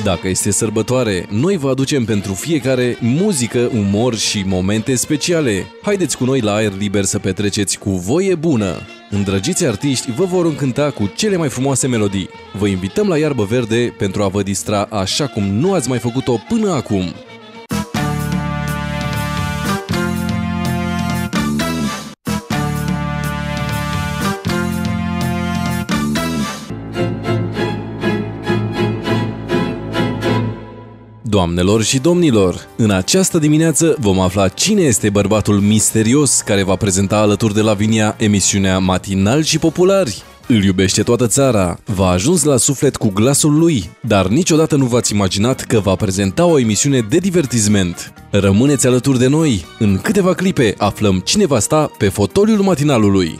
Dacă este sărbătoare, noi vă aducem pentru fiecare muzică, umor și momente speciale. Haideți cu noi la aer liber să petreceți cu voie bună! Îndrăgiți artiști vă vor încânta cu cele mai frumoase melodii. Vă invităm la Iarbă Verde pentru a vă distra așa cum nu ați mai făcut-o până acum. Doamnelor și domnilor, în această dimineață vom afla cine este bărbatul misterios care va prezenta alături de Lavinia emisiunea Matinal și Populari. Îl iubește toată țara, v-a ajuns la suflet cu glasul lui, dar niciodată nu v-ați imaginat că va prezenta o emisiune de divertisment. Rămâneți alături de noi, în câteva clipe aflăm cine va sta pe fotoliul matinalului.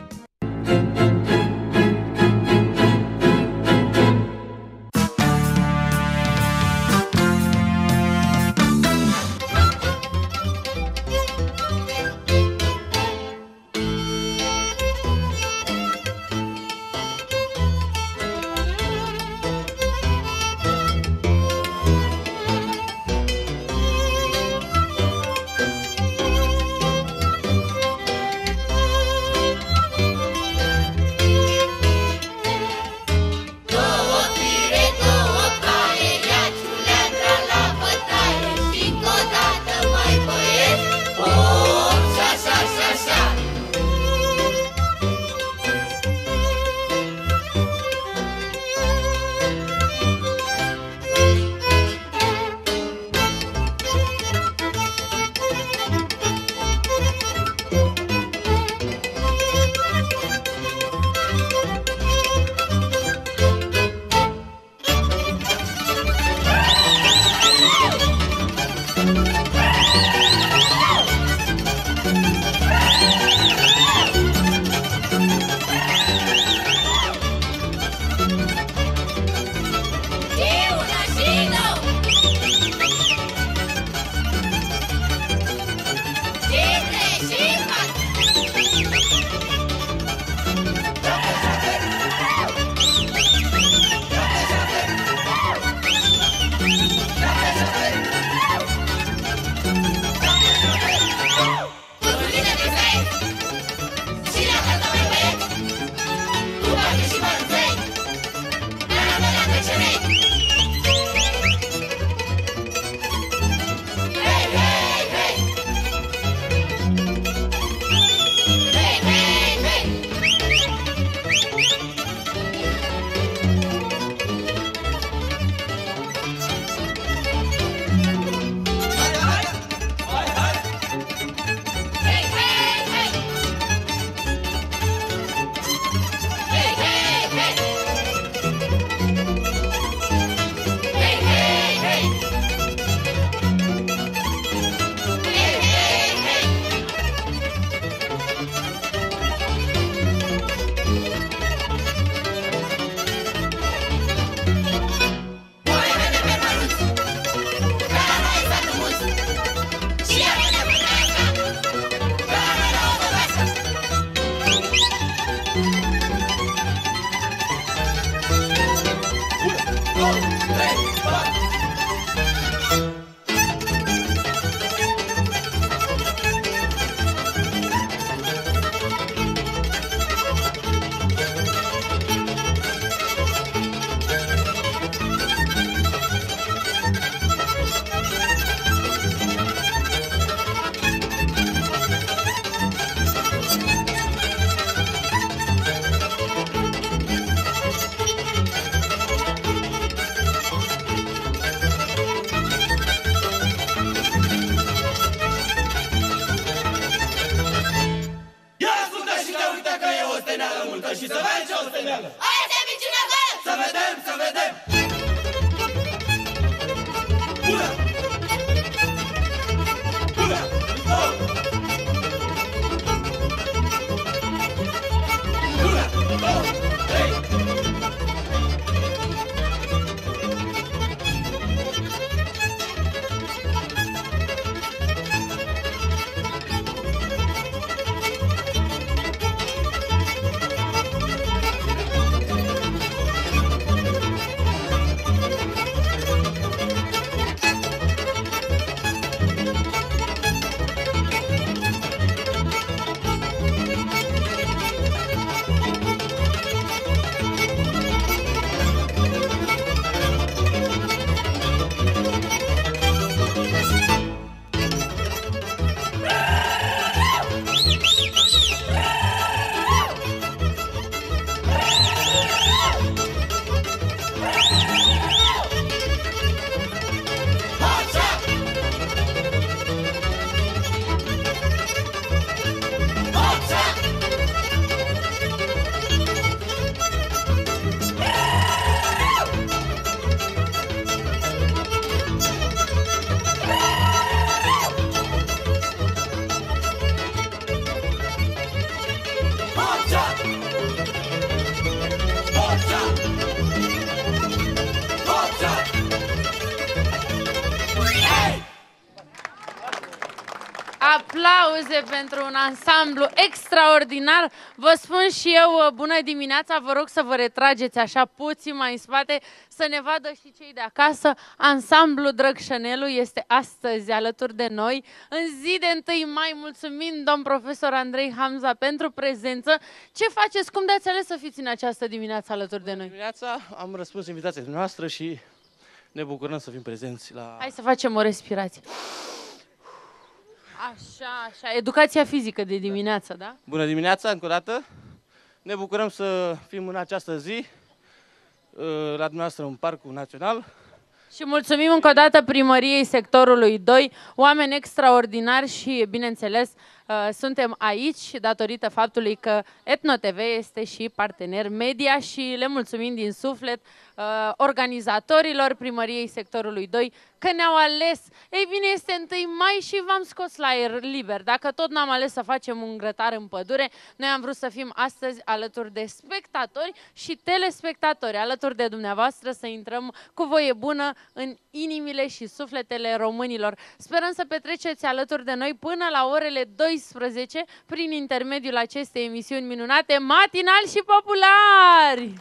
Și să vedem ce o steneală! Aia te minciunea goală! Să vedem, să vedem! Una! Una! Două! Una! Două! Trei! Aplauze pentru un ansamblu extraordinar. Vă spun și eu bună dimineața, vă rog să vă retrageți așa puțin mai în spate, să ne vadă și cei de acasă. Ansamblu Drăgșănelu este astăzi alături de noi. În zi de 1 mai, mulțumim domn profesor Andrei Hamza pentru prezență. Ce faceți? Cum de-ați ales să fiți în această dimineață alături de noi? Dimineața am răspuns invitației noastre și ne bucurăm să fim prezenți la... Hai să facem o respirație. Așa, educația fizică de dimineață, da? Bună dimineața, încă o dată. Ne bucurăm să fim în această zi la dumneavoastră în Parcul Național. Și mulțumim încă o dată primăriei sectorului 2, oameni extraordinari și, bineînțeles, suntem aici datorită faptului că Etno TV este și partener media și le mulțumim din suflet organizatorilor primăriei sectorului 2 că ne-au ales. Ei bine, este 1 mai și v-am scos la aer liber. Dacă tot n-am ales să facem un grătar în pădure, noi am vrut să fim astăzi alături de spectatori și telespectatori, alături de dumneavoastră, să intrăm cu voie bună în inimile și sufletele românilor. Sperăm să petreceți alături de noi până la orele 12 prin intermediul acestei emisiuni minunate, Matinal și Populari!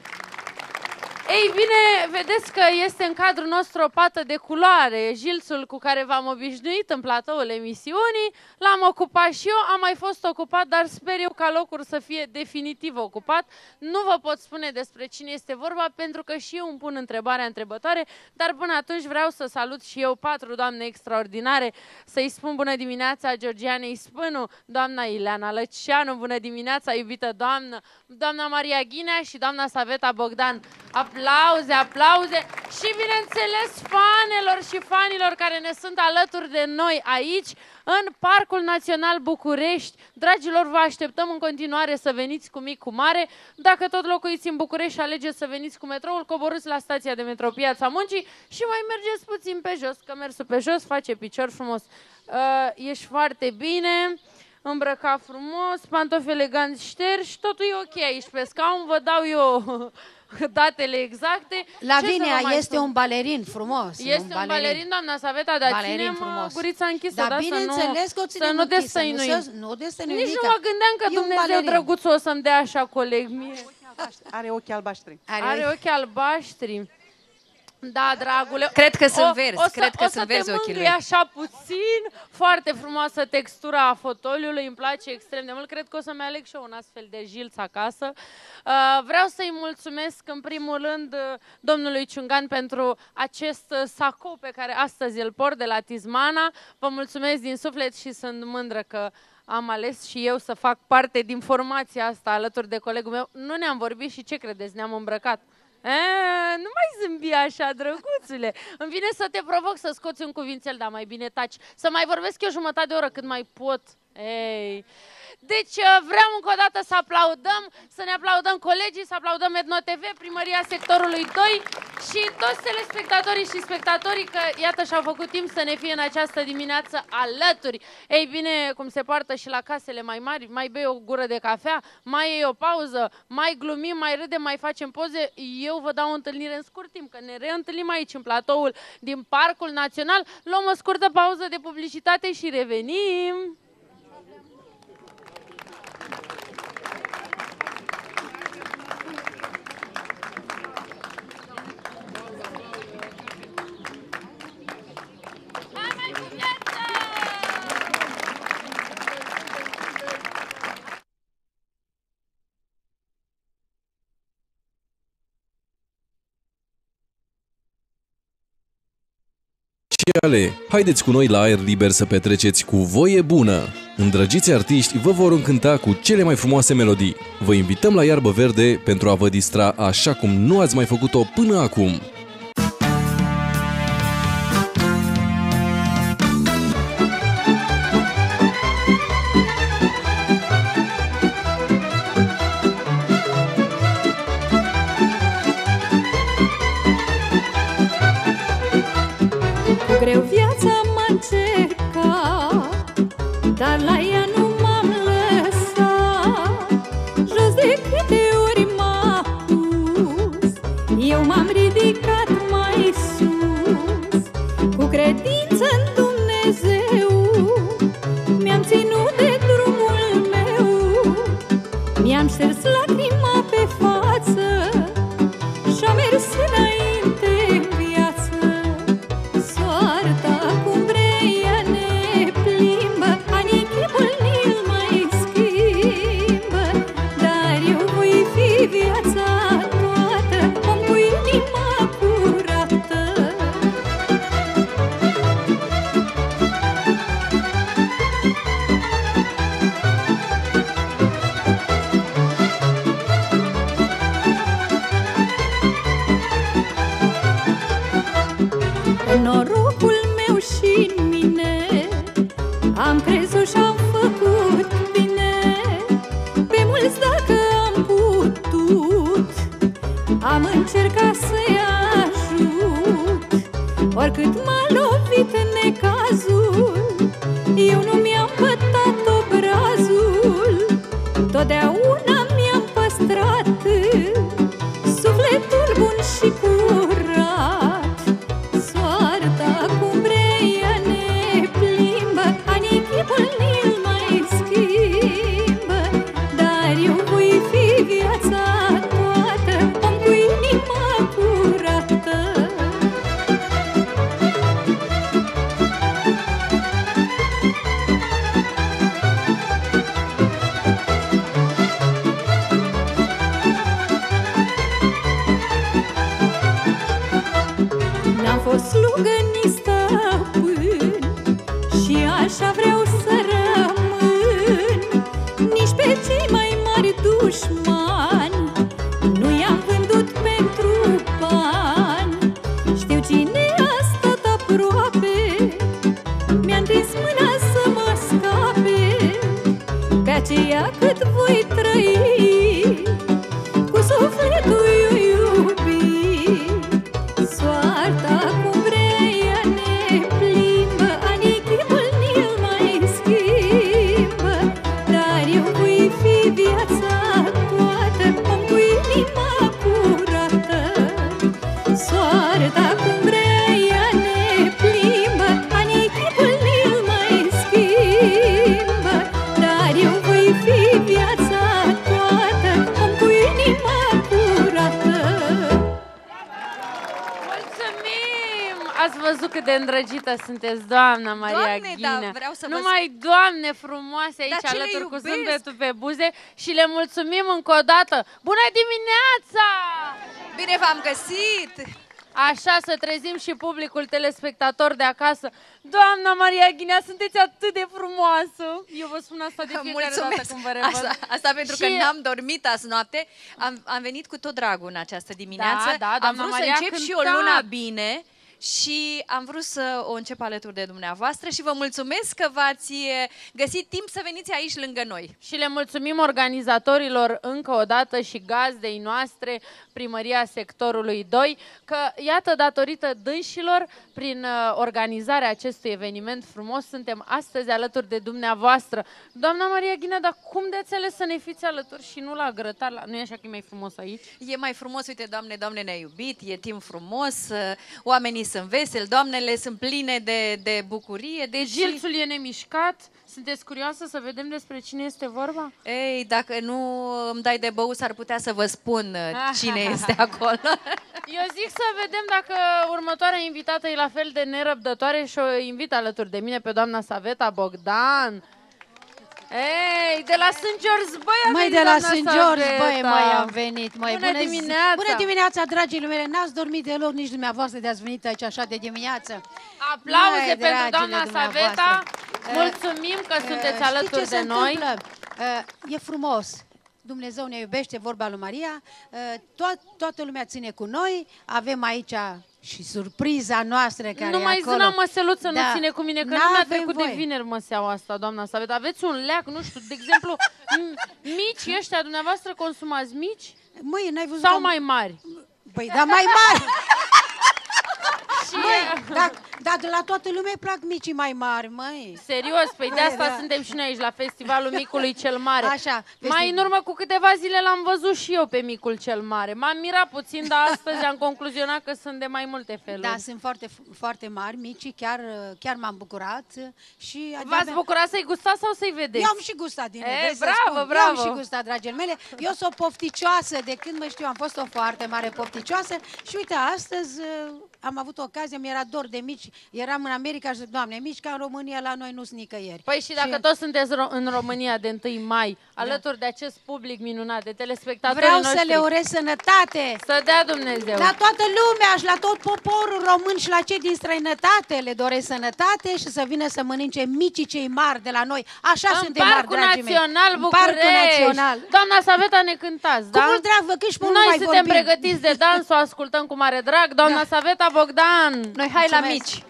Ei bine, vedeți că este în cadrul nostru o pată de culoare. Jilțul cu care v-am obișnuit în platoul emisiunii, l-am ocupat și eu, am mai fost ocupat, dar sper eu ca locul să fie definitiv ocupat. Nu vă pot spune despre cine este vorba, pentru că și eu îmi pun întrebarea întrebătoare, dar până atunci vreau să salut și eu 4 doamne extraordinare, să-i spun bună dimineața Georgianei Spânu, doamna Ileana Lăceanu, bună dimineața, iubită doamnă, doamna Maria Ghinea și doamna Saveta Bogdan. Aplauze, aplauze și, bineînțeles, fanelor și fanilor care ne sunt alături de noi aici, în Parcul Național București. Dragilor, vă așteptăm în continuare să veniți cu mic, cu mare. Dacă tot locuiți în București și alegeți să veniți cu metroul, coborâți la stația de metro Piața Muncii și mai mergeți puțin pe jos, că mersul pe jos face picior frumos. Ești foarte bine, îmbrăcat frumos, pantofi eleganți șterși, totul e ok aici pe scaun, vă dau eu datele exacte. Lavinia este un balerin frumos. Este un balerin, doamna Saveta, dar ținem gurița închisă, da? Bineînțeles că o ținem închisă. Nu destăinuim. Nici nu mă gândeam că Dumnezeu drăguț o să-mi dea așa coleg mie. Are ochi albaștri. Are ochi albaștri. Da, dragule. Cred că sunt verzi, cred că sunt verzi ochii lui. Așa puțin, foarte frumoasă textura a fotoliului, îmi place extrem de mult. Cred că o să-mi aleg și eu un astfel de jilț acasă. Vreau să-i mulțumesc în primul rând domnului Ciungan pentru acest sacou pe care astăzi îl port de la Tizmana. Vă mulțumesc din suflet și sunt mândră că am ales și eu să fac parte din formația asta alături de colegul meu. Nu ne-am vorbit și ce credeți, ne-am îmbrăcat. Nu mai zâmbi așa, drăguțule. Îmi vine să te provoc să scoți un cuvințel, dar mai bine taci. Să mai vorbesc eu jumătate de oră cât mai pot. Ei. Deci vreau încă o dată să aplaudăm, să ne aplaudăm colegii, să aplaudăm Etno TV, primăria sectorului 2 și toți telespectatorii și spectatorii că, iată, și-au făcut timp să ne fie în această dimineață alături. Ei bine, cum se poartă și la casele mai mari, mai bei o gură de cafea, mai iei o pauză, mai glumim, mai râdem, mai facem poze. Eu vă dau o întâlnire în scurt timp, că ne reîntâlnim aici în platoul din Parcul Național. Luăm o scurtă pauză de publicitate și revenim. Haideți cu noi la aer liber să petreceți cu voie bună! Îndrăgiți artiști vă vor încânta cu cele mai frumoase melodii. Vă invităm la iarbă verde pentru a vă distra așa cum nu ați mai făcut-o până acum. Greu viața m-a încercat, dar la ea nu m-am lăsat. Jos de câte ori m-a pus, eu m-am ridicat mai sus. Cu credință în Dumnezeu mi-am dus înainte în viață. Soarta cum vrei ea ne plimbă, anii chipul ni-l mai schimbă. Dar eu voi fi viața toată, om cu inima curată. Norocul meu și-n mine am crezut și-am făcut bine. Pe mulți dacă am putut, am încercat să-i ajut. Oricât m-a lovit necazul, eu nu mi-am pătat obrazul. Totdeauna mi-am păstrat sufletul bun și curat. Soarta cum vrei ea ne plimbă, anii chipul ni-l mai schimbă. Dar eu voi fi viața toată, om cu inima curată. N-am fost slugă nici stăpân și așa vreau să rămân. Nici pe cei mai mari dușmani nu i-am vândut pentru bani. Știu cine a stat aproape, mi-a întins mâna să mă scape. Pe aceea cât voi trăi, cu sufletul eu iubi. Soarta cum vrei ea ne plimbă, anii chipul ni-l mai schimbă. Dar eu voi fi viața toată, om cu inima curată. Soarta cum vrei ea ne plimbă, anii chipul ni-l mai schimbă. Dar eu voi fi viața toată, om cu inima curată. Mulțumim! Ați văzut cât de îndrăgită sunteți, doamna Maria Doamne, Ghinea. da, vreau să vă Numai doamne frumoase aici Dar ce le alături cu iubesc? zâmbetul pe buze și le mulțumim încă o dată. Bună dimineața! Bine v-am găsit! Așa să trezim și publicul telespectator de acasă. Doamna Maria Ghinea, sunteți atât de frumoasă! Eu vă spun asta de fiecare dată când vă revăd. Asta pentru că Și- n-am dormit azi noapte. Am venit cu tot dragul în această dimineață. Da, am doamna vrut Maria să încep a și o cântat. lună bine și am vrut să o încep alături de dumneavoastră și vă mulțumesc că v-ați găsit timp să veniți aici lângă noi. Și le mulțumim organizatorilor încă o dată și gazdei noastre, Primăria Sectorului 2, că, iată, datorită dânșilor, prin organizarea acestui eveniment frumos, suntem astăzi alături de dumneavoastră. Doamna Maria Ghinea, dar cum de ați ales să ne fiți alături și nu la grătar? Nu e așa că e mai frumos aici? E mai frumos, uite, Doamne, ne-a iubit, e timp frumos, oamenii sunt veseli, doamnele sunt pline de bucurie. Deci Jilțul e nemișcat. Sunteți curioasă să vedem despre cine este vorba? Ei, dacă nu îmi dai de băut, s-ar putea să vă spun cine este acolo. Eu zic să vedem dacă următoarea invitată e la fel de nerăbdătoare și o invit alături de mine pe doamna Saveta Bogdan. Ei, de la St. George, băi, a Măi, venit de la doamna St. George, Saveta. băi, mai am venit, măi. Bună dimineața! Bună dimineața, dragii mele! N-ați dormit deloc nici dumneavoastră de ați venit aici așa de dimineață. Aplauze Măi, pentru dragile doamna dumneavoastră. Saveta. Mulțumim că sunteți Știi alături ce de se noi. întâmplă? E frumos. Dumnezeu ne iubește, vorba lui Maria. Toată lumea ține cu noi. Avem aici și surpriza noastră care Numai e acolo. zâna măseluță nu Da. ține cu mine, că nu N-avem mi-a trecut de voie. vineri măseaua asta, doamna Saveta. Aveți un leac, nu știu, de exemplu, mici ăștia, dumneavoastră consumați mici Măi, n-ai văzut sau că- mai mari? Păi, dar mai mari! Și Măi, Dar de la toată lumea îi plac micii mai mari, măi. Serios, păi de asta Da. suntem și noi aici la Festivalul Micului cel Mare. Așa, Mai în urmă cu câteva zile l-am văzut și eu pe Micul cel Mare. M-am mirat puțin, dar astăzi am concluzionat că sunt de mai multe feluri. Da, sunt foarte, foarte mari, micii, chiar m-am bucurat. Și V-ați bucurat să-i gustați sau să-i vedeți? Eu am și gustat din ele, vrei să bravo, spun? bravo! Eu am și gustat, dragile mele. Eu sunt o pofticioasă, de când mă știu, am fost o foarte mare pofticioasă. Și uite, astăzi am avut ocazia, mi-era dor de mici. Eram în America și zic, Doamne, mici ca în România, la noi nu sunt nicăieri. Păi și dacă toți sunteți în România de 1 mai, alături de acest public minunat, de telespectatorii Vreau noștri, să le urez sănătate să dea Dumnezeu. la toată lumea și la tot poporul român și la cei din străinătate le doresc sănătate și să vină să mănânce micii cei mari de la noi. Așa În suntem mari, Parcul dragii mei. Național În București. Parcul Național. Doamna Saveta, ne cântați, da? Cu mult drag, vă câși Noi mai suntem vorbim. pregătiți de dans, o ascultăm cu mare drag. Doamna Saveta Bogdan. Noi hai la Mulțumesc. mici!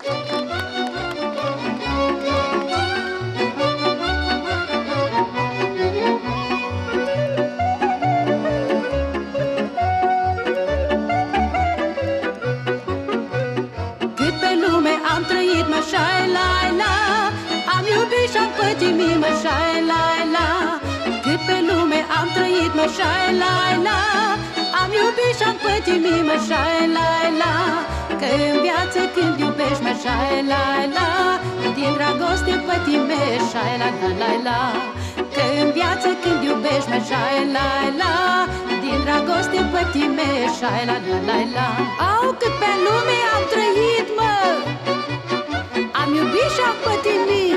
Cât pe lume am trăit, mă, șai-la-la, am iubit și-am pătimit, mă, șai-la-la. Cât pe lume am trăit, mă, șai-la-la, am iubit și-am pătimit, mă, șai-la-la. Că în viață când iubești, mă, șai-la-la, din dragoste pătimești, șai-la-la-la-la. Că în viață când iubești, mă, șai-la-la, din dragoste pătimești, șai-la-la-la-la. Au, cât pe lume am trăit, mă, am iubit și-am pătimit.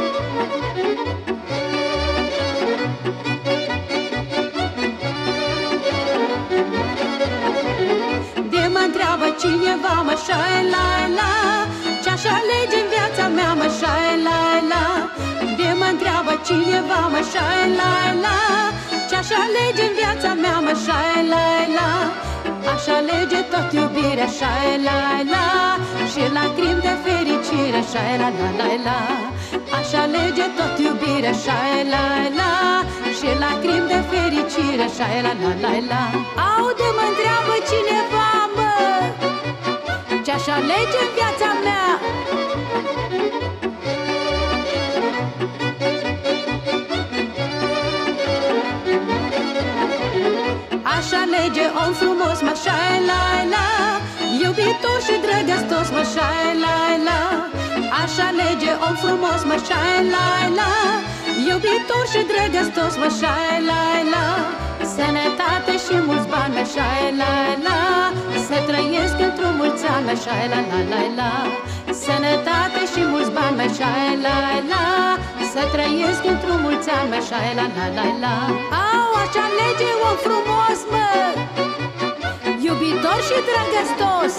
De mă întreabă cineva, mă, șai-la-la, ce-aș alege în viața mea, mă, șai-la-la. De mă întreabă cineva, mă, șai-la-la, ce-aș alege în viața mea, mă, șai-la-la. Aș alege tot iubirea, șai-la-la, și lacrimi de fericire, șai-la-la-la-la. Aș alege tot iubirea, șai-la-la, și lacrimi de fericire, șai-la-la-la-la. Au, de mă întreabă cineva, mă, ce-aș alege în viața mea. Aș alege om frumos, mă, șai-la-la, iubitor și drăgăstos, mă, șai-la-la. Aș alege om frumos, mă, șai-la-la, iubitor și drăgăstos, mă, șai-la-la. Sănătate și mulți bani, mă, șai-la-la, să trăiesc într-un mulți ani, mă, șai-la-la-la-la. Sănătate și mulți bani, mă, șai-la-la, să trăiesc într-un mulți ani, mă, șai-la-la-la-la. Au, aș alege om frumos, mă, iubitor și drăgăstos.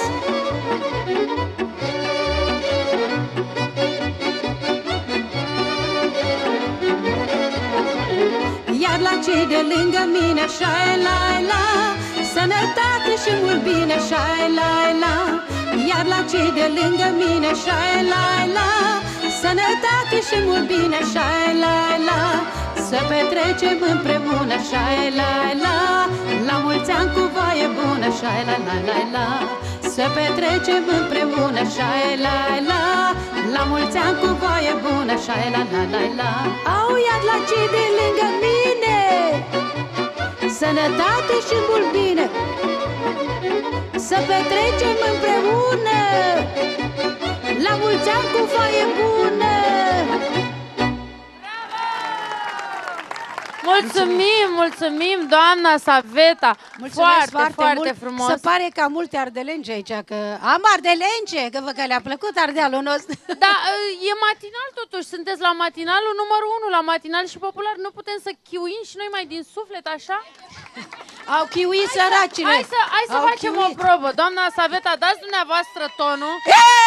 Iar la cei de lângă mine, șai-la-la, sănătate și mult bine, șai-la-la. Iar la cei de lângă mine, șai-la-la, sănătate și mult bine, șai-la-la. Să petrecem împreună, șai-la-la, la mulți ani cu voie bună, șai-la-la-la-la. Să petrecem împreună, șai-la-la, la mulți ani cu voie bună, șai-la-la-la-la. Au, iar la cei de lângă mine, sănătate și mult bine, să petrecem împreună, la mulți ani cu voie bună. Mulțumim, mulțumim, doamna Saveta. Mulțumesc Foarte mult. frumos. Se pare că am multe ardelenge aici, că am ardelenge, că vă că le-a plăcut ardealul nostru. Da, e matinal totuși, sunteți la matinalul numărul 1, la matinal și popular. Nu putem să chiuim și noi mai din suflet, așa? Au chiuit săracile. Hai să Au facem chiuit. o probă. Doamna Saveta, dați dumneavoastră tonul.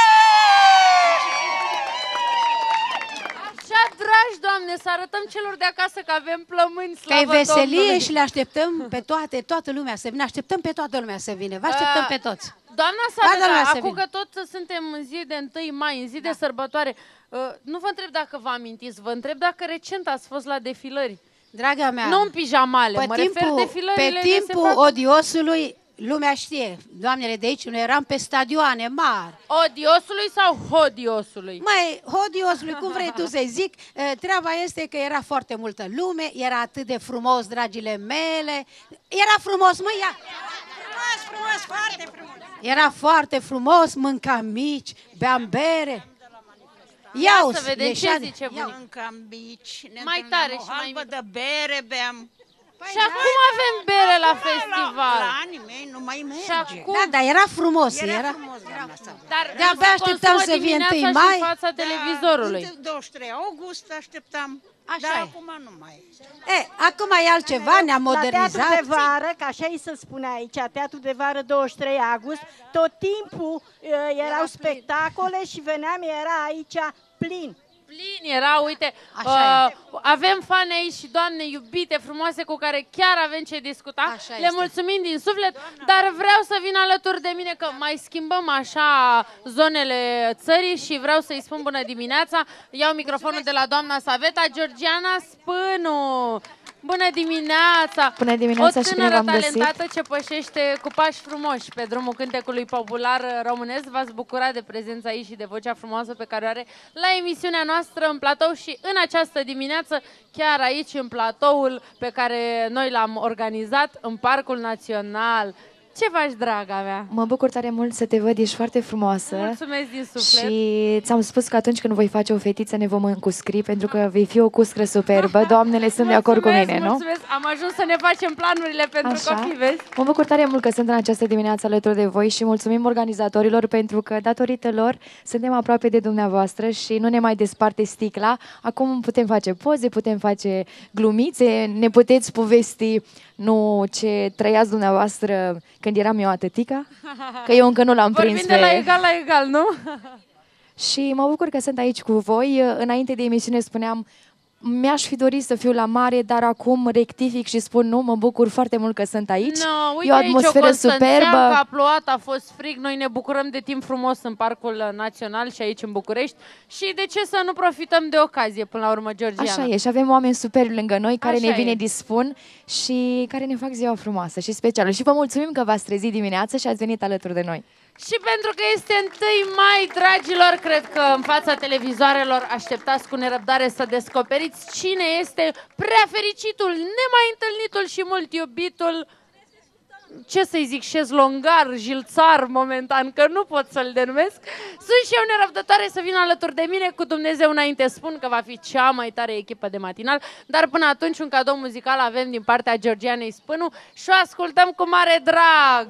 Așa, dragi doamne, să arătăm celor de acasă că avem plămâni, Că e slavă veselie Domnului. și le așteptăm pe toată lumea să vină. Așteptăm pe toată lumea să vină. Vă așteptăm pe toți. Doamna Saveta, doamna, să acum vină. că tot suntem în zi de 1 mai, în zi de sărbătoare, nu vă întreb dacă vă amintiți, vă întreb dacă recent ați fost la defilări. Draga mea, Nu în pijamale, mă refer defilările pe de se timpul fac... odiosului lumea știe, doamnele de aici, noi eram pe stadioane mari. Odiosului sau hodiosului? Măi, hodiosului, cum vrei tu să zic, treaba este că era foarte multă lume, era atât de frumos, dragile mele, era frumos, măi, Frumos, foarte frumos. era foarte frumos, mâncam mici, beam bere. Ia să vedem ce zice bunica. Mâncam bici, ne Mai întâlneam tare o și mai halbă mic. de bere beam. Și acum avem bere la festival. La anii mei nu mai merge. Și acum... Da, dar era frumos, Era frumos, doamna Sava. Dar De-abia se așteptam consumă să vie 1 dimineața mai. și în fața televizorului. 23 august așteptam. Așa Dar e. acum nu mai e. Acum e altceva, ne-am La teatru modernizat. de vară, că așa îi se spune aici, teatru de vară 23 august, tot timpul erau spectacole și veneam, era aici plin. Plin era, uite, Așa avem fani aici și doamne iubite, frumoase, cu care chiar avem ce discuta. Așa Le este. mulțumim din suflet, dar vreau să vin alături de mine, că mai schimbăm așa zonele țării și vreau să-i spun bună dimineața. Iau microfonul de la doamna Saveta, Georgiana Spânu. Bună dimineața! Bună dimineața și bine O tânără v-am găsit. talentată ce pășește cu pași frumoși pe drumul cântecului popular românesc. V-ați bucurat de prezența aici și de vocea frumoasă pe care o are la emisiunea noastră în platou și în această dimineață, chiar aici în platoul pe care noi l-am organizat în Parcul Național. Ce faci, draga mea? Mă bucur tare mult să te văd, ești foarte frumoasă. Mulțumesc din suflet. Și ți-am spus că atunci când voi face o fetiță ne vom încuscri, pentru că vei fi o cuscră superbă. Doamnele sunt de acord cu mine, nu? Mulțumesc, am ajuns să ne facem planurile pentru Așa. copii, vezi? Mă bucur tare mult că sunt în această dimineață alături de voi și mulțumim organizatorilor pentru că datorită lor suntem aproape de dumneavoastră și nu ne mai desparte sticla. Acum putem face poze, putem face glumițe, ne puteți povesti ce trăiați dumneavoastră când eram eu atâtica, că eu încă nu l-am prins Vorbim de la egal la egal, nu? Și mă bucur că sunt aici cu voi. Înainte de emisiune spuneam, mi-aș fi dorit să fiu la mare, dar acum rectific și spun nu, mă bucur foarte mult că sunt aici. No, uite e o atmosferă aici o superbă. că a plouat, a fost frig, noi ne bucurăm de timp frumos în Parcul Național și aici în București și de ce să nu profităm de ocazie până la urmă, Georgiana? Așa e, și avem oameni superbi lângă noi care Așa ne vine e. dispun și care ne fac ziua frumoasă și specială. Și vă mulțumim că v-ați trezit dimineața și ați venit alături de noi. Și pentru că este 1 mai, dragilor, cred că în fața televizoarelor așteptați cu nerăbdare să descoperiți cine este prea fericitul, nemai întâlnitul și mult iubitul, ce să-i zic, șezlongar, jilțar momentan, că nu pot să-l denumesc. Sunt și eu nerăbdătoare să vin alături de mine, cu Dumnezeu înainte spun că va fi cea mai tare echipă de matinal, dar până atunci un cadou muzical avem din partea Georgianei Spânu și o ascultăm cu mare drag.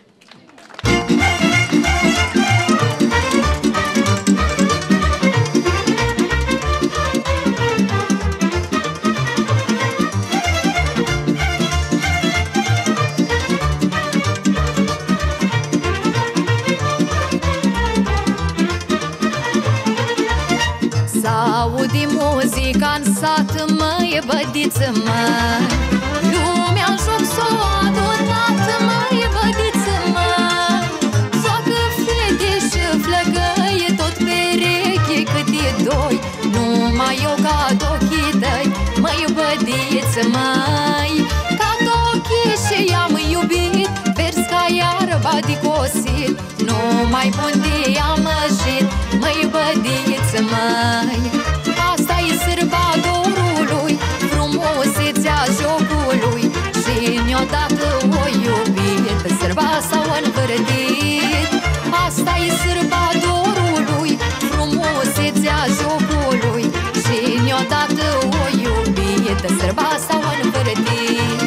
S-aude muzica în sat, măi, bădiță, măi. Lumea în joc s-o adunat, măi, bădiță, măi. Joacă fete și flăcăie, tot pereche cât e doi. Numai eu ca ochii tăi, măi, bădiță, măi. Ca ochii și i-am iubit, vers ca iarba de cosit. Numai bun de amăjit, măi, bădiță, măi. Asta-i sărbătorului, frumusețea jocului și mi-o dată o iubit, sărba s-au învârtit. Asta-i sărbătorului, frumusețea jocului și mi-o dată o iubit, sărba s-au învârtit.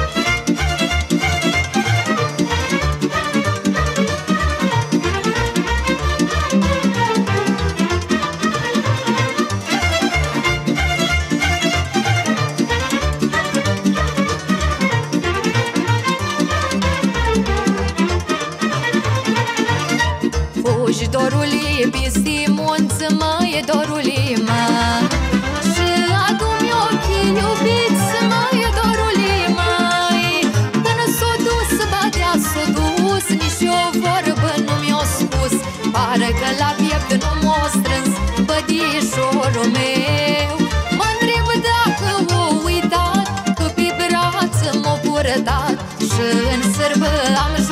Fugi, dorule, peste munți, măi, dorule, mă. Și adu-mi ochii iubiți, măi, dorule, măi. Până s-o dus, batea s-o dus, nici o vorbă nu mi-o spus. Pare că la piept nu m-o strâns bădișorul meu. Mă întreb dacă o uitat, că pe braț m-o purtat și în sârbă am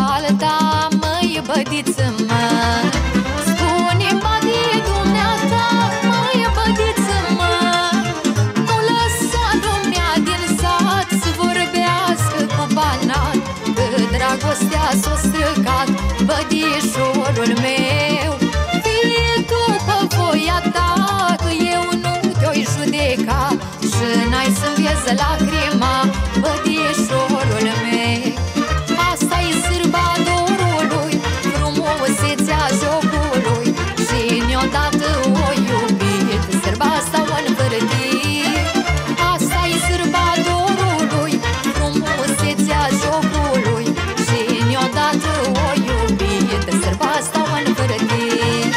alta, măi bădiță-mă. Spune-mă de dumneata, măi bădiță-mă. Nu lăsa lumea din sat să vorbească cu banat, că dragostea s-o stricat, bădișorul meu. Fii după voia ta, că eu nu te-oi judeca și n-ai să-mi vieză lacrima, bădișorul meu. Asta-i sârba dorului, frumusețea jocului, și ne-odată o iubit, sârba asta o învârtit. Asta-i sârba dorului, frumusețea jocului, și ne-odată o iubit, sârba asta o învârtit.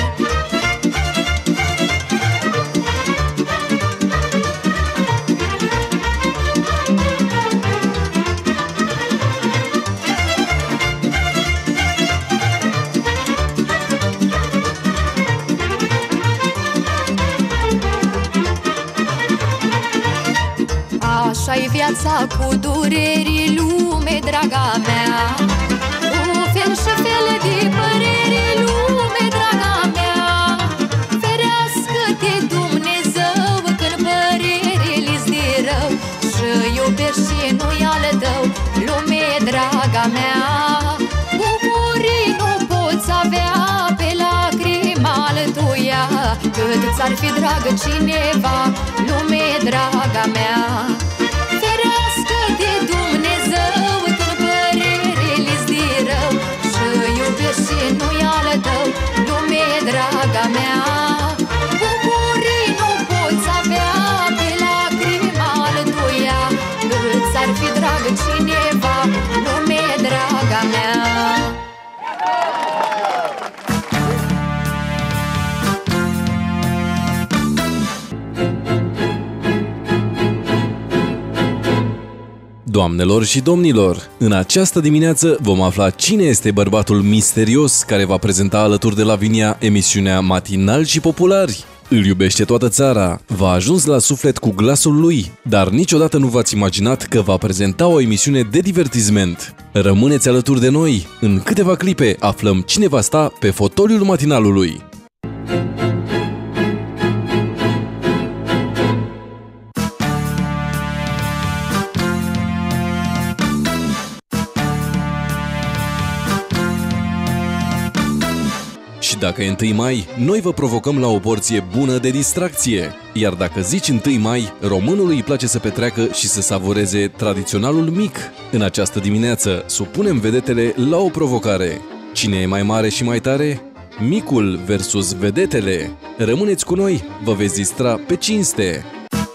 Așa-i viața cu dureri, lume, draga mea, cu fel și fel de păreri, lume, draga mea. Ferească-te Dumnezeu când părerile-s de rău, și iubești și nu-i al tău, lume, draga mea. Bucurii nu poți avea pe lacrima altuia, cât ți-ar fi dragă cineva, lume, draga mea. Ferească-te Dumnezeu când părerile-s de rău, și iubești și nu-i al tău, lume, draga mea. Bucurii nu poți avea pe lacrima altuia, cât ți-ar fi dragă cineva, lume, draga mea. Doamnelor și domnilor, în această dimineață vom afla cine este bărbatul misterios care va prezenta alături de Lavinia emisiunea Matinal și Populari. Îl iubește toată țara, v-a ajuns la suflet cu glasul lui, dar niciodată nu v-ați imaginat că va prezenta o emisiune de divertisment. Rămâneți alături de noi, în câteva clipe aflăm cine va sta pe fotoliul matinalului. Și dacă e 1 mai, noi vă provocăm la o porție bună de distracție. Iar dacă zici 1 mai, românului îi place să petreacă și să savureze tradiționalul mic. În această dimineață, supunem vedetele la o provocare. Cine e mai mare și mai tare? Micul versus vedetele. Rămâneți cu noi, vă veți distra pe cinste.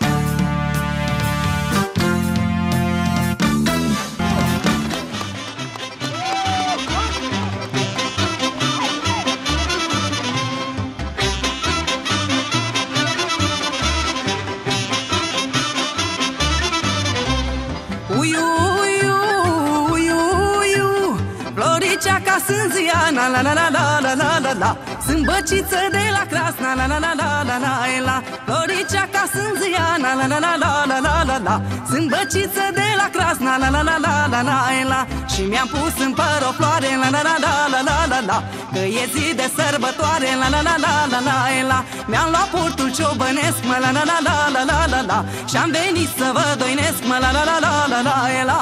La la la la la la la la. Sâmbăciță de la Crasna, la la la la la la la. Floricea ca sânziana, la la la la la la la la. Sâmbăciță de la Crasna, la la la la la la la. Și mi-am pus în păr o floare, la la la la la la la la. Că e zi de sărbătoare, la la la la la la la. Mi-am luat purtul ciobănesc, mă, la la la la la la la la. Și-am venit să vă doinesc, mă, la la la la la la la.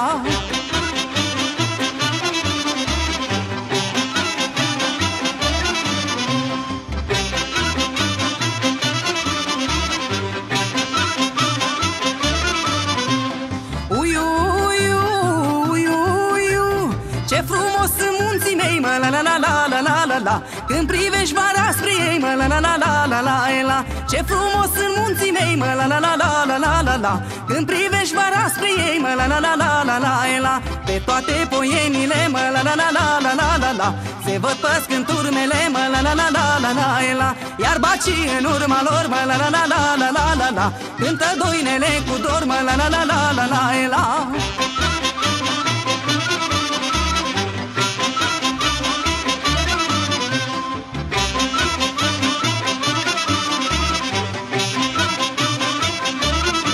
Ce frumos sunt munții mei, mă, la la la la la la la la. Când privești vara spre ei, mă, la la la la la la la. Ce frumos sunt munții mei, mă, la la la la la la la la. Când privești vara spre ei, mă, la la la la la la la. Pe toate poienile, mă, la la la la la la la la. Se văd păsc în turmele, mă, la la la la la la la. Iar bacii în urma lor, mă, la la la la la la la la. Cântă doinele cu dor, mă, la la la la la la la.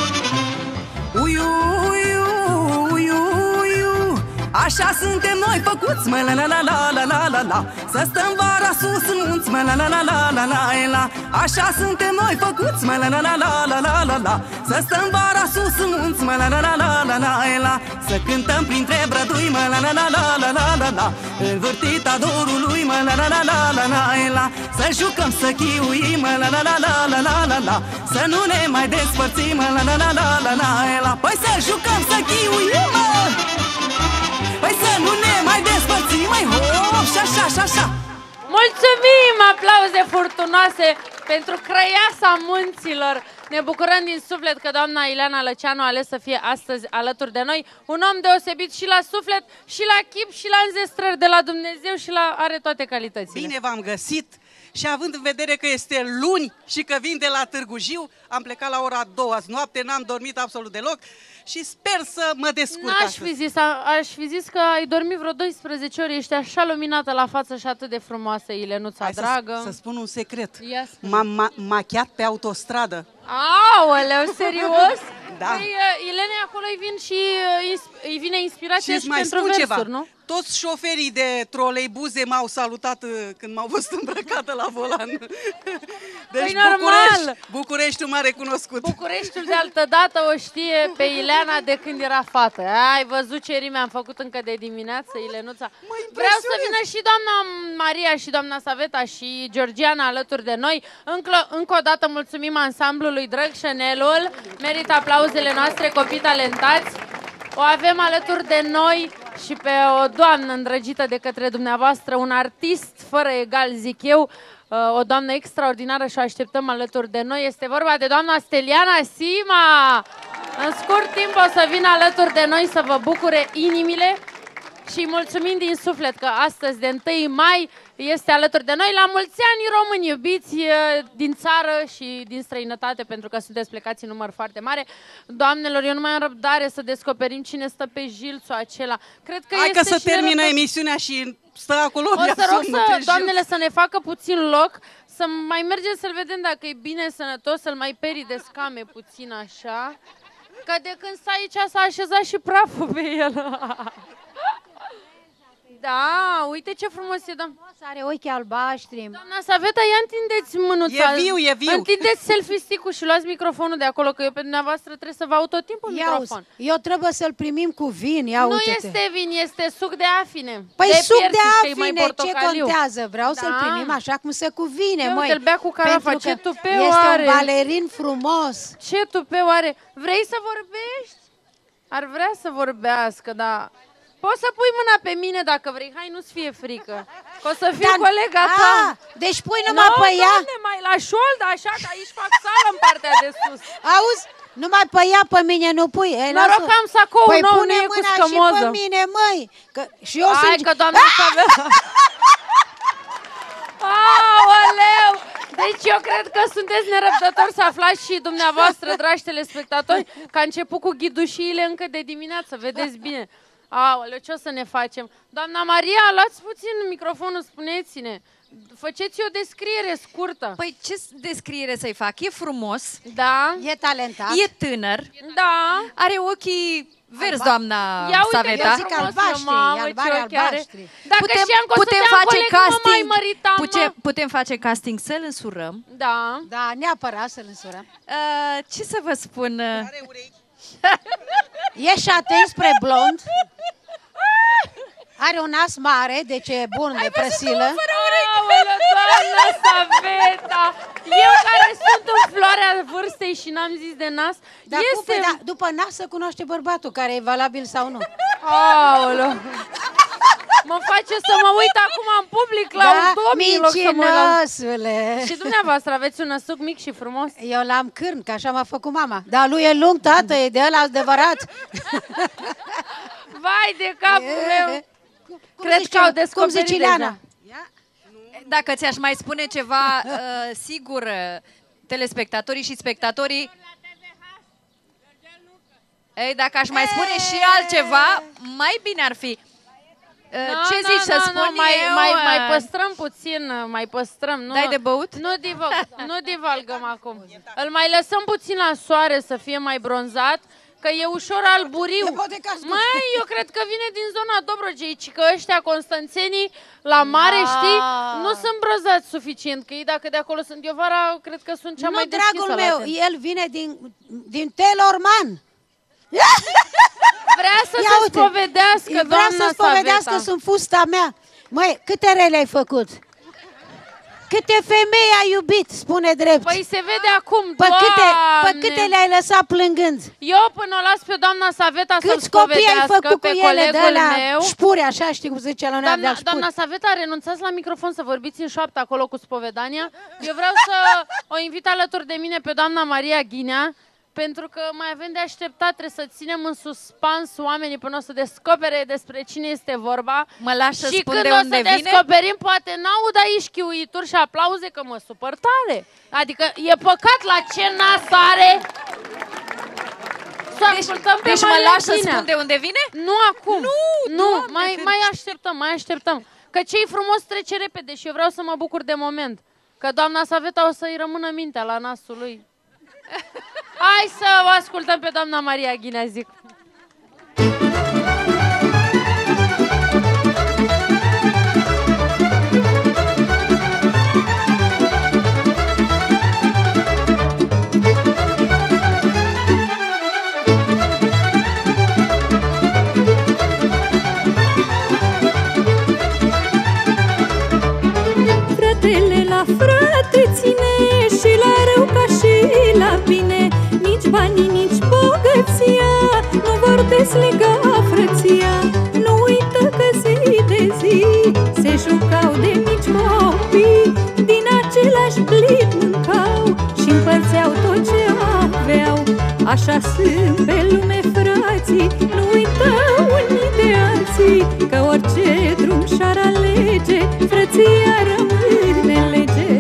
Așa suntem noi, făcuți, mă la la la la la la la la. Să stăm vara sus în munți, mă la la la la la la la. Așa suntem noi făcuți, mă la la la la la la la la. Să stăm vara sus în munți, mă la la la la la la la. Să cântăm printre brădui, mă la la la la la la la la. Învârtita dorului, mă la la la la la la la. Să jucăm, să chiuim, mă la la la la la la la la. Să nu ne mai despărțim, mă la la la la la la la. Păi să jucăm, să chiuim, mă. Păi să nu ne mai despărțim, mai hop, și așa, și așa. Mulțumim, aplauze furtunoase pentru Crăiasa Munților. Ne bucurăm din suflet că doamna Ileana Lăceanu a ales să fie astăzi alături de noi. Un om deosebit și la suflet, și la chip, și la înzestrări de la Dumnezeu și are toate calitățile. Bine v-am găsit și având în vedere că este luni și că vin de la Târgu Jiu, am plecat la ora 2 azi noapte, n-am dormit absolut deloc și sper să mă descurc astăzi. Aș fi zis că ai dormit vreo 12 ore, ești așa luminată la față și atât de frumoasă, Ilenuța, dragă. Să spun un secret. Spune. M-am machiat pe autostradă. Aoleu, serios? Da. Păi, Ilene, acolo îi vine inspirația și mai pentru spun versuri, ceva. nu? Toți șoferii de troleibuze m-au salutat când m-au văzut îmbrăcată la volan. Deci păi normal! Bucureștiul m-a recunoscut. Bucureștiul de altădată o știe pe Ileana de când era fată. Ai văzut ce rime am făcut încă de dimineață, Ilenuța? Vreau să vină și doamna Maria și doamna Saveta și Georgiana alături de noi. Încă o dată mulțumim ansamblului Drăgșenelul. Merită aplauzele noastre, copii talentați. O avem alături de noi și pe o doamnă îndrăgită de către dumneavoastră, un artist fără egal, zic eu, o doamnă extraordinară și o așteptăm alături de noi. Este vorba de doamna Steliana Sima. În scurt timp o să vină alături de noi să vă bucure inimile și mulțumim din suflet că astăzi, de 1 mai, este alături de noi. La mulți ani, români iubiți din țară și din străinătate, pentru că sunteți plecați în număr foarte mare. Doamnelor, eu nu mai am răbdare să descoperim cine stă pe jilțul acela. Cred că hai este că să termină emisiunea și stă acolo. O să rog doamnele să ne facă puțin loc, să mai mergem să-l vedem dacă e bine sănătos, să-l mai peri de scame puțin așa. Că de când stă aici s-a așezat și praful pe el. Da, uite ce frumos e, doamna. Are ochi albaștri. Doamna Saveta, ia întindeți mânuța. E viu, e viu. Întindeți selfie stick-ul și luați microfonul de acolo, că eu pe dumneavoastră trebuie să vă aud tot timpul microfon. Eu trebuie să-l primim cu vin, ia nu uite-te. este vin, este suc de afine. Păi de suc de piersici, afine, ce contează? Vreau să-l primim așa cum se cuvine, măi. Uite-l bea cu carafa, ce tupeu este are. un balerin frumos. Ce tupeu are. Vrei să vorbești? Ar vrea să vorbească, dar... Poți să pui mâna pe mine dacă vrei, hai, nu-ți fie frică. Că o să fie colega ta. Deci pui numai pe ea? Nu, mai la șoldă, așa, că aici fac sală în partea de sus. Auzi? Numai pe ea, pe mine nu pui. Noroc că am sacou nou, nu e cu scămoză. Păi pune mâna și pe mine, măi. Și eu hai că doamna Saveta. Aoleu! Deci eu cred că sunteți nerăbdători să aflați și dumneavoastră, dragi telespectatori, că a început cu ghidușiile încă de dimineață, vedeți bine. Aoleu, ce o să ne facem? Doamna Maria, luați puțin microfonul, spuneți-ne. Faceți o descriere scurtă. Păi ce descriere să-i fac? E frumos. Da. E talentat. E tânăr. Da. Are ochii verzi, doamna Ia uite, Saveta. Eu zic albaștri. Dacă știam că putem face casting, mai măritam, putem face casting să-l însurăm. Da. Da, neapărat să-l însurăm. Ce să vă spun? Ești atent spre blond. Are un nas mare, deci e bun de prăsilă. Aoleu, doamna Saveta! Eu care sunt în floarea vârstei și n-am zis de nas, după nas se cunoaște bărbatul care e valabil sau nu. Aoleu! Mă face să mă uit acum în public la un domn, în loc să mă mincinosule! Și dumneavoastră aveți un năsuc mic și frumos? Eu l-am cârn, că așa m-a făcut mama. Dar lui e lung, tată, e de ăla adevărat. Vai de capul meu! Cred că au descoperit deja. Dacă ți-aș mai spune ceva, sigur, telespectatorii și spectatorii... Ei, dacă aș mai spune și altceva, mai bine ar fi. Ce zici să spun eu? Mai păstrăm puțin, mai păstrăm. Nu, dai de băut? Nu divalgăm acum. Îl mai lăsăm puțin la soare să fie mai bronzat că e ușor alburiu. Mai, eu cred că vine din zona Dobrogei, ci că ăștia constanțenii la mare, știi, nu sunt brăzați suficient, că ei dacă de acolo sunt Iovara, cred că sunt cea mai deschisă. Nu, dragul meu, el vine din Telorman. Vrea să se spovedească, doamna Saveta. Vrea să spovedească, sunt fusta mea. Măi, câte rele ai făcut? Câte femei ai iubit, spune drept. Păi se vede acum, Pe câte le-ai lăsat plângând? Eu până o las pe doamna Saveta să-l spovedească pe colegul meu. Șpuri, așa, știi cum zice la noi. Doamna Saveta, renunțați la microfon să vorbiți în șoaptă acolo cu spovedania. Eu vreau să o invit alături de mine pe doamna Maria Ghinea, pentru că mai avem de așteptat, trebuie să ținem în suspans oamenii până o să descopere despre cine este vorba. Mă lași să spun de unde vine? Și când o să descoperim, poate n-aud aici chiuituri și aplauze, că mă supăr tare. Adică e păcat la ce nas are. Deci mă lași să spun de unde vine? Nu acum. Nu, mai așteptăm. Că ce-i frumos trece repede și eu vreau să mă bucur de moment. Că doamna Saveta o să-i rămână mintea la nasul lui. Hai să o ascultăm pe doamna Maria Ghinea, zic. Fratele la frate ține și la rău ca și la bine. Nici banii, nici bogăția nu vor deslega frăția. Nu uită că zi de zi se jucau de mici copii, din același plit mâncau și împărțeau tot ce aveau. Așa sunt pe lume frații, nu uită unii de alții, că orice drum și-ar alege, frăția rămâne în lege.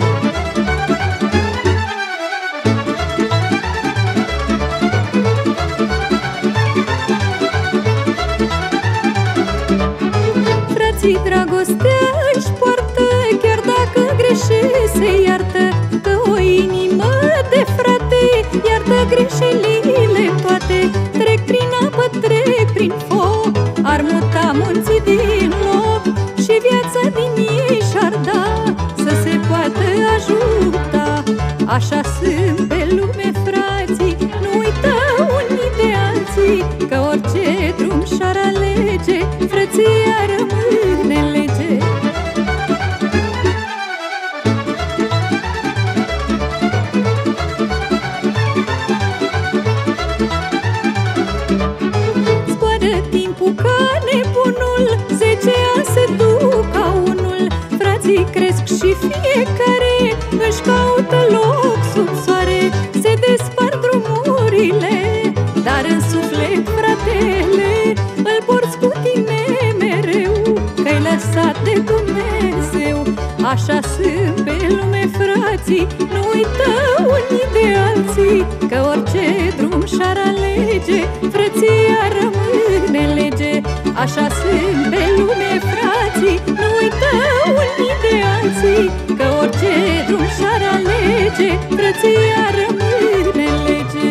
Frații dragostea își poartă, chiar dacă greșește se iartă, că o inimă de frate iartă greșelile toate. Trec prin apă, trec prin foc, ar muta munții din loc și viața din ei și-ar da, să se poată ajuta. Așa sunt pe lume frații, nu uită unii de alții, că orice drum și-ar alege, frăția rămâne în lege. Zboară timpul ca nebunul, 10 ani se duc ca unul. Frații cresc și fiecare își caută loc sub soare. Se despart drumurile, dar în suflet fratele îl porți cu tine mereu, că-i lăsat de Dumnezeu. Așa sunt pe lume frații, nu uită unii de alții, că orice drum și-ar alege, frăția rămâne în lege. Așa sunt pe lume frații, nu uită unii de alții, că orice drum și-ar alege, frăția rămâne în lege.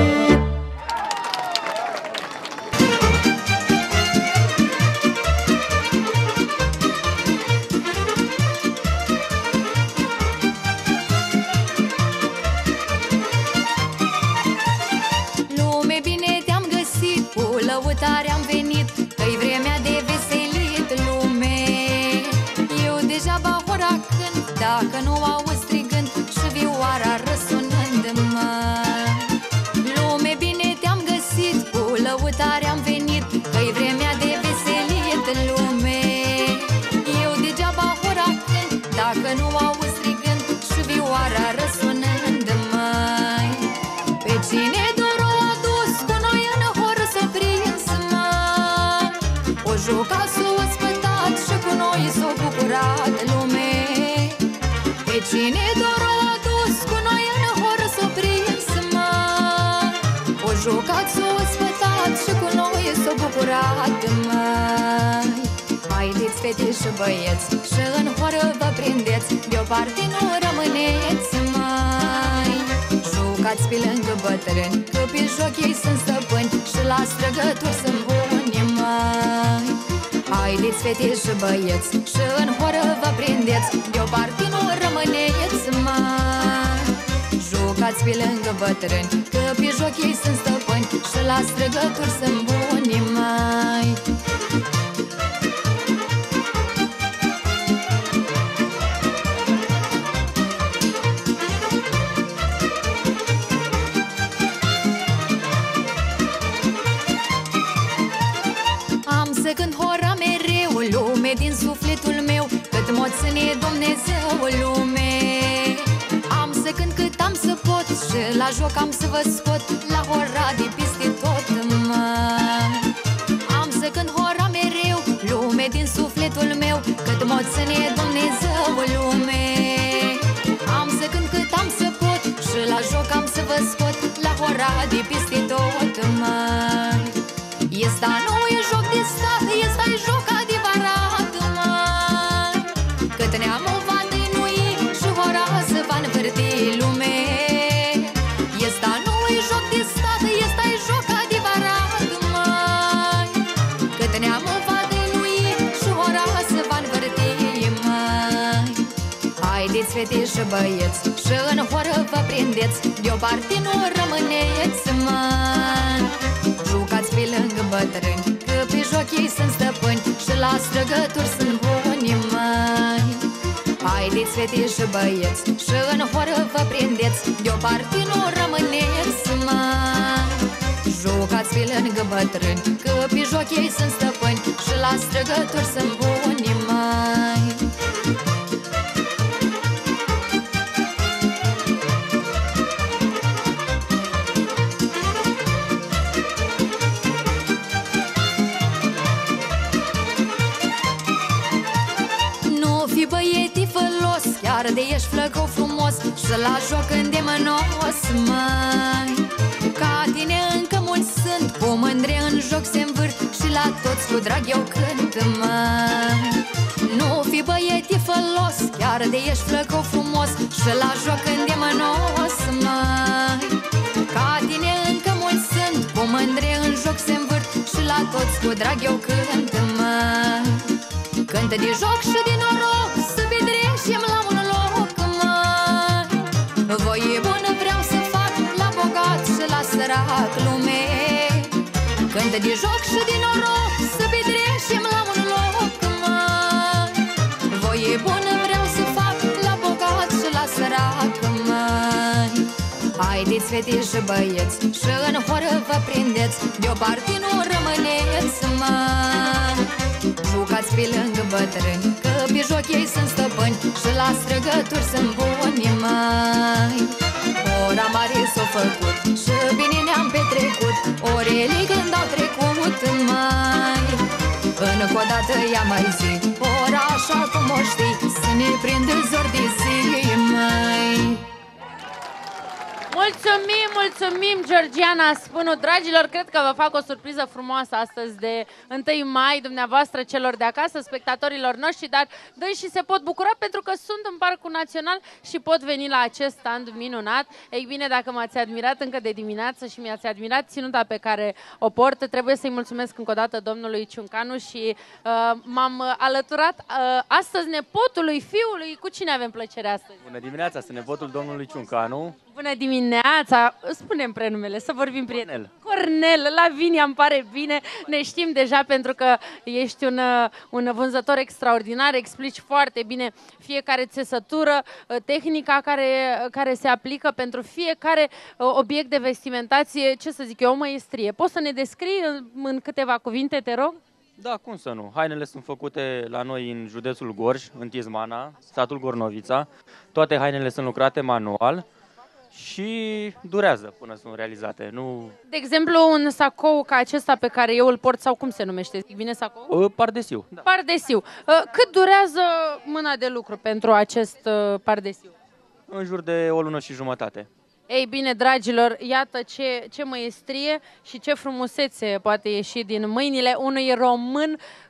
Lume, bine te-am găsit, cu lăutare am venit, că-i vremea de veselit, lume. Eu degeaba ora cânt, dacă nu auzi strigând și vioara răsunând-mă. Lume, bine te-am găsit, cu lăutare am venit, că-i vremea de veselit, lume. Eu degeaba ora cânt, dacă nu auzi strigând și vioara răsunând-mă. Pe cine doar o adus cu noi în hor s-o prins, mă. O jucat, s-o spătat și cu noi s-o bucurat, lume. Pe cine doar o adus cu noi în hor s-o prins, mă. O jucat, s-o spătat și cu noi s-o bucurat, mă. Haideți, fete și băieți, și în horă vă prindeți, deoparte nu rămâneți, mai. Jucați pe lângă bătrâni, că pe joc ei sunt stăpâni, la străgături sunt buni, mai. Haideți, fete și băieți, și în horă vă prindeți, deoparte nu rămâneți, mai. Jucați pe lângă bătrâni, că pe joc ei sunt stăpâni, și la străgături sunt buni, mai. Să cânt hora mereu, lume din sufletul meu, cât mă ține Dumnezeu lume. Am să cânt cât am să pot și la joc am să vă scot, la hora de peste tot, mai. Am să cânt hora mereu, lume din sufletul meu, cât mă ține Dumnezeu lume. Am să cânt cât am să pot și la joc am să vă scot, la hora de peste tot, mai. Esta nu e joc de stat, esta e joc adevărat, măi. Cât ne-am va dăinui și hora să va învârti lume. Esta nu e joc de stat, esta e joc adevărat, măi. Cât ne-am va dăinui și hora să va învârti, măi. Haideți, fete și băieți, și în horă vă prindeți, deoparte nu rămâneți, măi. Jucați pe lângă bătrâni, că pe joc ei sunt stăpâni, și la străgături sunt buni, mai. Haideți, fete și băieți, și în horă vă prindeți, deoparte nu rămâneți, mai. Jucați pe lângă bătrâni, că pe joc ei sunt stăpâni, și la străgături sunt buni, mai. Chiar de ești flăcău frumos și la joc îndemânos, mai. Ca tine încă mulți sunt, cu mândre în joc se învârt, și la toți cu drag eu cânt, mai. Nu fi băieti fălos, chiar de ești flăcău frumos și la joc îndemânos, mai. Ca tine încă mulți sunt, cu mândre în joc se învârt, și la toți cu drag eu cânt, mai. Cântă de joc și de noroc, să petrecem la un loc, mai. Voie bună vreau să fac, la bogat și la sărac lume. Cântă de joc și de noroc, să petrecem la un loc, mai. Voie bună vreau să fac, la bogat și la sărac, mai. Haideți, fete și băieți, și în horă vă prindeți, deoparte nu rămâneți, mai. Jucați pe lângă bătrâni, că pe joc ei sunt stăpâni, și la străgături sunt buni, mai. Ora mare s-a făcut și bine ne-am petrecut, orele când au trecut, mai. Încă o dată ea mai zi, ora așa cum o știi, să ne prindă zor de zi, mai. Mulțumim, mulțumim, Georgiana Spânu. Dragilor, cred că vă fac o surpriză frumoasă astăzi de 1 mai, dumneavoastră celor de acasă, spectatorilor noștri, dar doi și se pot bucura pentru că sunt în Parcul Național și pot veni la acest stand minunat. Ei bine, dacă m-ați admirat încă de dimineață și mi-ați admirat ținuta pe care o port, trebuie să-i mulțumesc încă o dată domnului Ciuncanu și m-am alăturat astăzi nepotului fiului. Cu cine avem plăcere astăzi? Bună dimineața, sunt nepotul domnului Ciuncanu. Bună dimineața! Spune-mi prenumele, să vorbim prieten. Cornel, Lavinia, îmi pare bine. Ne știm deja pentru că ești un vânzător extraordinar, explici foarte bine fiecare țesătură, tehnica care se aplică pentru fiecare obiect de vestimentație, ce să zic eu, o măiestrie. Poți să ne descrii în câteva cuvinte, te rog? Da, cum să nu. Hainele sunt făcute la noi în județul Gorj, în Tizmana, satul Gornovița. Toate hainele sunt lucrate manual și durează până sunt realizate. Nu... De exemplu, un sacou ca acesta pe care eu îl port, sau cum se numește? Zic bine sacou? Pardesiu. Da. Pardesiu. Cât durează mâna de lucru pentru acest pardesiu? În jur de o lună și jumătate. Ei bine, dragilor, iată ce măiestrie și ce frumusețe poate ieși din mâinile unui român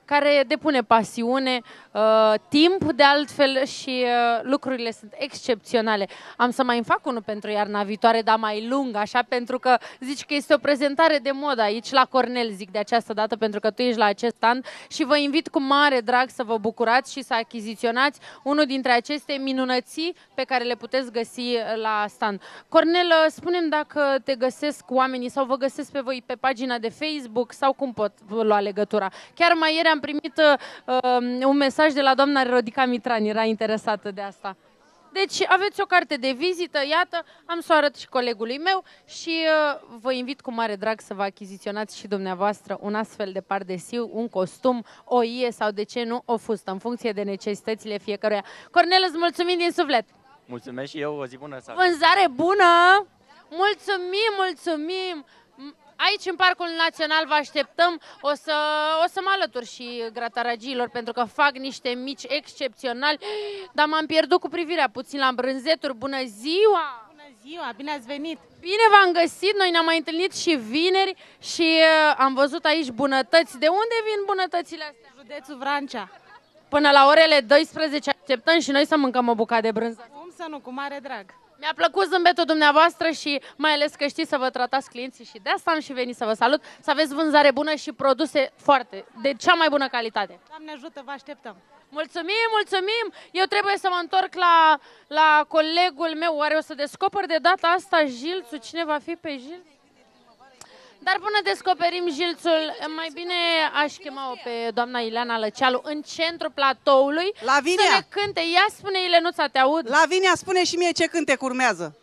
care depune pasiune, timp de altfel și lucrurile sunt excepționale. Am să mai fac unul pentru iarna viitoare, dar mai lung, așa, pentru că zici că este o prezentare de modă aici la Cornel, zic de această dată, pentru că tu ești la acest stand și vă invit cu mare drag să vă bucurați și să achiziționați unul dintre aceste minunății pe care le puteți găsi la stand. Cornel, spune-mi dacă te găsesc oamenii sau vă găsesc pe voi pe pagina de Facebook sau cum pot lua legătura. Chiar mai ieri am primit un mesaj de la doamna Rodica Mitran, era interesată de asta. Deci aveți o carte de vizită, iată, am să o arăt și colegului meu și vă invit cu mare drag să vă achiziționați și dumneavoastră un astfel de pardesiu, un costum, o ie sau de ce nu, o fustă, în funcție de necesitățile fiecăruia. Cornel, îți mulțumim din suflet! Mulțumesc și eu, o zi bună! Vânzare bună! Mulțumim, mulțumim! Aici, în Parcul Național, vă așteptăm. O să mă alătur și grataragiilor, pentru că fac niște mici excepționali. Dar m-am pierdut cu privirea puțin la brânzeturi. Bună ziua! Bună ziua, bine ați venit! Bine v-am găsit, noi ne-am mai întâlnit și vineri și am văzut aici bunătăți. De unde vin bunătățile astea? Județul Vrancea. Până la orele 12 așteptăm și noi să mâncăm o bucată de brânză. Cum să nu, cu mare drag. Mi-a plăcut zâmbetul dumneavoastră și mai ales că știți să vă tratați clienții și de asta am și venit să vă salut, să aveți vânzare bună și produse de cea mai bună calitate. Doamne ajută, vă așteptăm. Mulțumim, mulțumim! Eu trebuie să mă întorc la colegul meu. Oare o să descoper de data asta Jilțul? Cine va fi pe Jilț? Dar până descoperim Jilțul, mai bine aș chema-o pe doamna Ileana Lăcealu în centrul platoului. Lavinia! Să ne cânte. Ia spune, Ilenuța, te aud. Lavinia, spune și mie ce cântec urmează.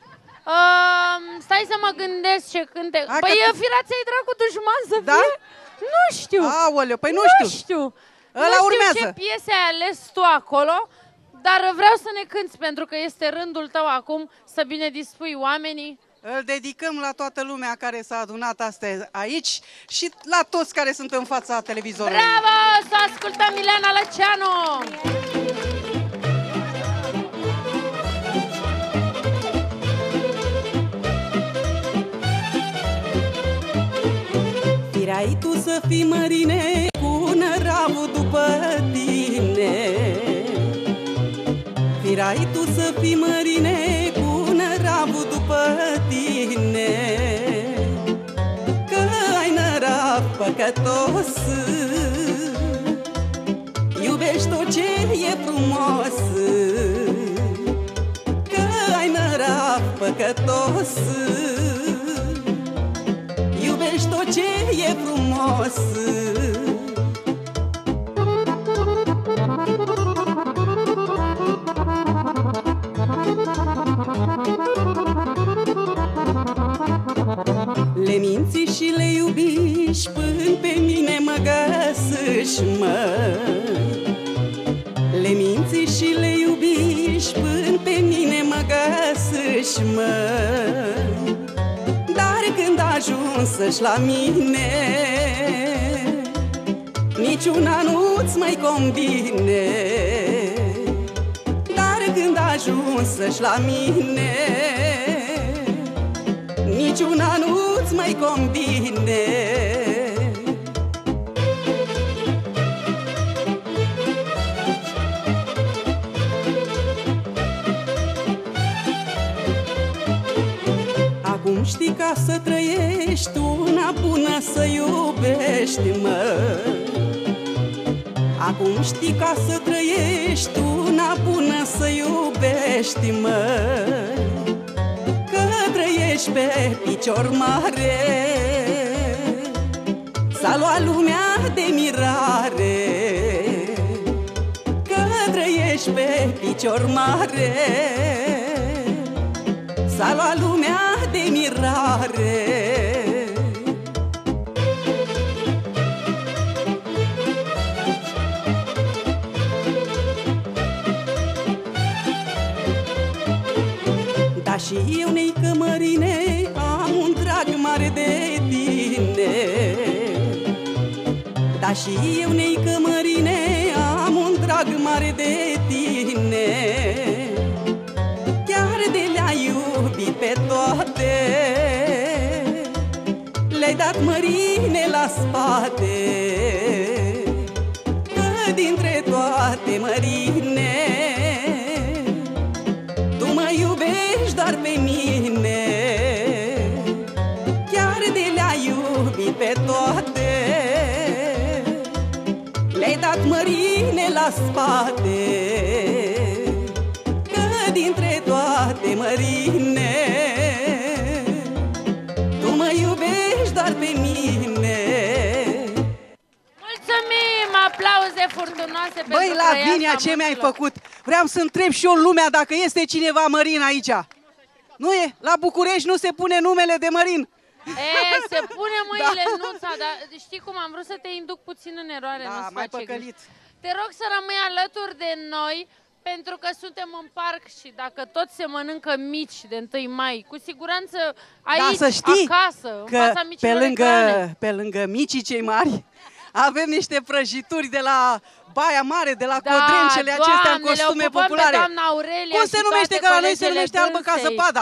Stai să mă gândesc ce cântec. Păi firați-ai dracu dușman să fie? Da? Nu știu. Aoleu, păi nu știu. Ăla urmează. Nu știu ce piese ai ales tu acolo, dar vreau să ne cânti, pentru că este rândul tău acum să bine dispui oamenii. Îl dedicăm la toată lumea care s-a adunat astăzi aici și la toți care sunt în fața televizorului. Bravo! Să ascultăm Ileana Lăceanu! Firai tu să fii mărine cu năravul după tine. Firai tu să fii mărine cu năravul după tine. Că ai nărav păcătos, iubești tot ce e frumos. Că ai nărav păcătos, iubești tot ce e frumos. Le minți și le iubiși până pe mine mă găsești, măi. Le minți și le iubiși până pe mine mă găsești, măi. Dar când ajungi la mine, niciuna nu-ți mai convine. Dar când ajungi la mine, niciuna nu-ți mai convine. Acum știi ca să trăiești, una bună să iubești, mă. Acum știi ca să trăiești, una bună să iubești, mă. Că trăiești pe picior mare, s-a luat lumea de mirare. Că trăiești pe picior mare, s-a luat lumea de mirare. Da, și eu, neică mărine, am un drag mare de tine. Da, și eu, neică mărine, am un drag mare de tine. Chiar de le-ai iubit pe toate, le-ai dat mărine la spate. toate, Mărine. Tu mă iubești doar pe mine, chiar de le-ai iubit pe toate. Le-ai dat, Mărine, la spate, că dintre toate, Mărine, tu mă iubești doar pe mine. Mulțumim! Aplauze furtunoase pentru Băi, Lavinia, ce mi-ai făcut? Vreau să întreb și eu lumea dacă este cineva Mărin aici. Nu e? La București nu se pune numele de Mărin. Se pune mâinile în nuța, dar știi cum am vrut să te induc puțin în eroare. Da, nu-ți mai face păcălit. griji. Te rog să rămâi alături de noi, pentru că suntem în parc și dacă toți se mănâncă mici de 1 mai, cu siguranță aici, Da, să știi acasă, în că fața micilor ecrane. pe lângă micii cei mari avem niște prăjituri de la Baia Mare, de la Codrencele acestea în costume populare. Cum se numește, că la noi se numește albă ca zăpada?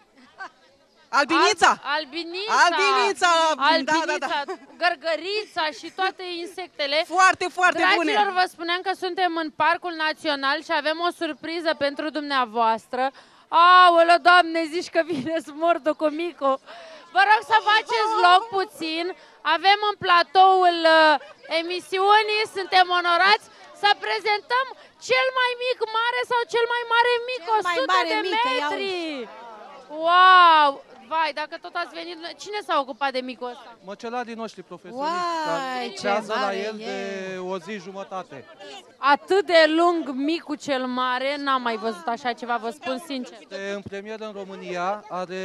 Albinița? Albinița, da. gărgărița și toate insectele. Foarte, foarte bune. Dragilor, vă spuneam că suntem în Parcul Național și avem o surpriză pentru dumneavoastră. Aoleu, Doamne, zici că vine smortul cu Mico. Vă rog să faceți loc puțin. Avem în platoul emisiunii, suntem onorați să prezentăm cel mai mic mare sau cel mai mare mic, 100 de metri. Wow! Vai, dacă tot ați venit, cine s-a ocupat de micul ăsta? Măceladii noștri profesioniști, care lucrează la el de o zi jumătate. Atât de lung micul cel mare, n-am mai văzut așa ceva, vă spun sincer. Este în premieră în România, are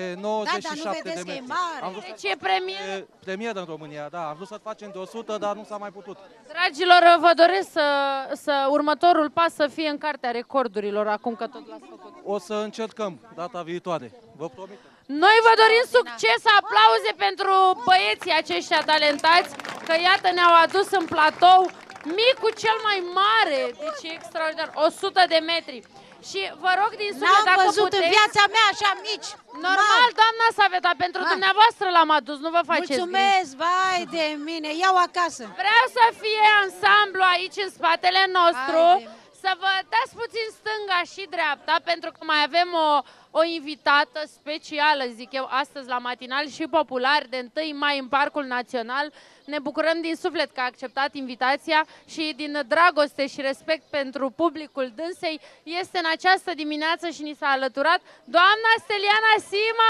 97 de metri. Deci e premieră? Premieră în România, da. Am vrut să facem de 100, dar nu s-a mai putut. Dragilor, vă doresc să următorul pas să fie în cartea recordurilor, acum că tot l-ați făcut. O să încercăm data viitoare, vă promit. Noi vă dorim succes, aplauze pentru băieții aceștia talentați, că iată ne-au adus în platou micul cel mai mare, deci e extraordinar, 100 de metri. Și vă rog din suflet, dacă N-am văzut puteți, în viața mea așa mici. Normal, doamna Saveta, pentru dumneavoastră l-am adus, nu vă faceți Mulțumesc, vai de mine, iau acasă. Vreau să fie ansamblu aici în spatele nostru, să vă dați puțin stânga și dreapta, pentru că mai avem o invitată specială, zic eu, astăzi la Matinal și Popular, de 1 mai în Parcul Național. Ne bucurăm din suflet că a acceptat invitația și din dragoste și respect pentru publicul dânsei este în această dimineață și ni s-a alăturat doamna Steliana Sima!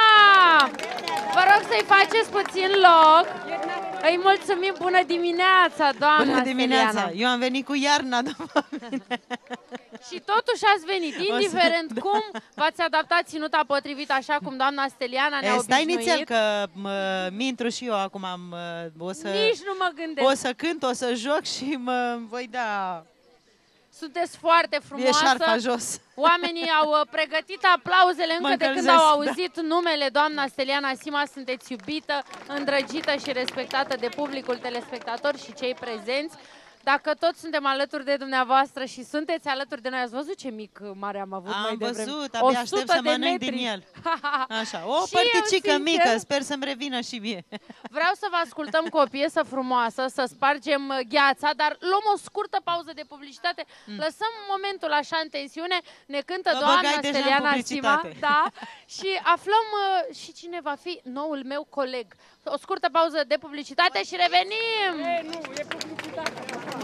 Vă rog să-i faceți puțin loc. Îi mulțumim, bună dimineața, doamna Bună dimineața! Steliana. Eu am venit cu iarna după mine. Și totuși ați venit, indiferent cum v-ați adaptat ținuta potrivit, așa cum doamna Steliana ne-a Stai obișnuit. nițel că mi-intru și eu acum, o să... Nici nu mă gândesc. O să cânt, o să joc și mă voi da... Sunteți foarte frumoasă. E șarfa jos. Oamenii au pregătit aplauzele încă de când au auzit numele doamna Steliana Sima. Sunteți iubită, îndrăgită și respectată de publicul telespectator și cei prezenți. Dacă toți suntem alături de dumneavoastră și sunteți alături de noi, ați văzut ce mic mare am avut mai devreme? Am văzut, abia aștept să mănânc din el. Așa, o părticică mică, sper să-mi revină și mie. Vreau să vă ascultăm cu o piesă frumoasă, să spargem gheața, dar luăm o scurtă pauză de publicitate, lăsăm momentul așa în tensiune, ne cântă doamna Steliana Sima, da, și aflăm și cine va fi noul meu coleg. O scurtă pauză de publicitate și revenim! Nu, e publicitate.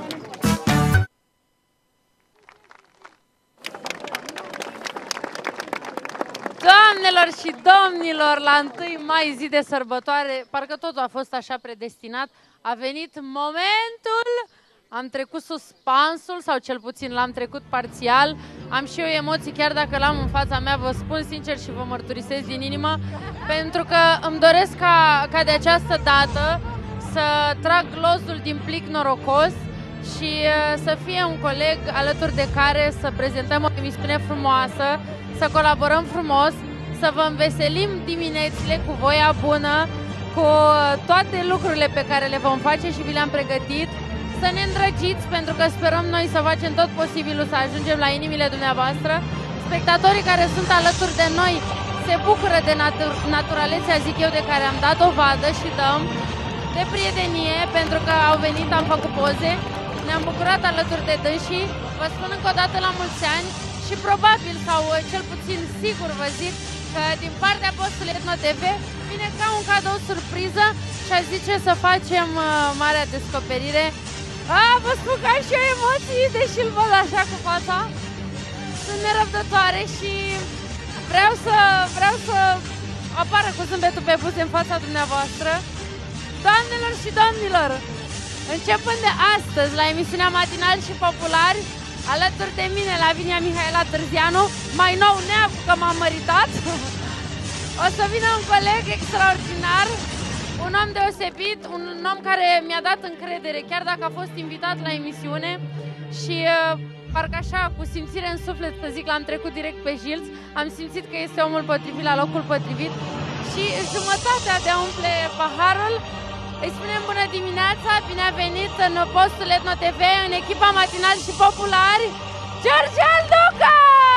Doamnelor și domnilor, la 1 mai, zi de sărbătoare, parcă totul a fost așa predestinat, a venit momentul, am trecut suspansul, sau cel puțin l-am trecut parțial, am și eu emoții, chiar dacă l-am în fața mea, vă spun sincer și vă mărturisesc din inimă, pentru că îmi doresc ca de această dată să trag glozul din plic norocos și să fie un coleg alături de care să prezentăm o emisiune frumoasă, să colaborăm frumos, să vă înveselim diminețile cu voia bună, cu toate lucrurile pe care le vom face și vi le-am pregătit, să ne îndrăgiți, pentru că sperăm noi să facem tot posibilul să ajungem la inimile dumneavoastră. Spectatorii care sunt alături de noi se bucură de naturalețea, zic eu, de care am dat dovadă și dăm, de prietenie, pentru că au venit, am făcut poze. ne-am bucurat alături de dânsii. Vă spun încă o dată la mulți ani și probabil, sau cel puțin sigur vă zic, că din partea postului Etno TV vine ca un cadou surpriză și aș zice să facem marea descoperire. Vă spun că am și eu emoții, deși îl văd așa cu fața. Sunt nerăbdătoare și vreau să apară cu zâmbetul pe buze în fața dumneavoastră. Doamnelor și domnilor, începând de astăzi la emisiunea Matinal și Populari, alături de mine, Lavinia Mihaela Târzianu, mai nou neam că m-am măritat, o să vină un coleg extraordinar, un om deosebit, un om care mi-a dat încredere, chiar dacă a fost invitat la emisiune și parcă așa, cu simțire în suflet, să zic, l-am trecut direct pe Gilles, am simțit că este omul potrivit la locul potrivit și jumătatea de a umple paharul. Îi spunem bună dimineața, bine a venit în postul Etno TV, în echipa Matinal și Populari, Georgel Ducă!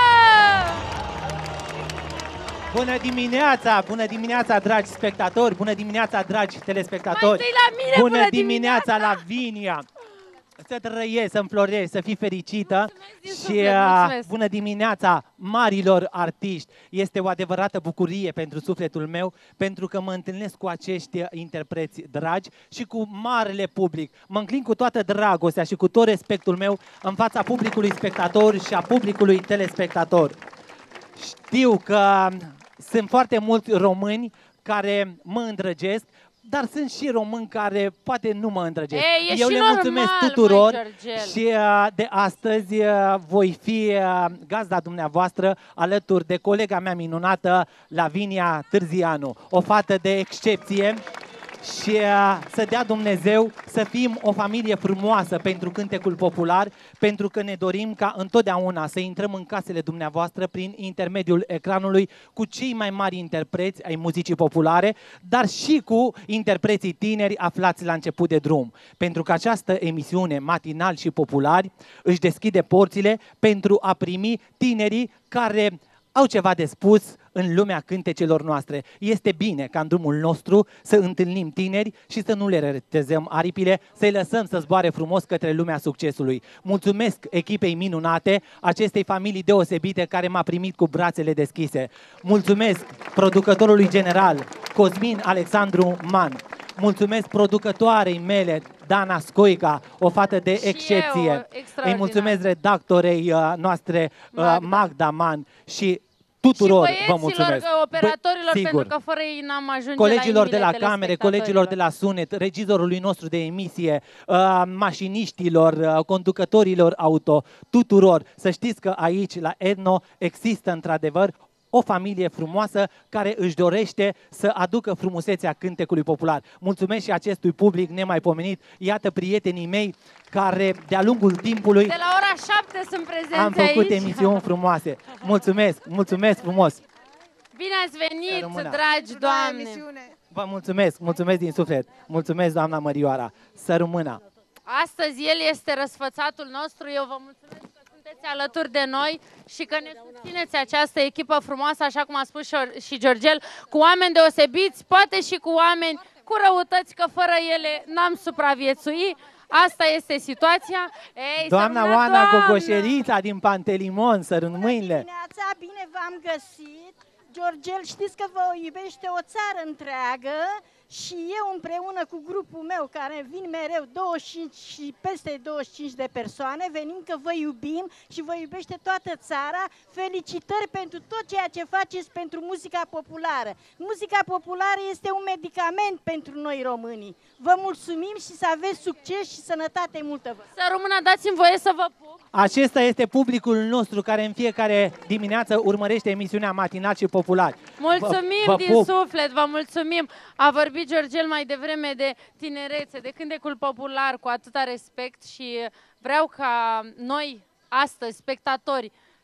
Bună dimineața, dragi spectatori, bună dimineața, dragi telespectatori. Mai întâi la mine, bună dimineața, Lavinia. Să trăiești, să înflorești, să fii fericită și bună dimineața marilor artiști. Este o adevărată bucurie pentru sufletul meu, pentru că mă întâlnesc cu acești interpreți dragi și cu marele public. Mă înclin cu toată dragostea și cu tot respectul meu în fața publicului spectator și a publicului telespectator. Știu că sunt foarte mulți români care mă îndrăgesc, dar sunt și români care poate nu mă îndrăgesc. Eu le mulțumesc tuturor și de astăzi voi fi gazda dumneavoastră alături de colega mea minunată, Lavinia Târzianu, o fată de excepție. Și să dea Dumnezeu să fim o familie frumoasă pentru cântecul popular, pentru că ne dorim ca întotdeauna să intrăm în casele dumneavoastră prin intermediul ecranului cu cei mai mari interpreți ai muzicii populare, dar și cu interpreții tineri aflați la început de drum. Pentru că această emisiune Matinal și Populari își deschide porțile pentru a primi tinerii care au ceva de spus în lumea cântecelor noastre. Este bine ca în drumul nostru să întâlnim tineri și să nu le retezăm aripile, să-i lăsăm să zboare frumos către lumea succesului. Mulțumesc echipei minunate, acestei familii deosebite care m-a primit cu brațele deschise. Mulțumesc producătorului general, Cosmin Alexandru Man. Mulțumesc producătoarei mele, Dana Scoica, o fată de excepție. Îi mulțumesc redactorei noastre, Magda Man și tuturor vă mulțumesc. Operatorilor, pentru că fără ei n-am ajunge colegilor la de la camere, colegilor de la sunet, regizorului nostru de emisie, mașiniștilor, conducătorilor auto, tuturor. Să știți că aici, la Etno, există într-adevăr o familie frumoasă care își dorește să aducă frumusețea cântecului popular. Mulțumesc și acestui public nemaipomenit. Iată prietenii mei care de-a lungul timpului de la ora 7 sunt prezenți am făcut aici. emisiuni frumoase. Mulțumesc, mulțumesc frumos! Bine ați venit, dragi doamne! Vă mulțumesc, mulțumesc din suflet. Mulțumesc, doamna Mărioara. Să rămână! Astăzi el este răsfățatul nostru. Eu vă mulțumesc că sunteți alături de noi și că ne susțineți această echipă frumoasă, așa cum a spus și Georgel, cu oameni deosebiți, poate și cu oameni cu răutăți, că fără ele n-am supraviețuit. Asta este situația. Ei, doamna Oana Gogoșerița din Pantelimon, sărut mâinile. Bună dimineața, bine v-am găsit. Georgel, știți că vă iubește o țară întreagă și eu împreună cu grupul meu, care vin mereu 25 și peste 25 de persoane, venim că vă iubim și vă iubește toată țara. Felicitări pentru tot ceea ce faceți pentru muzica populară. Muzica populară este un medicament pentru noi românii. Vă mulțumim și să aveți succes și sănătate multă. Să rămână, dați-mi voie să vă pup. Acesta este publicul nostru care în fiecare dimineață urmărește emisiunea Matinal și Popular. Mulțumim din suflet, vă mulțumim. A vorbit Georgel mai devreme de tinerețe, de cântecul popular, cu atâta respect și vreau ca noi, astăzi, spectatori,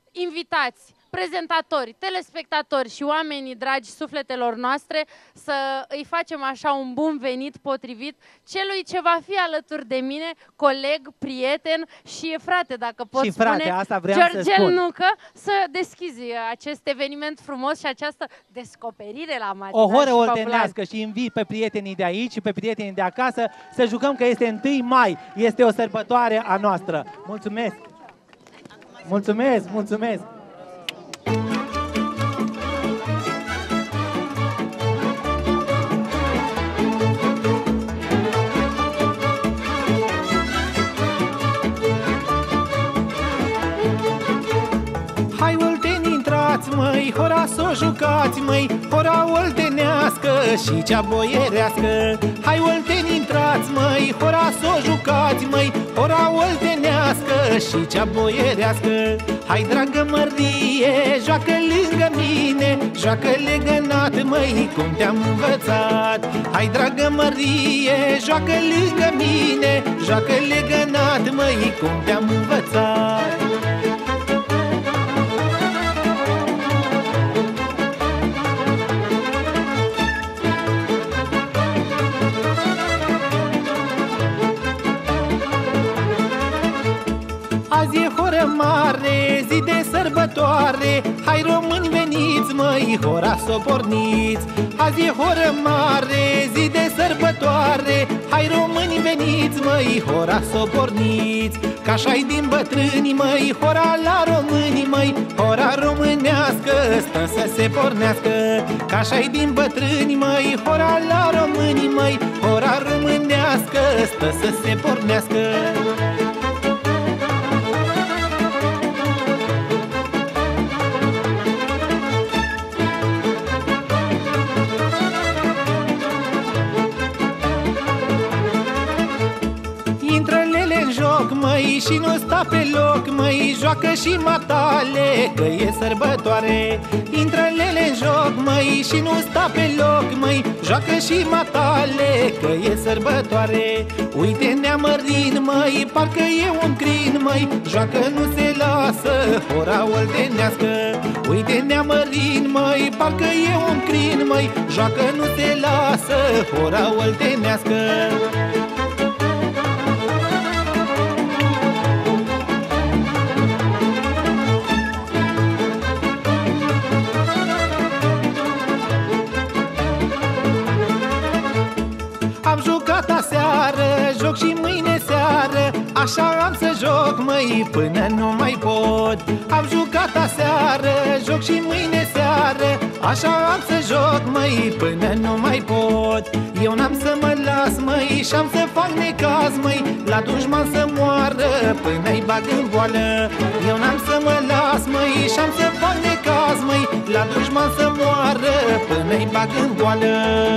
invitați, prezentatori, telespectatori și oamenii dragi sufletelor noastre să îi facem așa un bun venit potrivit celui ce va fi alături de mine, coleg, prieten și frate, dacă pot și frate, spune, asta vreau Georgel să spun. Nucă, să deschizi acest eveniment frumos și această descoperire la Matinal O horă și Popular. oltenească și invit pe prietenii de aici și pe prietenii de acasă să jucăm că este 1 mai, este o sărbătoare a noastră. Mulțumesc! Mulțumesc, mulțumesc! Hai olteni, intrați, măi, hora s-o jucați, măi, hora oltenească și cea boierească. Hai olteni, intrați, măi, hora s-o jucați, măi, hora oltenească și cea boierească. Hai, dragă mărie, joacă lângă mine, joacă legănat, măi, cum te-am învățat. Hai, dragă mărie, joacă lângă mine, joacă legănat, măi, cum te-am învățat. Azi e horă mare, zi de sărbătoare, hai români veniți, măi, hora s-o porniți. Azi e horă mare, zi de sărbătoare, hai români veniți, măi, hora s-o porniți. Că așa-i din bătrâni, măi, hora la români, măi, hora românească stă să se pornească. Că așa-i din bătrâni, măi, hora la români, măi, hora românească stă să se pornească. Măi, și nu sta pe loc, măi, joacă și matale, că e sărbătoare. Intră lele în joc, măi, și nu sta pe loc, măi, joacă și matale, că e sărbătoare. Uite neamărin, măi, parcă e un crin, măi, joacă nu se lasă, hora oltenească. Uite neamărin, măi, parcă e un crin, măi, joacă nu se lasă, hora oltenească. Am jucat aseară, joc și mâine seară, așa am să joc, măi, până nu mai pot. Am jucat aseară, joc și mâine seară, așa am să joc, măi, până nu mai pot. Eu n-am să mă las, măi, și-am să fac necaz, măi, la dușman să moară până-i bag în boală. Eu n-am să mă las, măi, și-am să fac necaz, măi, la dușman să moară până-i bag în boală.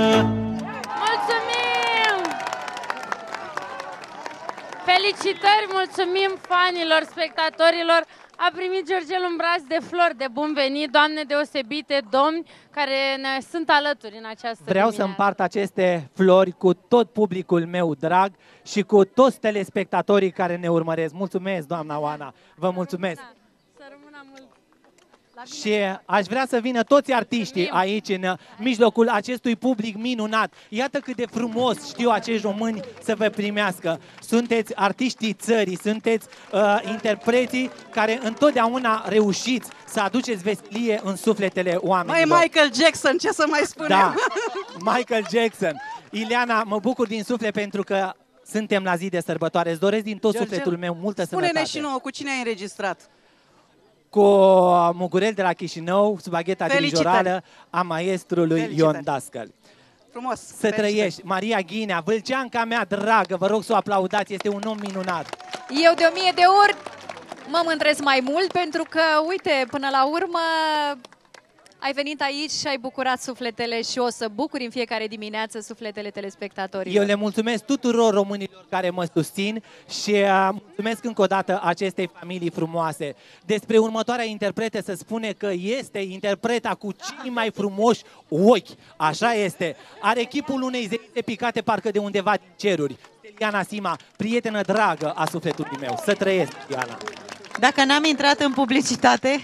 Felicitări, mulțumim fanilor, spectatorilor. A primit Georgel un braț de flori de bun venit, doamne deosebite, domni care ne sunt alături în această Vreau să împart aceste flori cu tot publicul meu drag și cu toți telespectatorii care ne urmăresc. Mulțumesc, doamna Oana, vă mulțumesc. Să rămână mult. Și aș vrea să vină toți artiștii aici, în mijlocul acestui public minunat. Iată cât de frumos știu acești români să vă primească. Sunteți artiștii țării, sunteți interpreții care întotdeauna reușiți să aduceți veselie în sufletele oamenilor. Mai Michael Jackson, ce să mai spunem? Da, Michael Jackson. Ileana, mă bucur din suflet pentru că suntem la zi de sărbătoare. Îți doresc din tot sufletul meu multă sănătate. Spune-ne și nouă, cu cine ai înregistrat? Cu Mugurel de la Chișinău, subagheta dirijorală a maestrului Ion Dascăl. Frumos! Să trăiești! Maria Ghinea, vâlceanca mea dragă, vă rog să o aplaudați, este un om minunat. Eu de 1000 de ori mă mândresc mai mult pentru că, uite, până la urmă ai venit aici și ai bucurat sufletele și o să bucuri în fiecare dimineață sufletele telespectatorilor. Eu le mulțumesc tuturor românilor care mă susțin și mulțumesc încă o dată acestei familii frumoase. Despre următoarea interpretă se spune că este interpreta cu cei mai frumoși ochi. Așa este. Are chipul unei zeițe picate parcă de undeva din ceruri. Diana Sima, prietenă dragă a sufletului meu. Să trăiesc, Diana! Dacă n-am intrat în publicitate,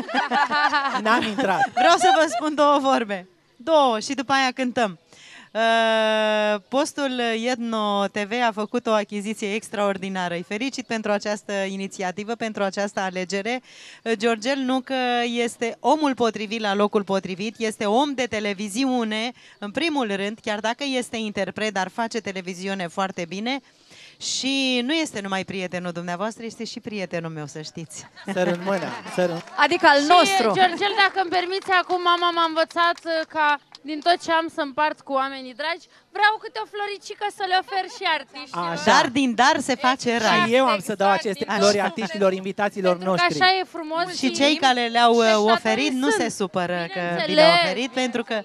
n-am intrat. Vreau să vă spun două vorbe. Două și după aia cântăm. Postul Etno TV a făcut o achiziție extraordinară. Îi felicit pentru această inițiativă, pentru această alegere. Georgel Nucă este omul potrivit la locul potrivit, este om de televiziune, în primul rând, chiar dacă este interpret, dar face televiziune foarte bine. Și nu este numai prietenul dumneavoastră, este și prietenul meu, să știți. Sărut mâna, sărut. Adică al nostru. Și, Georgel, dacă îmi permiți, acum mama m-a învățat ca din tot ce am să împart cu oamenii dragi, vreau câte o floricică să le ofer și artiștilor. Așa. Dar din dar se face rai. Și eu am să dau aceste flori artiștilor, invitațiilor noștri. Pentru că așa e frumos. Și cei care le-au oferit nu se supără că vi le-au oferit, pentru că...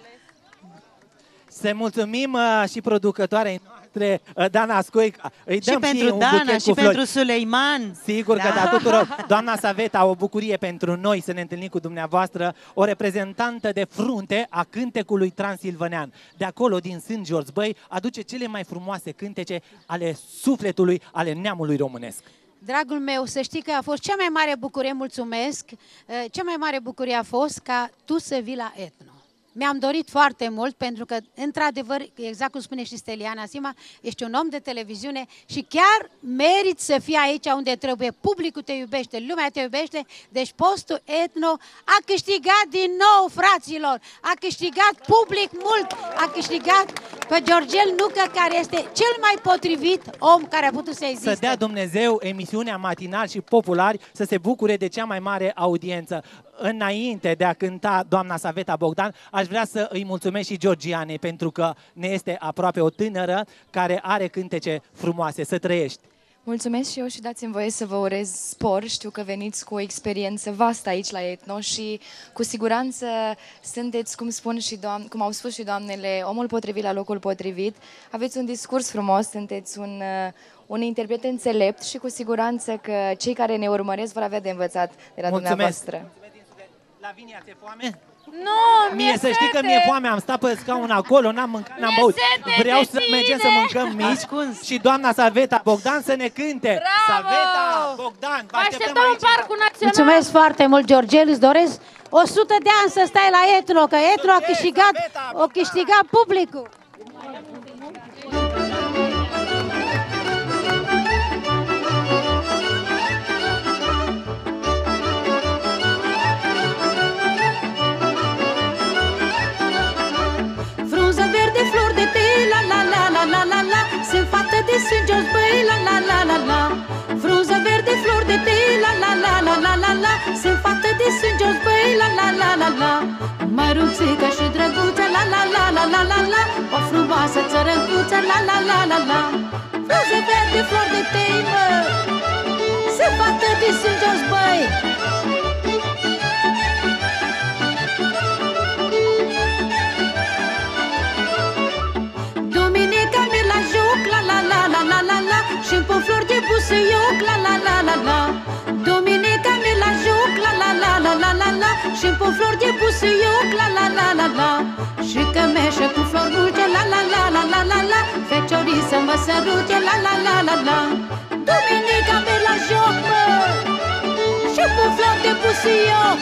Să mulțumim și producătoarei noastre, Dana Scoica. Îi dăm și pentru un Dana buchet și cu flori. pentru Suleiman. Sigur că da, tuturor. Doamna Saveta, o bucurie pentru noi să ne întâlnim cu dumneavoastră, o reprezentantă de frunte a cântecului transilvanean. De acolo, din St. George, băi, aduce cele mai frumoase cântece ale sufletului, ale neamului românesc. Dragul meu, să știi că a fost cea mai mare bucurie, mulțumesc, cea mai mare bucurie a fost ca tu să vii la Etno. Mi-am dorit foarte mult pentru că, într-adevăr, exact cum spune și Steliana Sima, ești un om de televiziune și chiar meriți să fii aici unde trebuie. Publicul te iubește, lumea te iubește, deci postul Etno a câștigat din nou, fraților, a câștigat public mult, a câștigat pe Georgel Nucă, care este cel mai potrivit om care a putut să existe. Să dea Dumnezeu emisiunea Matinal și Populari să se bucure de cea mai mare audiență. Înainte de a cânta doamna Saveta Bogdan, aș vrea să îi mulțumesc și Georgianei, pentru că ne este aproape o tânără care are cântece frumoase. Să trăiești! Mulțumesc și eu și dați-mi voie să vă urez spor. Știu că veniți cu o experiență vastă aici la Etno și cu siguranță sunteți, cum au spus și doamnele, omul potrivit la locul potrivit. Aveți un discurs frumos, sunteți un interpret înțelept și cu siguranță că cei care ne urmăresc vor avea de învățat de la dumneavoastră. Lavinia, ți-e foame? Nu, mie să știi că mi-e foame, am stat pe scaun acolo, n-am mâncat, n-am băut. Vreau să mergem să mâncăm mici și doamna Saveta Bogdan să ne cânte. Bravo! Saveta Bogdan, vă așteptăm în Parcul Național. Mulțumesc foarte mult, Georgel, îți doresc 100 de ani să stai la Etno, că Etno a câștigat publicul. Sunt fată de St. băi, la la la la la. Frunză verde, flori de te, la la la la la la la. Sunt fată de St. băi, la la la la la. Măruțică și drăguță, la la la la la la la. O frumoasă țărăncuță, la la la la la. Frunză verde, flori de te, mă. Sunt fată de St. băi. Și-mi pun flori de busuioc, la la la la la. Duminica mi la joc, la la la la la la la. Și-mi pun flori de busuioc, la la la la la. Și cămeșă cu flori multe, la la la la la la la. Feciorii să mă sărute, la la la la la. Duminica mi la joc, mă. Și-mi pun flori de busuioc.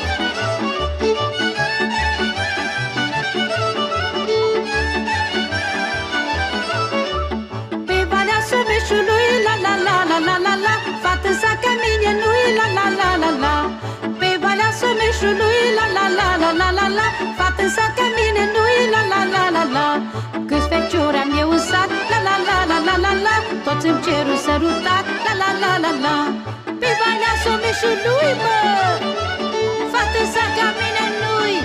Someșului, la la la la la la la. Fată sa ca mine, nu-i la la la la la. Pe Valea Someșului, la la la la la la la. Fată sa ca mine, nu-i la la la la la. Câți feciori am eu în sat, la la la la la la la. Toți îmi cerul sărutat, la la la la la. Pe Valea Someșului, mă. Fată sa ca mine, nu-i.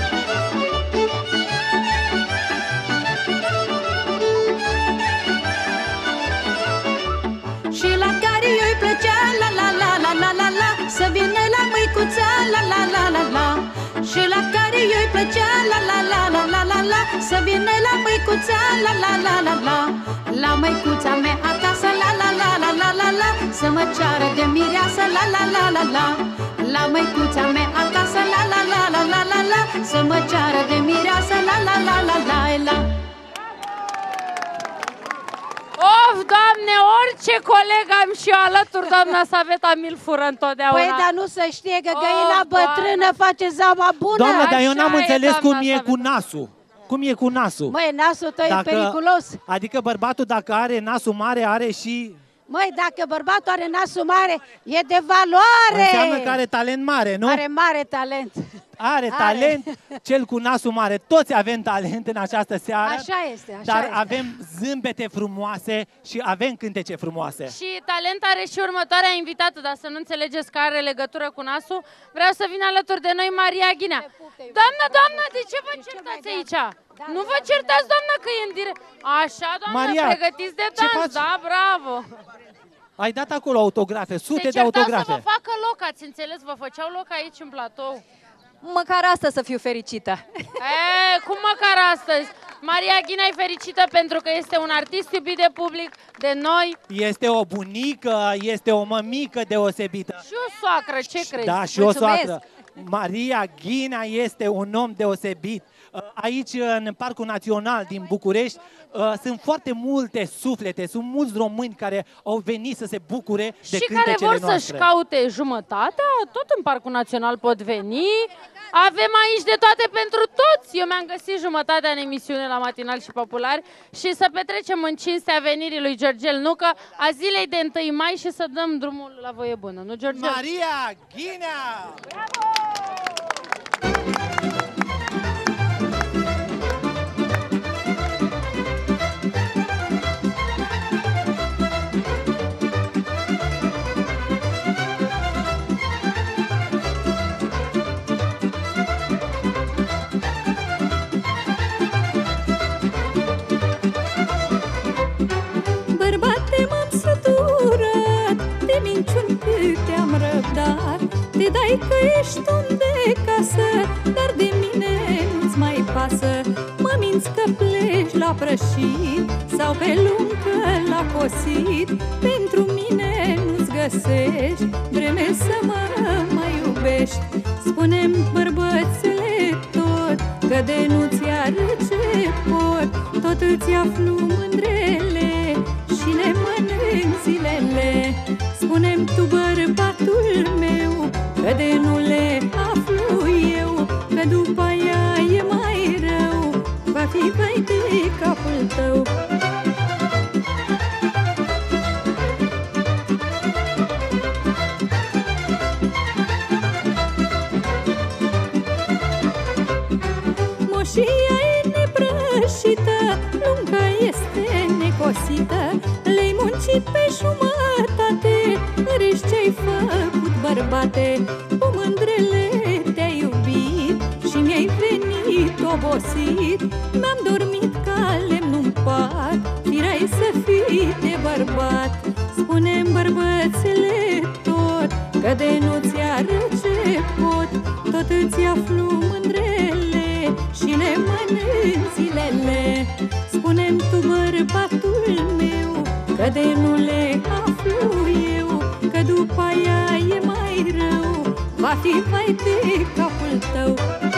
Și la care eu-i plăcea, la la la la la la la. Să vină la măicuța, la la la la la. Și la care eu-i plăcea, la la la la la la la. Să vină la măicuța, la la la la la. La măicuța mea acasă, la la la la la la la. Să mă ceară de mireasă, la la la la la. La măicuța mea acasă, la la la la la la la. Să mă ceară de mireasă, la la la la la la. Of, Doamne, orice Ce coleg am și eu alături, doamna Saveta mi-l fură întotdeauna. Păi, dar nu se știe că găina bătrână face zama bună. Doamna, dar eu n-am Așa e, înțeles cum doamna e Saveta. cu nasul. Cum e cu nasul? Măi, nasul tău e periculos. Adică bărbatul dacă are nasul mare, are și... Măi, dacă bărbatul are nasul mare, e de valoare. Înseamnă că are talent mare, nu? Are mare talent. Are talent, cel cu nasul mare. Toți avem talent în această seară. Așa este, așa dar este. avem zâmbete frumoase și avem cântece frumoase. Și talent are și următoarea invitată, dar să nu înțelegeți că are legătură cu nasul. Vreau să vină alături de noi Maria Ghinea. Doamna, de ce vă certați aici? Nu vă certați, doamna, că e în direct. Așa, doamna, Maria, pregătiți de ce dans, faci? da, bravo. Ai dat acolo autografe, sute de certau autografe. să vă facă loc, ați înțeles? Vă făceau loc aici în platou. Măcar astăzi să fiu fericită. Cum măcar astăzi? Maria Ghinea e fericită pentru că este un artist iubit de public, de noi. Este o bunică, este o mămică deosebită. Și o soacră, ce crezi? Da, și o soacră. Maria Ghinea este un om deosebit. Aici, în Parcul Național din București, sunt foarte multe suflete, sunt mulți români care au venit să se bucure de și cântecele care vor noastre. să-și caute jumătatea, tot în Parcul Național pot veni. Avem aici de toate pentru toți. Eu mi-am găsit jumătatea în emisiune la Matinal și Populari și să petrecem în cinstea venirii lui Georgel Nucă a zilei de 1 mai și să dăm drumul la voie bună, nu, Georgel? Maria Ghinea! Bravo! Bărbate, m-am săturat de minciuni câte am răbdat. Te dai că ești om de casă, dar de mine nu-ți mai pasă. Mă minți că pleci la prășit sau pe lungă la cosit. Pentru mine nu-ți găsești vreme să mă mai iubești. Spune-mi, bărbățele, tot că de nu-ți arăt ce pot. Tot îți aflu mândrele și ne mănânc zilele. Spune-mi tu, bărbatul meu, că de nu le aflu eu, că după ea e mai rău, va fi vai de capul tău. Moșia e neprășită, lunga este necosită. Le-ai muncit pe jumătate, riști ce-ai făcut, bărbate. Cu mândrele te-ai iubit și mi-ai venit obosit. Mi-am dormit ca lemn-n pat, firai să fii de bărbat. Spune-mi, bărbățele, tot că de nu-ți arăt ce pot. Tot îți aflu mândrele și le mănânc zilele. Spune-mi tu, bărbatul meu, că de nu le aflu eu, că după ea e mai rău, va fi vai de capul tău.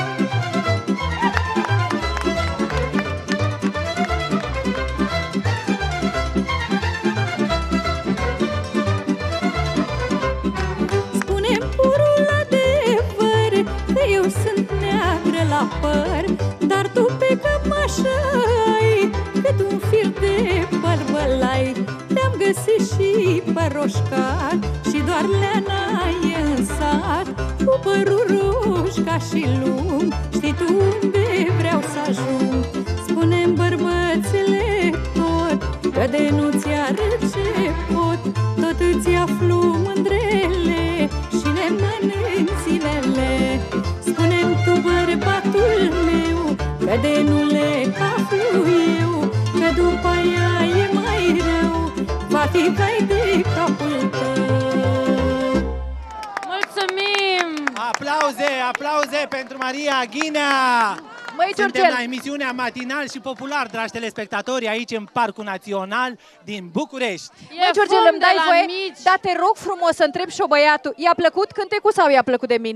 Spune-mi, purul adevăr, că eu sunt neagră la păr, dar tu pe cămașă ai cât un fir de bărbălai. Te-am găsit și păr roșcat și doar leana e în sat. Cu părul roș ca și lung, știi tu unde vreau să ajung. Spune-mi, bărbățele, tot că de nu-ți arăt ce pot. Tot îți aflu mândrele și le mănânc zilele. Spune-mi tu, bărbatul meu, că de nu le aflu eu, că după ea e mai rău, va fi vai de capul tău. Mulțumim! Aplauze, aplauze pentru Maria Ghinea! Măi, Suntem Georgel, la emisiunea Matinal și Popular, dragi telespectatori, aici în Parcul Național din București. Măi, Georgel, îmi dai voie, dar te rog frumos să întreb și-o băiatul, i-a plăcut cântecul sau i-a plăcut de mine?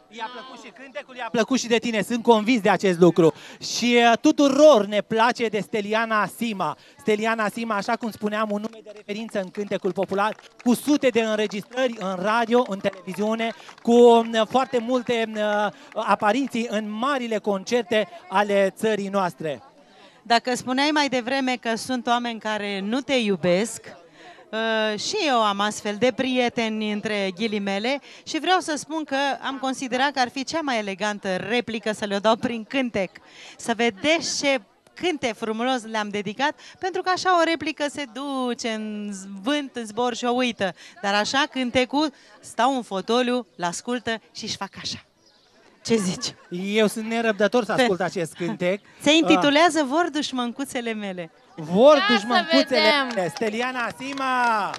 I-a plăcut și cântecul, i-a plăcut și de tine, sunt convins de acest lucru. Și tuturor ne place de Steliana Sima. Steliana Sima, așa cum spuneam, un nume de referință în cântecul popular, cu sute de înregistrări în radio, în televiziune, cu foarte multe apariții în marile concerte ale țării noastre. Dacă spuneai mai devreme că sunt oameni care nu te iubesc, și eu am astfel de prieteni între ghilimele și vreau să spun că am considerat că ar fi cea mai elegantă replică să le-o dau prin cântec. Să vedeți ce cântec frumos le-am dedicat, pentru că așa o replică se duce în vânt, în zbor și o uită. Dar așa cântecul, stau în fotoliu, l-ascultă și își fac așa. Ce zici? Eu sunt nerăbdător să ascult acest cântec. Se intitulează Vor dușmâncuțele mele. Vor dușmâncuțele mele, Steliana Sima!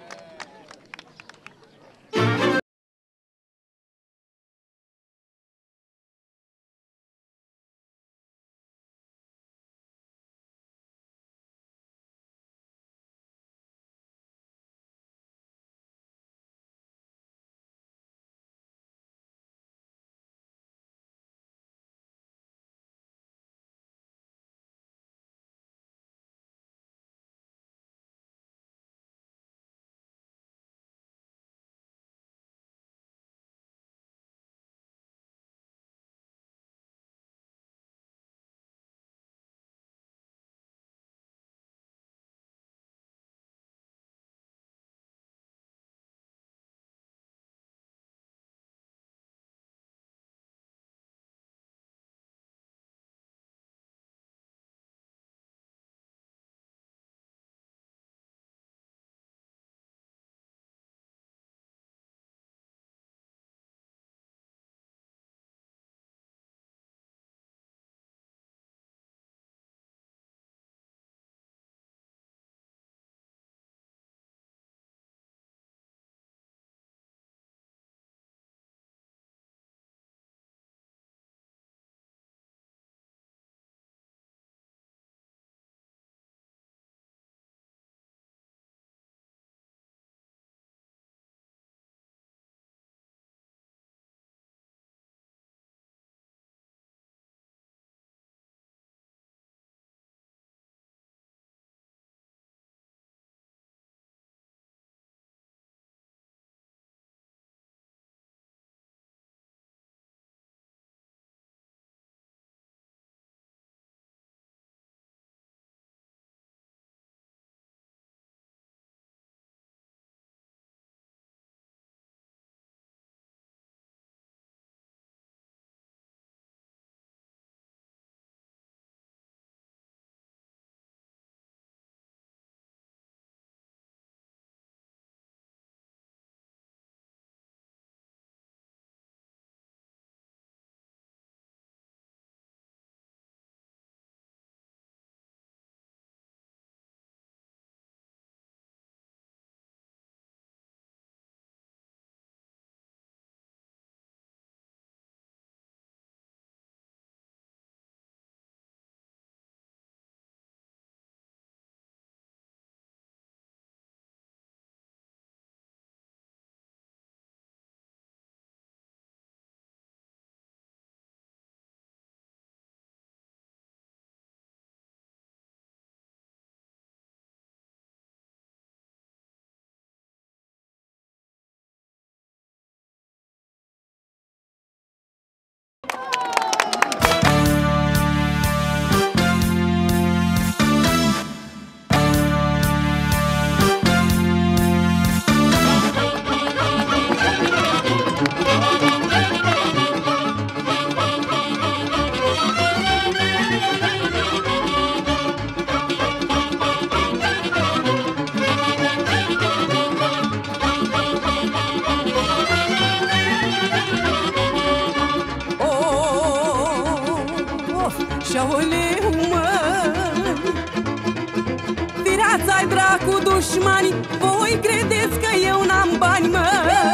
Viața-i dracu dușmani, voi credeți că eu n-am bani, mă?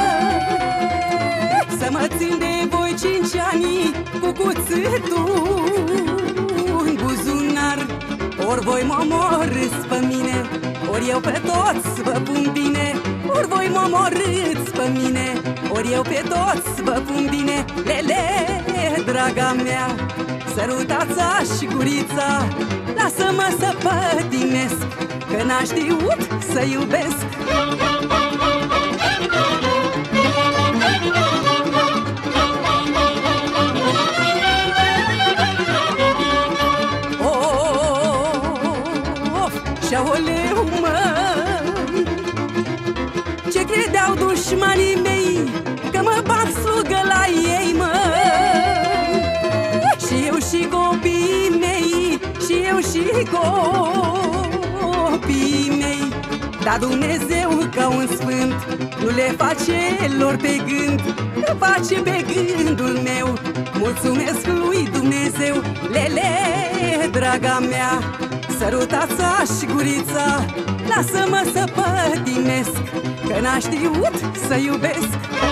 Să mă țin de voi 5 ani cu cuțitul în buzunar. Ori voi mă omorâți pe mine, ori eu pe toți vă pun bine. Ori voi mă omorâți pe mine, ori ori eu pe toți vă pun bine, lele, draga mea. Sărutața și gurița, lasă-mă să pătimesc, că n-a știut să iubesc. Și-aoleu, măi, ce credeau dușmanii mei, că mă bat slugă la ei, măi. Și eu și copiii mei, și eu și copiii mei. Dar Dumnezeu ca un sfânt nu le face lor pe gând, le face pe gândul meu. Mulțumesc lui Dumnezeu, lele, draga mea. Sărutața și gurița, lasă-mă să pătimesc, că n-a știut să iubesc.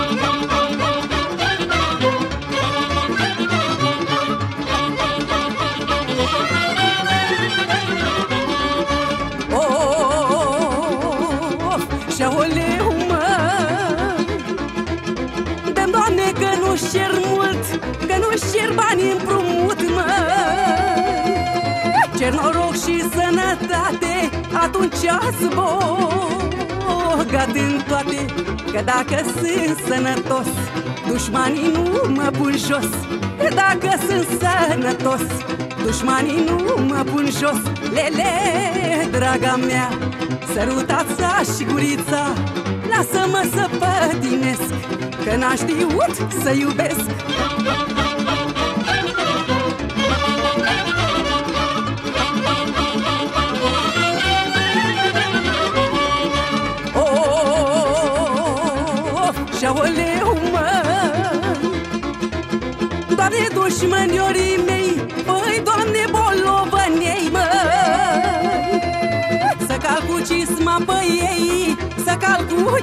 Și-aoleu, măi, dă-mi, Doamne, că nu-și cer mult, că nu-și cer bani împrumut, măi. Cer noroc și sănătate, atunci-ați bogat în toate, că dacă sunt sănătos, dușmanii nu mă pun jos. Că dacă sunt sănătos, dușmanii nu mă pun jos. Lele, draga mea, sărutața și gurița, lasă-mă să pătimesc, că n-a știut să iubesc. Și-aoleu, măi, Doamne, dușmâniorii mei, păi, Doamne, bolovănei, măi. Să calcu cisma pe ei, să calcu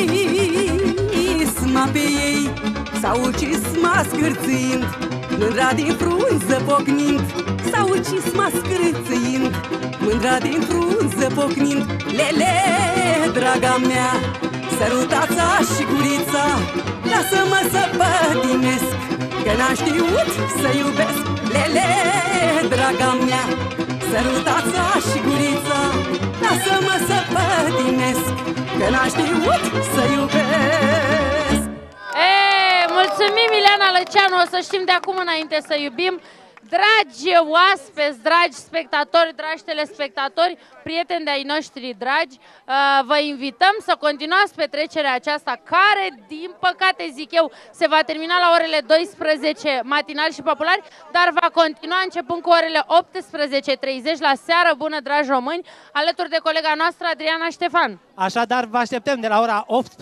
cisma pe ei, sau cisma scârțind, mândra din frunză pocnind, sau cisma scârțind, mândra din frunză pocnind. Lele, draga mea, sărutața și gurița, lasă-mă să pătimesc, că n-a știut să iubesc. Lele, draga mea, sărutața și gurița, lasă-mă să pătimesc, că n-a știut să iubesc. Mulțumim, Ileana Lăceanu, o să știm de acum înainte să iubim. Dragi oaspeți, dragi spectatori, dragi telespectatori, prieteni de-ai noștri dragi, vă invităm să continuați petrecerea aceasta care, din păcate zic eu, se va termina la orele 12 matinal și populari, dar va continua începând cu orele 18:30 la seară bună, dragi români, alături de colega noastră Adriana Ștefan. Așadar, vă așteptăm de la ora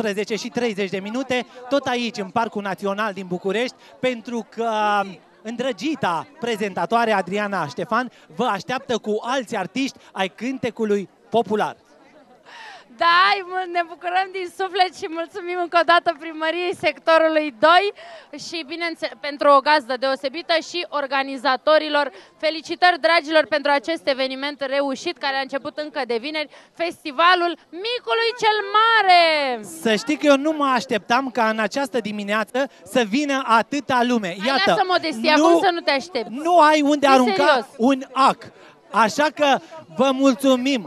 18:30, tot aici, în Parcul Național din București, pentru că îndrăgita prezentatoare Adriana Ștefan vă așteaptă cu alți artiști ai cântecului popular. Da, ne bucurăm din suflet și mulțumim încă o dată primăriei sectorului 2 și, bineînțeles, pentru o gazdă deosebită și organizatorilor. Felicitări, dragilor, pentru acest eveniment reușit care a început încă de vineri, Festivalul Micului cel Mare! Să știi că eu nu mă așteptam ca în această dimineață să vină atâta lume. Iată, lasă modestia, cum să nu te aștepți? Nu ai unde arunca serios un ac. Așa că vă mulțumim.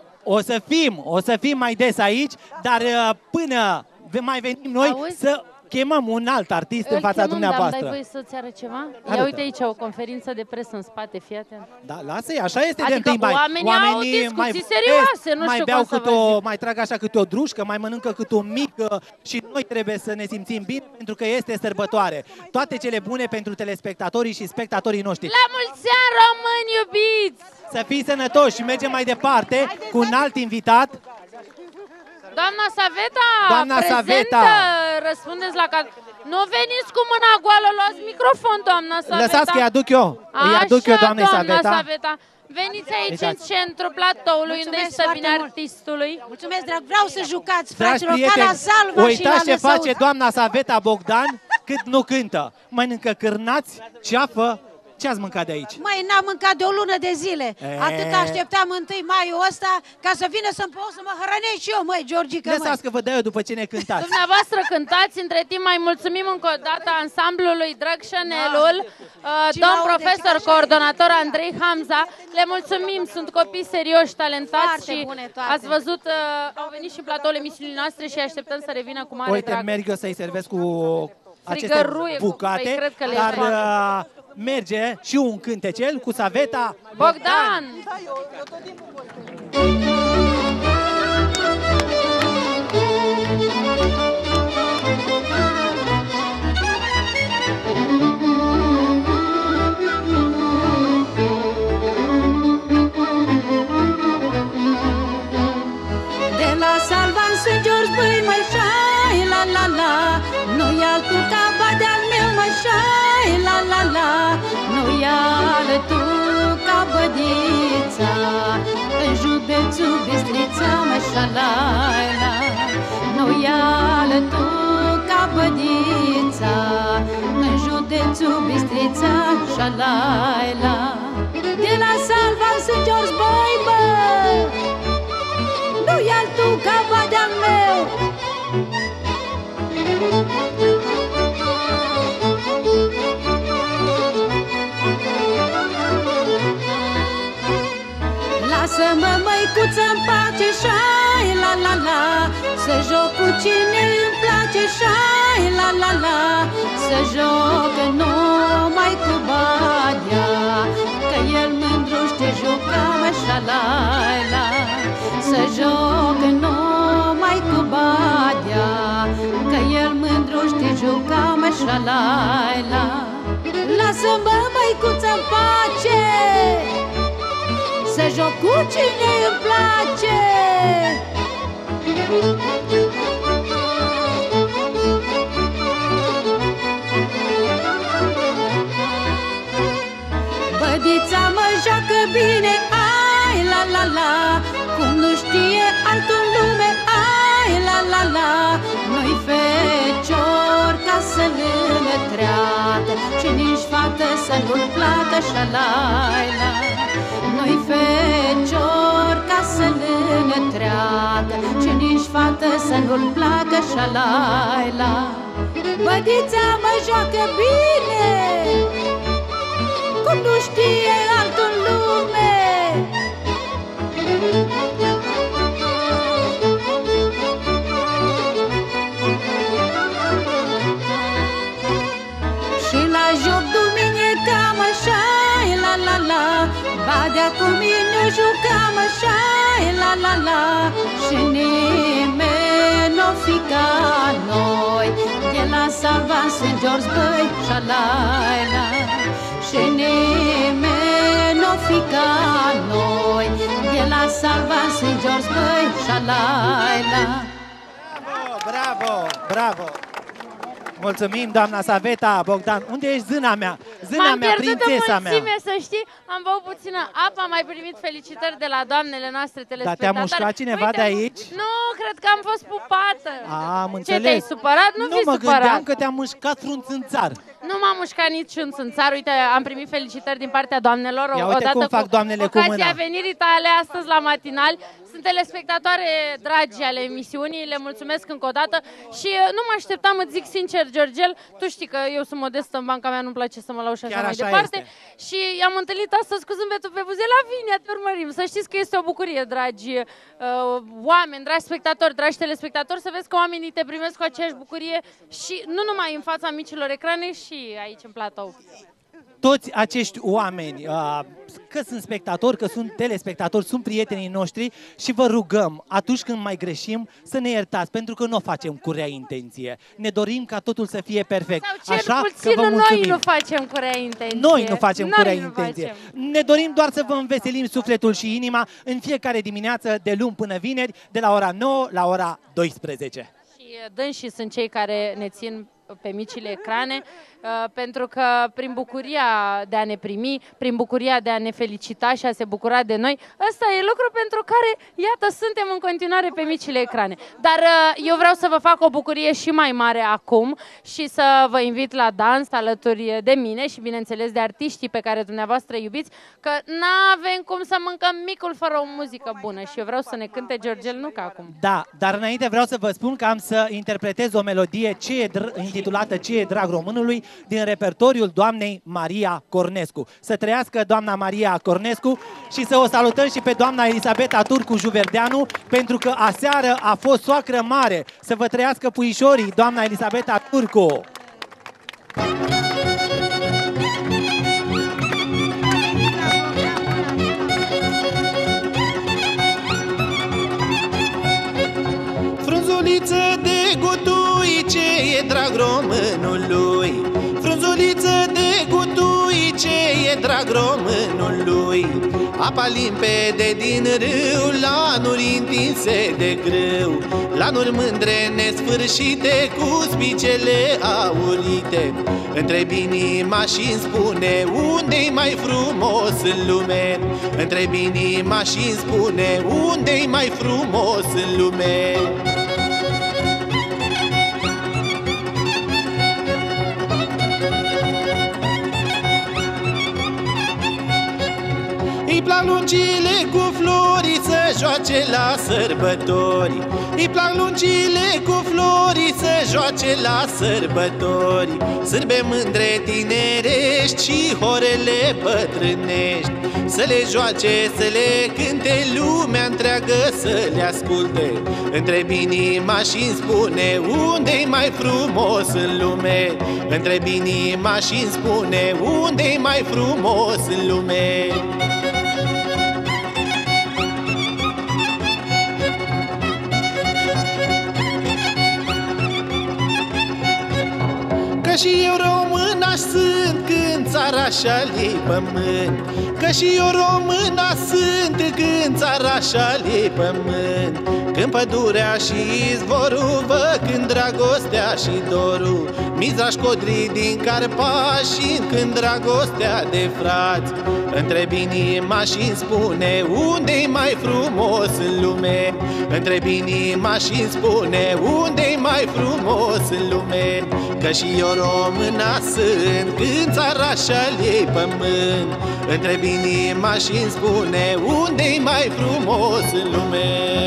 O să fim mai des aici, dar până mai venim noi, auzi? Să chemăm un alt artist în fața dumneavoastră. Dar dai voie să-ți arăt ceva? Ia uite aici o conferință de presă în spate, fii atent. Da, lasă-i, așa este adică de 1 mai. Oamenii au discuții serioase, nu știu cum să vă zic. Mai trag așa câte o drușcă, mai mănâncă câte o mică și noi trebuie să ne simțim bine pentru că este sărbătoare. Toate cele bune pentru telespectatorii și spectatorii noștri. La mulți ani, români iubiți! Să fii sănătoși și mergem mai departe cu un alt invitat. Doamna Saveta, doamna Saveta, răspundeți la nu veniți cu mâna goală, luați microfon, doamna Saveta. Lăsați că îi aduc eu. Îi aduc eu, doamnei Saveta. Veniți aici în centrul platoului, unde este bine artistului. Mulțumesc, drag, vreau să jucați, fraților, ca la Salva și la uitați ce face doamna Saveta Bogdan cât nu cântă. Mănâncă cârnați, ceafă, Ce ați mâncat de aici? Mai n-am mâncat de o lună de zile. Atât așteptam 1 maiul ăsta ca să vină să-mi pot să mă hrănesc și eu, măi, Georgica, măi. Lăsați că vă dau eu după ce ne cântați. Dumneavoastră cântați, între timp mai mulțumim încă o dată ansamblului Drag Chanelul, domn profesor, coordonator Andrei Hamza. Le mulțumim, sunt copii serioși, talentați Foarte și bune toate. ați văzut, au venit și în platoul emisiunii noastre și așteptăm să revină cu mare Uite, drag. merg eu să-i servesc cu aceste Frigăruie, bucate, păi, cred că le dar fac. merge și un cântecel cu Saveta Bogdan! De la Salvan St. George, băi, măi, șai, la, la, la, nu-i altul ca de-al meu, măi, șai, la, la, la, nu-i altul ca bădița, în județul Bistrița, măi, șalai, la, nu-i altul ca bădița, în județul Bistrița, șalai, la, de la Salvan St. George, băi, bă, nu-i altul ca de-al meu. Lasă-mă, măicuță-n pace, șai, la, la, la, să joc cu cine îmi place, șai, la, la, la, să joc numai cu Badea, că el mândruște juca, mă, șalai, la, să joc numai cu Badea, că el mândruște juca, mă, șalai, la. Lasă-mă, măicuță-n pace, să joc cu cine îmi place. Bădița mă joacă bine, ai, la, la, la, cum nu știe altul în lume, ai, la, la, la, nu-i fecior ca să-l înătreacă și nici fată să nu-l placă, șalai, la, nu-i fecior ca să-l înătreacă și nici fată să nu-l placă, șalai, la. Bădița mă joacă bine, cum nu știe altul în lume. Și la joc duminica, mă, șai, la, la, la, Badea cu mine jucam, șai, la, la, la, și nimeni n-o fi ca noi, de la Salvan St. George, băi, șalai, la, și nimeni n-o fi ca noi, de la Salvan St. George, băi, șalai, la. Bravo, bravo! Mulțumim, doamna Saveta, Bogdan. Unde ești zâna mea? Zâna mea, prințesa mea. Să știi, am băut puțină apă, am mai primit felicitări de la doamnele noastre telespectatoare. Dar te-a mușcat cineva de aici? Nu, cred că am fost pupată. Am înțeles. Ce, te-ai supărat? Nu fi supărat. Nu mă gândeam că te-a mușcat vreun țânțar. Nu m-a mușcat niciun țânțar. Uite, am primit felicitări din partea doamnelor. Ia uite cum fac doamnele cu mâna. ocazia venirii tale astăzi la matinal. Sunt telespectatoare dragi ale emisiunii, le mulțumesc încă o dată și nu mă așteptam, îți zic sincer, Georgel, tu știi că eu sunt modestă în banca mea, nu-mi place să mă lauși așa mai departe. Este. Și i-am întâlnit astăzi cu zâmbetul pe buze la Vinia, te urmărim. Să știți că este o bucurie, dragi oameni, dragi spectatori, dragi telespectatori, să vezi că oamenii te primesc cu aceeași bucurie și nu numai în fața micilor ecrane, și aici în platou. Toți acești oameni, că sunt spectatori, că sunt telespectatori, sunt prietenii noștri și vă rugăm, atunci când mai greșim, să ne iertați, pentru că nu o facem cu rea intenție. Ne dorim ca totul să fie perfect. Sau cel puțin noi nu facem cu rea intenție. Noi nu facem cu rea intenție. Ne dorim doar să vă înveselim sufletul și inima în fiecare dimineață, de luni până vineri, de la ora 9 la ora 12. Și dânsii sunt cei care ne țin pe micile ecrane, pentru că prin bucuria de a ne primi, prin bucuria de a ne felicita și a se bucura de noi, ăsta e lucru pentru care, iată, suntem în continuare pe micile ecrane. Dar eu vreau să vă fac o bucurie și mai mare acum și să vă invit la dans alături de mine și, bineînțeles, de artiștii pe care dumneavoastră iubiți, că n-avem cum să mâncăm micul fără o muzică bună și eu vreau să ne cânte Georgel, nu ca acum. Da, dar înainte vreau să vă spun că am să interpretez o melodie intitulată Ce e drag românului din repertoriul doamnei Maria Cornescu. Să trăiască doamna Maria Cornescu și să o salutăm și pe doamna Elisabeta Turcu Juverdeanu, pentru că aseară a fost soacră mare. Să vă trăiască puișorii, doamna Elisabeta Turcu! Frunzuliță de gutui, ce e drag românului. Frunzuliță de gutui, ce e drag românului. Apa limpede din râu, lanuri întinse de grâu, lanuri mândre nesfârșite cu spicele aurite. Întreb inima și-mi spune unde-i mai frumos în lume. Întreb inima și-mi spune unde-i mai frumos în lume. Îi plac lungile cu flori să joace la sărbători. Îi plac lungile cu flori să joace la sărbători. Sârbe mândre tinerești și horele bătrânești, să le joace, să le cânte, lumea întreagă să le asculte. Întreb inima și-mi spune unde-i mai frumos în lume. Întreb inima și-mi spune unde-i mai frumos în lume. Că și eu românaș sunt când țara și-a-i pământ. Că și eu românaș sunt când țara și-a-i pământ. Când pădurea și izvorul văd, când dragostea și dorul, miza școdrii din Carpași, când dragostea de frați. Întreb inima și-mi spune unde-i mai frumos în lume. Întreb inima și-mi spune unde-i mai frumos în lume. Că și eu româna sunt când țara și-a-i pământ. Întreb inima și-mi spune unde-i mai frumos în lume.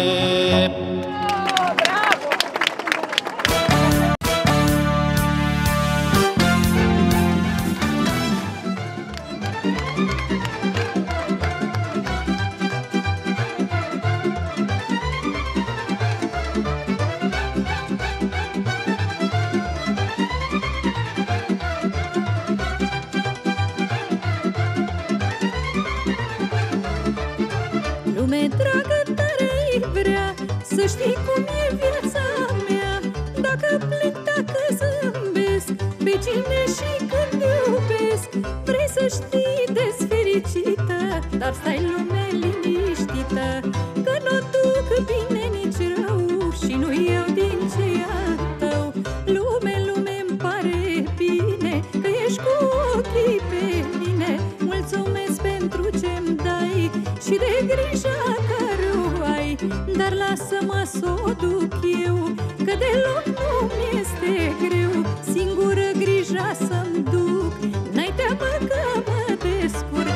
Lume dragă, tare-i vrea să știi cum e viața mea. Dacă plec, dacă zâmbesc, pe cine și când iubesc. Vrei să știi de-s fericită, dar stai lume liniștită, că nu duc bine nici rău și nu iau din ce al tău. Lume, lume-mi pare bine că ești cu ochii pe mine. Mulțumesc pentru ce-mi dai și de grija care o ai, dar lasă-mă s-o duc eu, că deloc nu-mi este greu. Singură grija să-mi duc, n-ai teamă că mă descurc.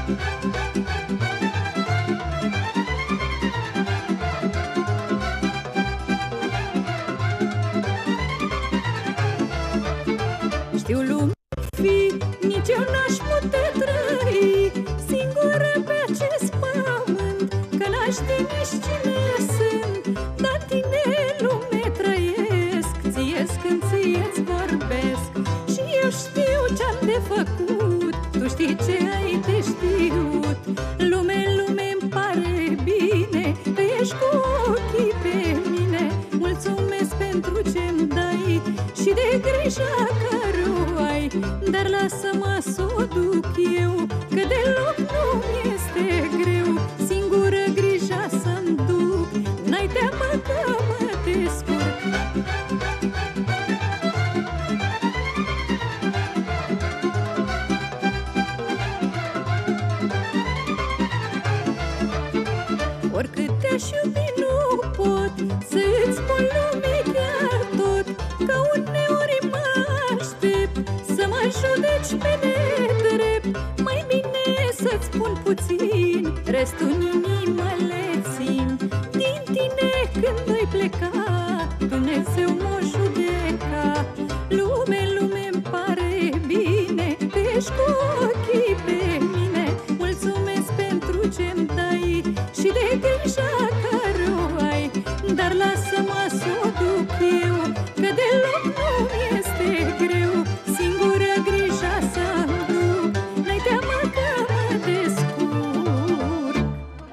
Știu lume fi, nici eu n-aș putea trăi singură pe acest pământ, că n-aș ști nici cine sunt, dar tine lume trăiesc. Ție-s când ție-ți vorbesc și eu știu ce-am de făcut, tu știi ce ai de știut. Lume, lume-mi pare bine că ești cu ochii pe mine. Mulțumesc pentru ce-mi dai și de grija care o ai, dar lasă-mă s-o duc eu, că deloc nu-mi este greu. Singură grija să-mi duc, n-ai teamă că mă descurc. restul în inimă le țin. Din tine când voi pleca, Dumnezeu mă judeca. Lume-mi pare bine, că ești cu ochii pe mine. Mulțumesc pentru ce-mi dai și de grija care o ai. Dar lasă-mă să o duc eu, că deloc nu este greu. Singură grija să-mi duc, n-ai teamă că mă descurc.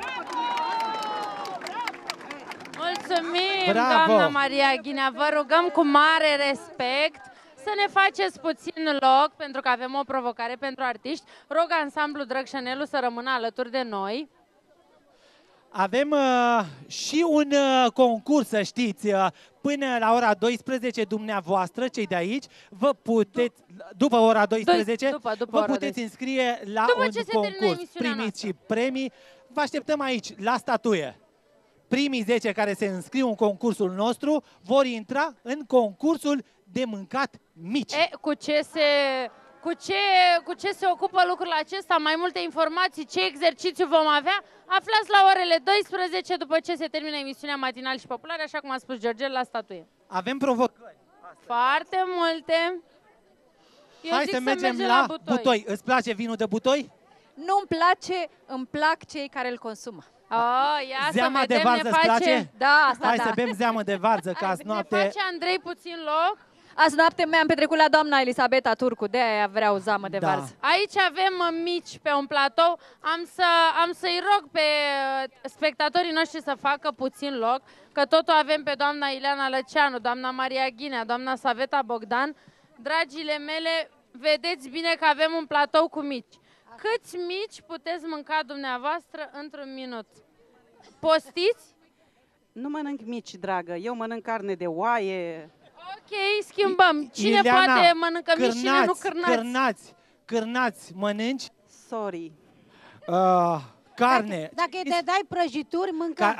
Mulțumim, Bravo! doamna Maria Ghinea. Vă rugăm cu mare respect să ne faceți puțin loc, pentru că avem o provocare pentru artiști. Rog ansamblu Drăgșănelu să rămână alături de noi. Avem și un concurs, să știți, până la ora 12 dumneavoastră, cei de aici, vă puteți, după ora 12, după vă ora puteți 12. înscrie la După un ce se termină concurs. emisiunea Primiți noastră. și premii. Vă așteptăm aici, la statuie. Primii 10 care se înscriu în concursul nostru vor intra în concursul de mâncat mici. Cu ce se ocupă lucrul acesta? Mai multe informații, ce exercițiu vom avea? Aflați la orele 12 după ce se termină emisiunea Matinal și Populare, așa cum a spus Georgel, la statuie. Avem provocări. Foarte multe. Eu Hai zic să mergem la butoi. Îți place vinul de butoi? Nu-mi place, îmi plac cei care îl consumă. Ia Zeama să de vedem, varză ne îți face... place? Da, asta Hai da. să bem zeamă de varză, ca azi noapte. Ne face Andrei puțin loc. Azi noapte mi-am petrecut la doamna Elisabeta Turcu, de-aia vreau zamă de varză. Aici avem mici pe un platou. Am să-i rog pe spectatorii noștri să facă puțin loc, că totul avem pe doamna Ileana Lăceanu, doamna Maria Ghinea, doamna Saveta Bogdan. Dragile mele, vedeți bine că avem un platou cu mici. Câți mici puteți mânca dumneavoastră într-un minut? Postiți? Nu mănânc mici, dragă. Eu mănânc carne de oaie. Ok, schimbăm. Cine Ileana, poate mănâncă mici, cine nu cârnați? Cârnați, mănânci? Sorry. Carne. Dacă te dai prăjituri, mâncă...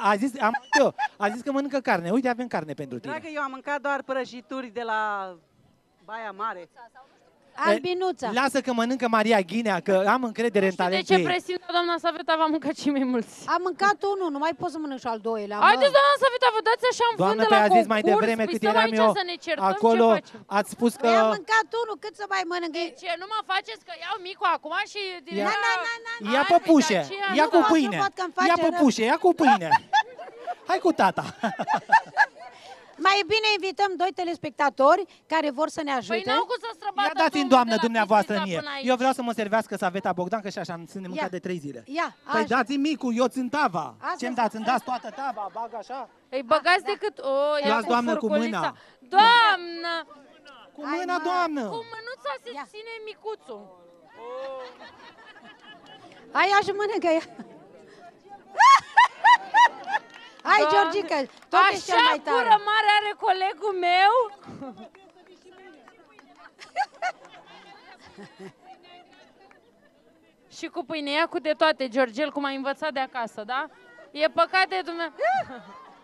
A zis că mănâncă carne. Uite, avem carne pentru tine. Dragă, eu am mâncat doar prăjituri de la Baia Mare. Albinuța. Lasă că mănâncă Maria Ghinea, că am încredere în De talentul ce ei. presimt doamna Saveta va mânca și mai mulți? Am mâncat unul, nu mai pot să mănânc și al doilea. Haideți, doamna Saveta, vă dați așa în vânt Doamnă, de pe la a concurs? zis mai devreme cât stăm eram aici eu să ne certăm, acolo, ce facem? ați spus că... Păi am mâncat unul, cât să mai mănânc? Ce, nu mă faceți că iau micul acum și... Ia păpușe, ia cu pâine, ia păpușe, ia cu pâine. Hai cu tata. Mai bine invităm doi telespectatori care vor să ne ajute. Păi n-au cum să străbată. Ia dați-mi, doamnă, dumneavoastră mie. Eu vreau să mă servească Saveta Bogdan, că și așa sunt mâncat de 3 zile. Ia, Păi așa. dați-mi micul, eu țin tava. Ce-mi dați? Îmi dați toată tava, bag așa? Îi băgați decât... Luați, doamnă, cu mâna. Doamnă! Cu mâna, doamnă! Cu mânuța se ține micuțul. Hai, așa mănâncă ea. Hai, Georgica, tot ești cel mai tare. Așa gură mare are colegul meu. Și cu pâinea cu de toate, Georgel, cum ai învățat de acasă, da? E păcat de dumneavoastră.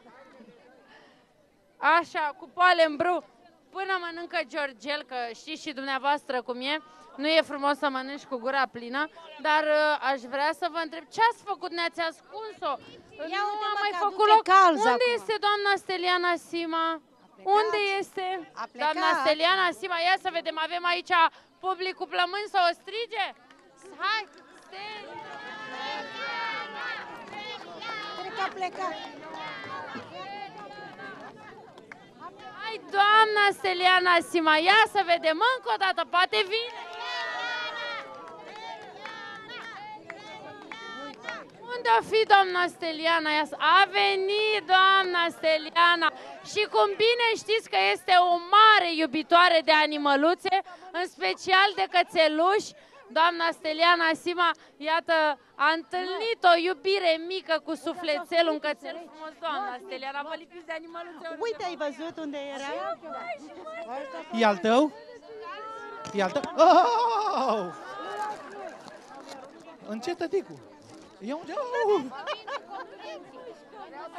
Așa, cu poale în bru. Până mănâncă Georgel, că știți și dumneavoastră cum e, nu e frumos să mănânci cu gura plină, dar aș vrea să vă întreb, ce ați făcut? Ne-ați ascuns-o? Nu am mai făcut loc. Unde este doamna Steliana Sima? Unde este? Doamna Steliana Sima, ia să vedem, avem aici publicul plămâni să o strige? Hai, Cred că a plecat. Hai, doamna Steliana Sima, ia să vedem încă o dată, poate vine. Unde a fi doamna Steliana? A venit doamna Steliana și cum bine știți că este o mare iubitoare de animăluțe, în special de cățeluși, doamna Steliana Sima, iată, a întâlnit o iubire mică cu suflețel, un cățel frumos, doamna Steliana, vă lipiți de animăluțe. Uite, ai văzut unde era? E al tău? E al tău? Oh! Încetă, Ticu.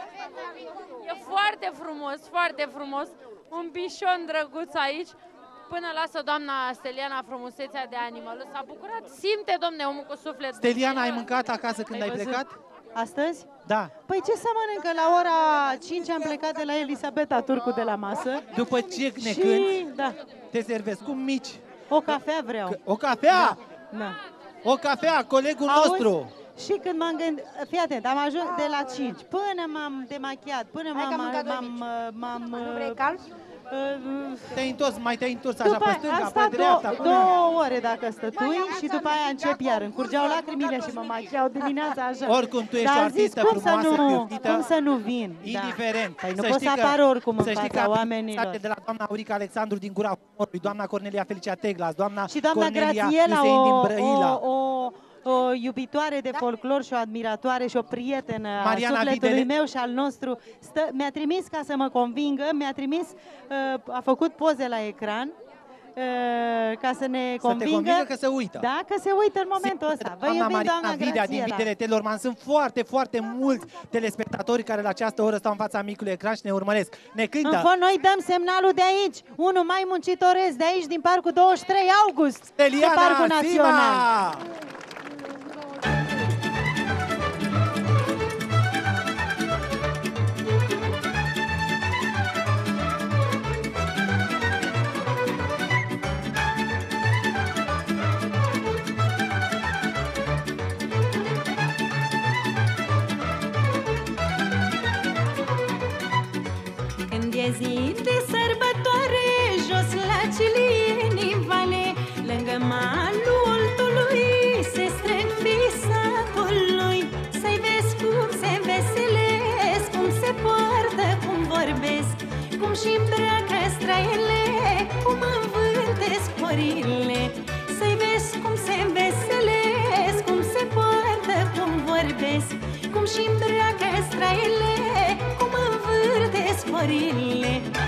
E foarte frumos, foarte frumos. Un bișon drăguț aici. până lasă doamna Steliana frumusețea de animal. S-a bucurat, simte, domne, omul cu suflet. Steliana, ai mâncat acasă când ai plecat? Astăzi? Da. Păi ce să mănâncă? La ora 5 am plecat de la Elisabeta Turcu de la masă. După ce ne cânti, da. te servesc cu mici. O cafea vreau. O cafea? Da. O cafea, colegul nostru. Și când m-am gândit, fii atent, am ajuns de la 5, până m-am demachiat, până m-am Te-ai întors, mai te-ai întors așa pe stânga, pe dreapta. Două ore dacă stătui și după aia încep iar. Îmi curgeau lacrimile și mă machiau dimineața așa. Oricum, tu ești o artistă frumoasă, târtită. Cum să nu vin? Indiferent. Păi nu pot să apar oricum în fața oamenilor. De la doamna Aurica Alexandru din Gura Humorului, doamna Cornelia Felicia Teglas, doamna și doamna Cornelia Grațiela, Iusein din Brăila. O iubitoare de folclor și o admiratoare și o prietenă Mariana a sufletului Videle. meu și al nostru. Mi-a trimis ca să mă convingă, mi-a trimis, a făcut poze la ecran ca să ne convingă. Să te convingă că se uită. Da, că se uită în momentul ăsta. Vă iubim, doamna Videa din Vitele Telorman. Sunt foarte, foarte mulți telespectatori care la această oră stau în fața micului ecran și ne urmăresc. Ne cântă. În fond, noi dăm semnalul de aici. Unul mai muncitoresc de aici, din Parcul 23 August. Steliana Parcul Național. Când e zi de sărbătoare, jos la Cilieni Vale, lângă malul Oltului, se strâng fisatul lui. Să-i vezi cum se înveselesc, cum se poartă, cum vorbesc, cum și îmbracă straiele, cum învântesc florile. Să-i vezi cum se înveselesc, cum se poartă, cum vorbesc, cum și îmbracă straiele, cum învântesc florile.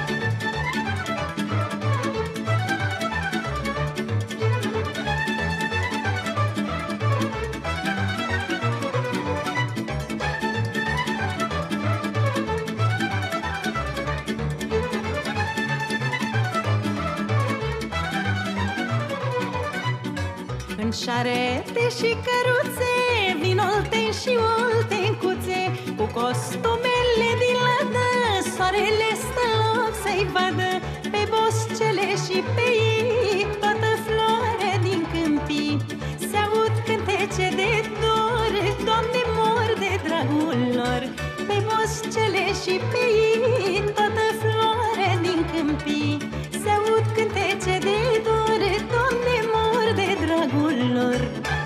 În șarete și căruțe vin olteni și oltencuțe, cu costumele din ladă, soarele stă loc să-i vadă. Pe boscele și pe ei, toată floarea din câmpii, se aud cântece de dor, Doamne, mor de dragul lor. Pe boscele și pe ei, toată floarea din câmpii, se aud cântece de dor, Doamne, mor de dragul lor.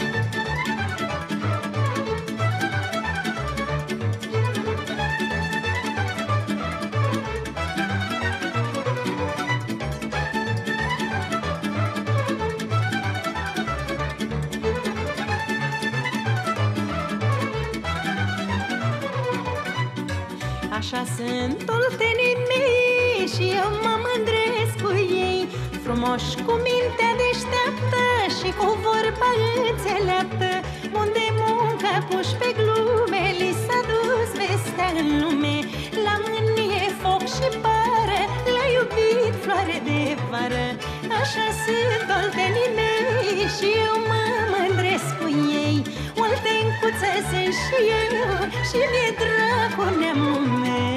Așa sunt oltenii mei și eu mă mândresc cu ei, frumoși cu mintea deșteaptă și cu vorba înțeleaptă. Unde muncă puși pe glume, li s-a dus vestea în lume. La mânie foc și pară, l-a iubit floare de vară. Așa sunt oltenii mei și eu mă mândresc cu ei. Oltencuță sunt și eu și mi-e drag cu neamul meu.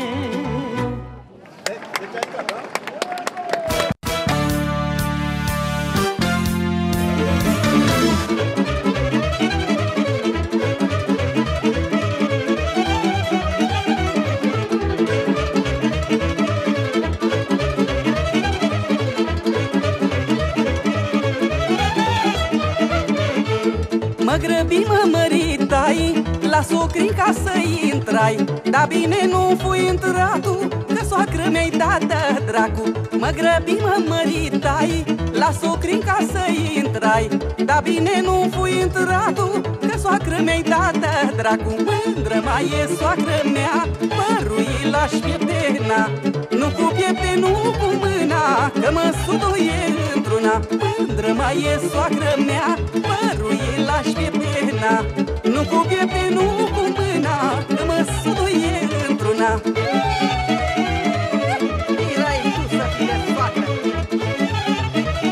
Mă grăbi, mă măritai, la socri ca să intrai, dar bine nu fui intrat-tu, că soacră mi-ai dat dracu. Mă grăbi, mă măritai, la socri ca să intrai, dar bine nu fui intrat-tu, că soacră mi-ai dat dracu. Mândră mai e soacră mea, părul îi lași pieptena, nu cu piepte, nu cu mâna, că mă suduie într-una. Mândră mai e soacră mea, părul îi lași pieptena, nu cu piepte, nu cu mâna, că mă suduie într-una. Erai tu să fie soacră.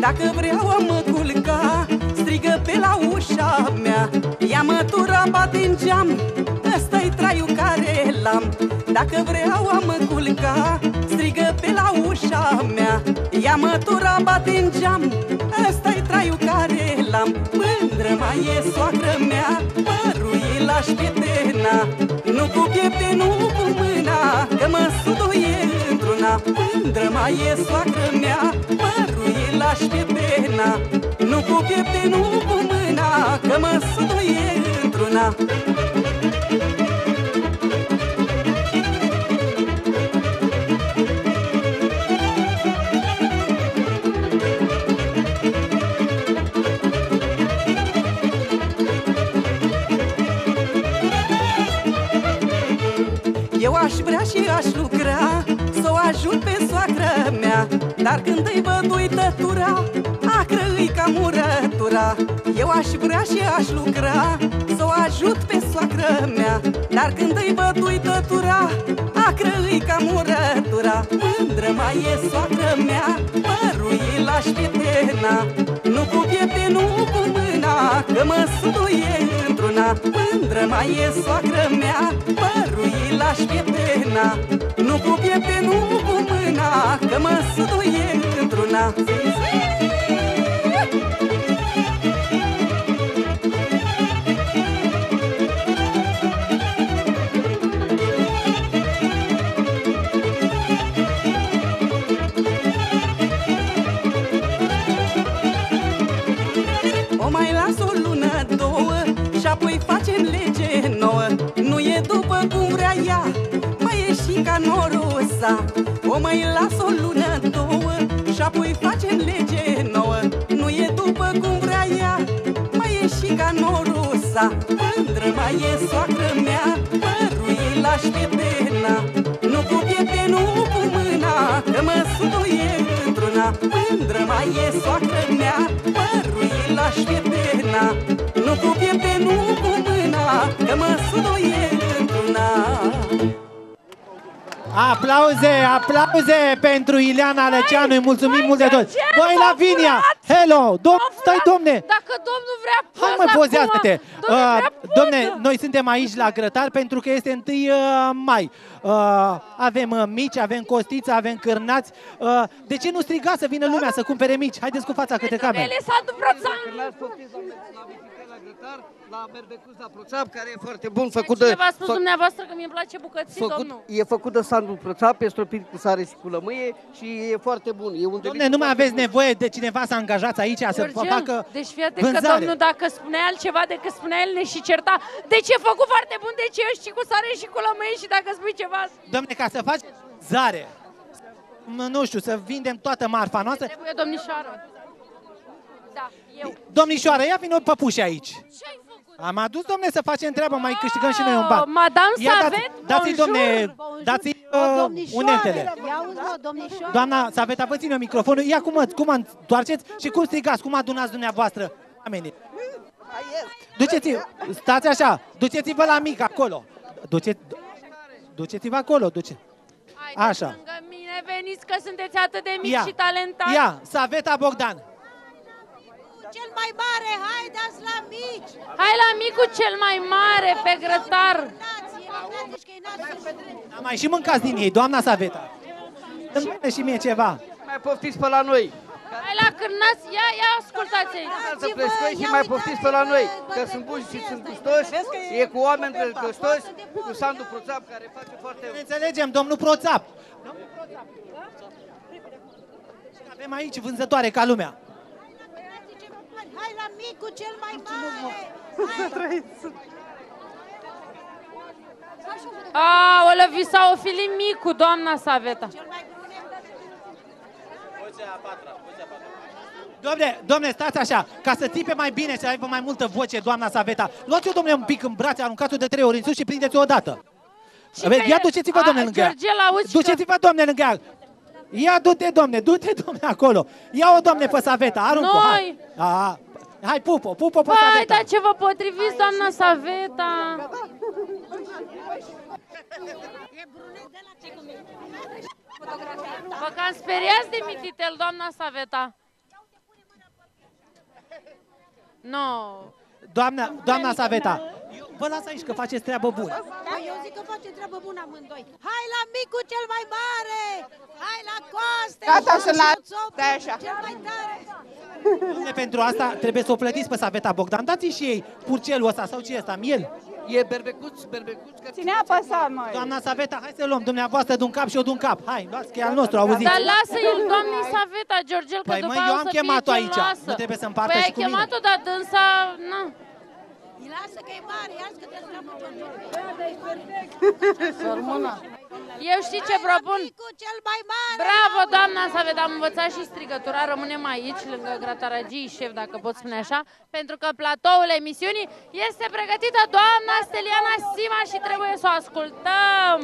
Dacă vreau a mă culca, strigă pe la ușa mea. Ia mătura, bate în geam, ăsta-i traiul care l-am. Dacă vreau a mă culca, strigă pe la ușa mea. Ia mătura, bate în geam, ăsta-i traiul care l-am. Mândră mai e soacră mea, părul ei l-aș pietena. Nu cu piepte, nu cu mâna, că mă suduie într-una. Mândră mai e soacră mea, părul ei l-aș pietena. Nu cu piepte, nu cu mâna, că mă suduie într-una. Eu aș vrea și aș lucra să o ajut pe soacră mea, dar când îi văd uitătura, acră îi ca murătura. Eu aș vrea și aș lucra să o ajut pe soacră mea, dar când îi văd uitătura, acră îi ca murătura. Mândră mai e soacră mea, părul ei l-aș pietena. Nu cu piepte, nu cu mâna, că mă suduie într-una. Mândră mai e soacră mea, părul ei l-aș pietena. Nu cu piepte, nu cu mâna, că mă suduie într-una. O mai las o lună, două, și apoi facem lege nouă. Nu e după cum vrea ea, mai e și ca norosa. O mai las o lună, două, și apoi facem lege nouă. Nu e după cum vrea ea, mai e și ca norosa. Mândră mai e soacră mea, părul ei l-aș pietena. Nu cu piepte, nu cu mâna, că mă suduie într-una. Mândră mai e soacră mea, părul ei l-aș pietena. Nu cu piepte, nu cu mâna, că mă suduie într-una. Aplauze, aplauze pentru Ileana Aleceanu, îi mulțumim mult de tot. Băi, Lavinia, hello, stai, domne. Dacă domnul vrea poza, hai mă, pozează-te. Domne, noi suntem aici la grătar pentru că este 1 mai. Avem mici, avem costiță, avem cârnați. De ce nu strigați să vină lumea să cumpere mici? Haideți cu fața câte camere. Ele s-a dubrățat. La Merbecuz, la Proțap, care e foarte bun, făcut de... Cineva a spus dumneavoastră că mi-e place bucății, domnul. E făcut de sandul Proțap, e stropit cu sare și cu lămâie și e foarte bun. Dom'le, nu mai aveți nevoie de cineva să angajați aici, să facă deci fii atent că domnul, dacă spunea altceva decât spunea el, ne și certa. Deci e făcut foarte bun, deci eu și cu sare și cu lămâie și dacă spui ceva... Dom'le, ca să faci zare, nu știu, să vindem toată marfa noastră... Trebuie, domnișoară. Da, eu. Domnișoară, ia vină o păpușe aici. Ce-ai făcut? Am adus, domne, să facem treabă, mai câștigăm și noi un ban. Madame Savet, dați-i, domne, dați-i uneltele. Doamna Saveta, vă ține microfonul, ia cum întoarceți și cum strigați, cum adunați dumneavoastră oamenii. Duceți, stați așa, duceți-vă la mic acolo. Duceți-vă acolo, așa. Lângă mine veniți că sunteți atât de mici și talentați. Ia, Saveta Bogdan. Cel mai mare, hai, dați la mici! Hai la micul cel mai mare, pe grătar! Mai și mâncați din ei, doamna Saveta. Îmi și mie ceva. Mai poftiți pe la noi! Hai la cârnați, ia ascultați-i! Să plescoiți și mai poftiți pe la noi, că sunt buni și sunt gustoși, e cu oameni gustoși, cu Sandu Proțap, care face foarte... Ne înțelegem, domnul Proțap! Avem aici vânzătoare ca lumea. Hai la micul cel mai mare! Aoleu, vi s-a ofilit micu, doamna Saveta. Domne, stați așa, ca să țipe mai bine, să aibă mai multă voce, doamna Saveta. Luați-o, domne, un pic în brațe, aruncați-o de 3 ori în sus și prindeți-o odată. Ia, duceți-vă, domne, lângă ea. Duceți-vă, domne, lângă ea. Ia, du-te, domne, acolo. Ia-o, domne, pe Saveta, aruncă-o, hai. Hai, pupo pe Saveta. Hai, dar ce vă potriviți, doamna Saveta? Vă cam speriați de mititel, doamna Saveta. Nu. Doamna Saveta, vă las aici că faceți treabă bună. Eu zic că face treabă bună amândoi. Hai la micul cel mai mare! Hai la coaste! Gata, sunt la... Stai așa. Cel mai tare! Doamne, pentru asta trebuie să o plătiți pe Saveta Bogdan. Dați-i și ei purcelul ăsta sau ce e ăsta, miel? E berbecuț, că... Ține apăsat, măi. Doamna Saveta, hai să luăm dumneavoastră de un cap și eu de un cap. Hai, luați că e al nostru, auziți? Dar lasă-i doamnei Saveta, Georgel, că Păi după măi, aia eu o am să fie chemat-o aici, geloasă. nu trebuie să împartă Păi și ai cu mine. chemat-o, dar dânsa, na. Lasă că e mare, ia că trebuie să treabă Sărmâna. Eu știi ce propun? Cel mai mare! Bravo, doamna Saveta, am învățat și strigătura. Rămânem aici, lângă grataragii șef, dacă pot spune așa, pentru că platoul emisiunii este pregătită doamna Steliana Sima și trebuie să o ascultăm.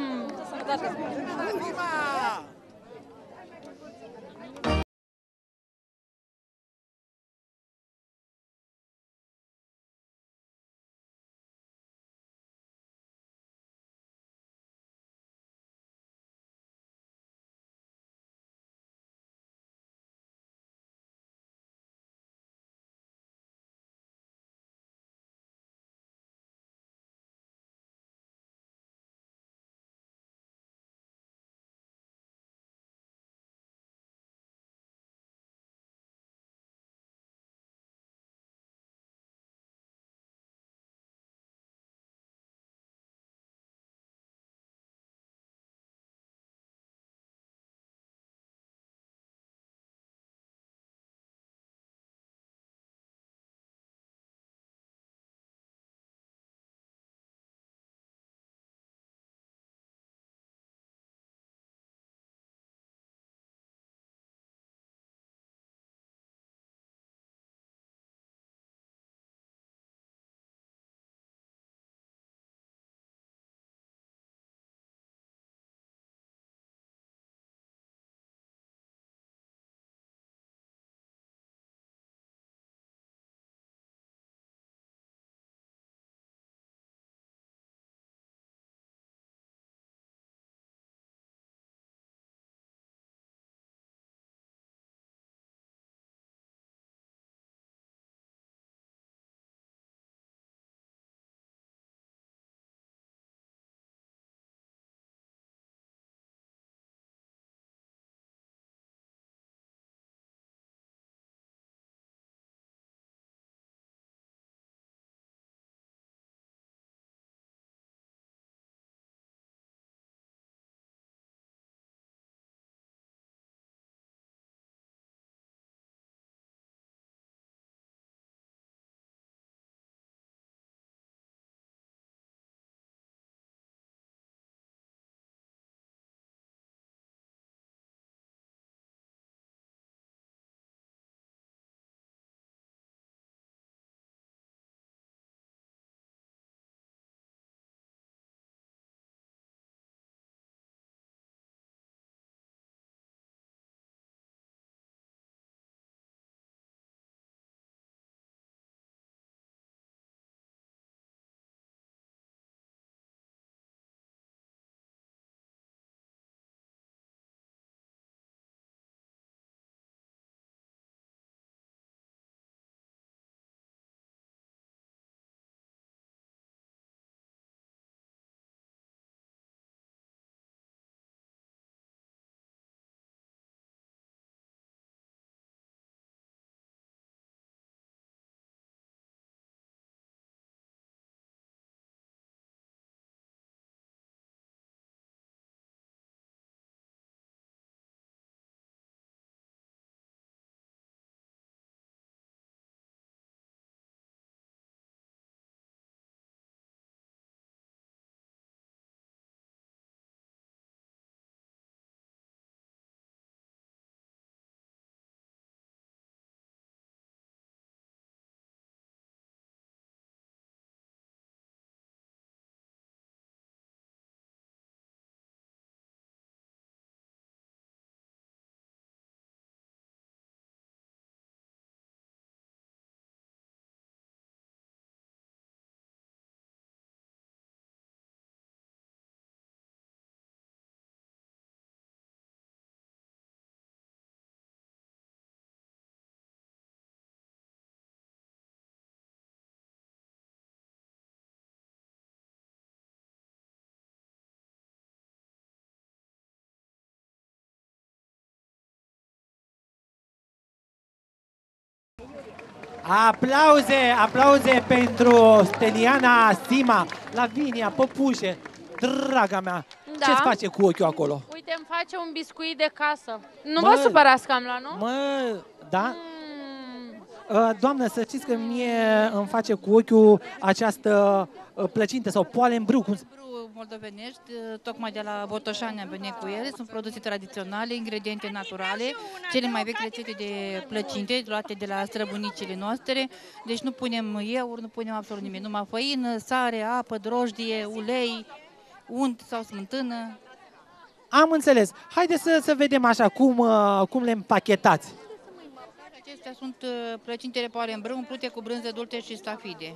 Aplauze pentru Steliana, Sima, Lavinia, Păpușe. Draga mea, Da. ce-ți face cu ochiul acolo? Uite, îmi face un biscuit de casă. Nu vă supărați cam la, nu? Da? Doamnă, să știți că mie îmi face cu ochiul această plăcintă sau poalen-brâu. Moldovenești, tocmai de la Botoșani am venit cu ele. Sunt produse tradiționale, ingrediente naturale, cele mai vechi rețete de plăcinte luate de la străbunicile noastre. Deci nu punem ieuri, nu punem absolut nimic, numai făină, sare, apă, drojdie, ulei, unt sau smântână. Am înțeles. Haideți să vedem așa cum le împachetați. Acestea sunt plăcintele poalen-brâu umplute cu brânză dulce și stafide.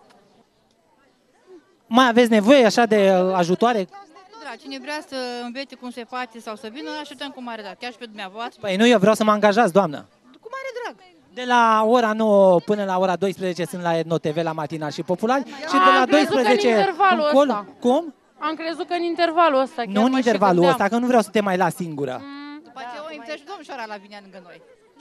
Mai aveți nevoie așa de ajutoare? Da, cine vrea să învețe cum se face sau să vină, așteptăm cu mare drag. Chiar și pe dumneavoastră. Păi nu, eu vreau să mă angajați, doamnă. Cu mare drag. De la ora 9 până la ora 12 sunt la Etno TV, la Matinal și Populari. Și de la 12 încolo... Cum? Am crezut că în intervalul ăsta. Nu în intervalul ăsta, că nu vreau să te mai las singură. După aceea o invităm și domnișoara la Vinea lângă noi.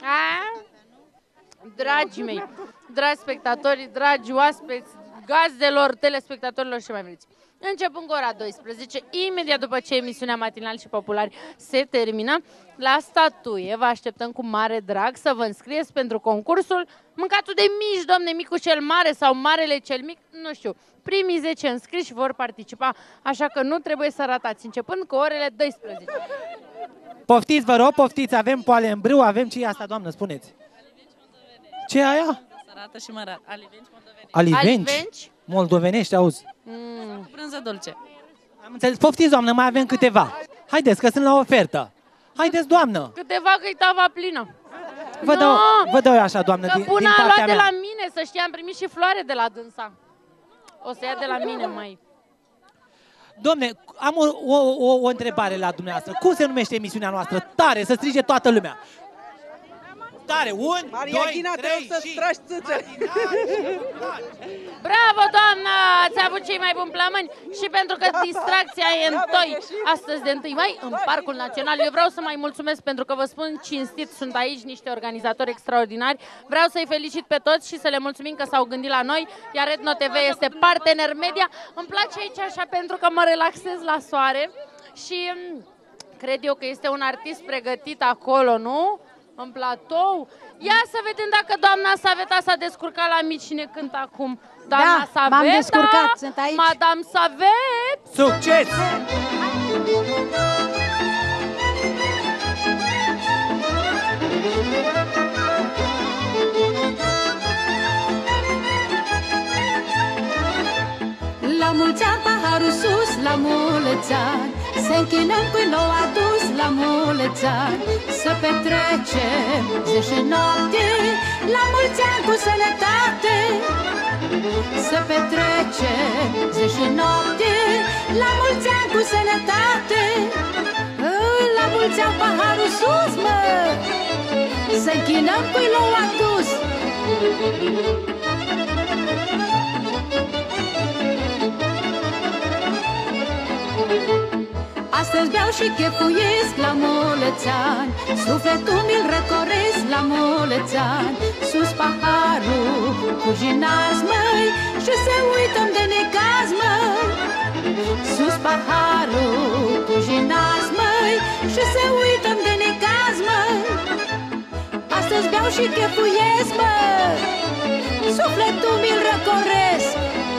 Dragii mei, dragi spectatori, dragi oaspeți, gazdelor, telespectatorilor și mai vreți. Începând cu ora 12, imediat după ce emisiunea Matinal și Populari se termină, la statuie vă așteptăm cu mare drag să vă înscrieți pentru concursul Mâncatul de mici, domne, micul cel mare sau marele cel mic, nu știu. Primii 10 înscriși vor participa, așa că nu trebuie să ratați, începând cu orele 12. Poftiți, vă rog, poftiți, avem poalen-brâu, avem ce e asta, doamnă, spuneți. Ce e aia? Sărată și mărat. Alivenci moldovenești. Alivenci? Moldovenești, auzi. Cu brânză dulce. Am înțeles. Poftiți, doamnă, mai avem câteva. Haideți, că sunt la ofertă. Haideți, doamnă. Câteva că-i tava plină. Vă dau eu așa, doamnă, din Puna a partea luat de mea. la mine, să știi, am primit și floare de la dânsa. O să ia de la mine mai. Domne, am o întrebare la dumneavoastră. Cum se numește emisiunea noastră? Tare, să strige toată lumea. Tare, 1, 2, 3 și... Bravo, doamnă! Ați avut cei mai buni plămâni și pentru că distracția e întoi astăzi de 1 mai în Parcul Național. Eu vreau să mai mulțumesc pentru că vă spun cinstit, sunt aici niște organizatori extraordinari. Vreau să-i felicit pe toți și să le mulțumim că s-au gândit la noi, iar Etno TV este partener media. Îmi place aici așa pentru că mă relaxez la soare și cred eu că este un artist pregătit acolo, nu? În platou. Ia să vedem dacă doamna Saveta s-a descurcat la mici și ne cântă acum. Doamna Saveta, m-am descurcat, sunt aici. Madame Savet. Succes! La mulți ani paharul sus, la mulți ani, să închinăm cu nou adus, la mulți ani, să petrecem zi și noapte, la mulți ani cu sănătate. Să petrecem zi și noapte, la mulți ani cu sănătate. La mulți ani paharul sus, mă, să închinăm cu nou adus. Astăzi beau și chefuiesc la mulți ani, sufletul mi-l răcoresc la mulți ani. Sus paharul cu jinaz, măi, și să uităm de necaz, măi. Sus paharul cu jinaz, măi, și să uităm de necaz, măi. Astăzi beau și chefuiesc, măi, sufletul mi-l răcoresc.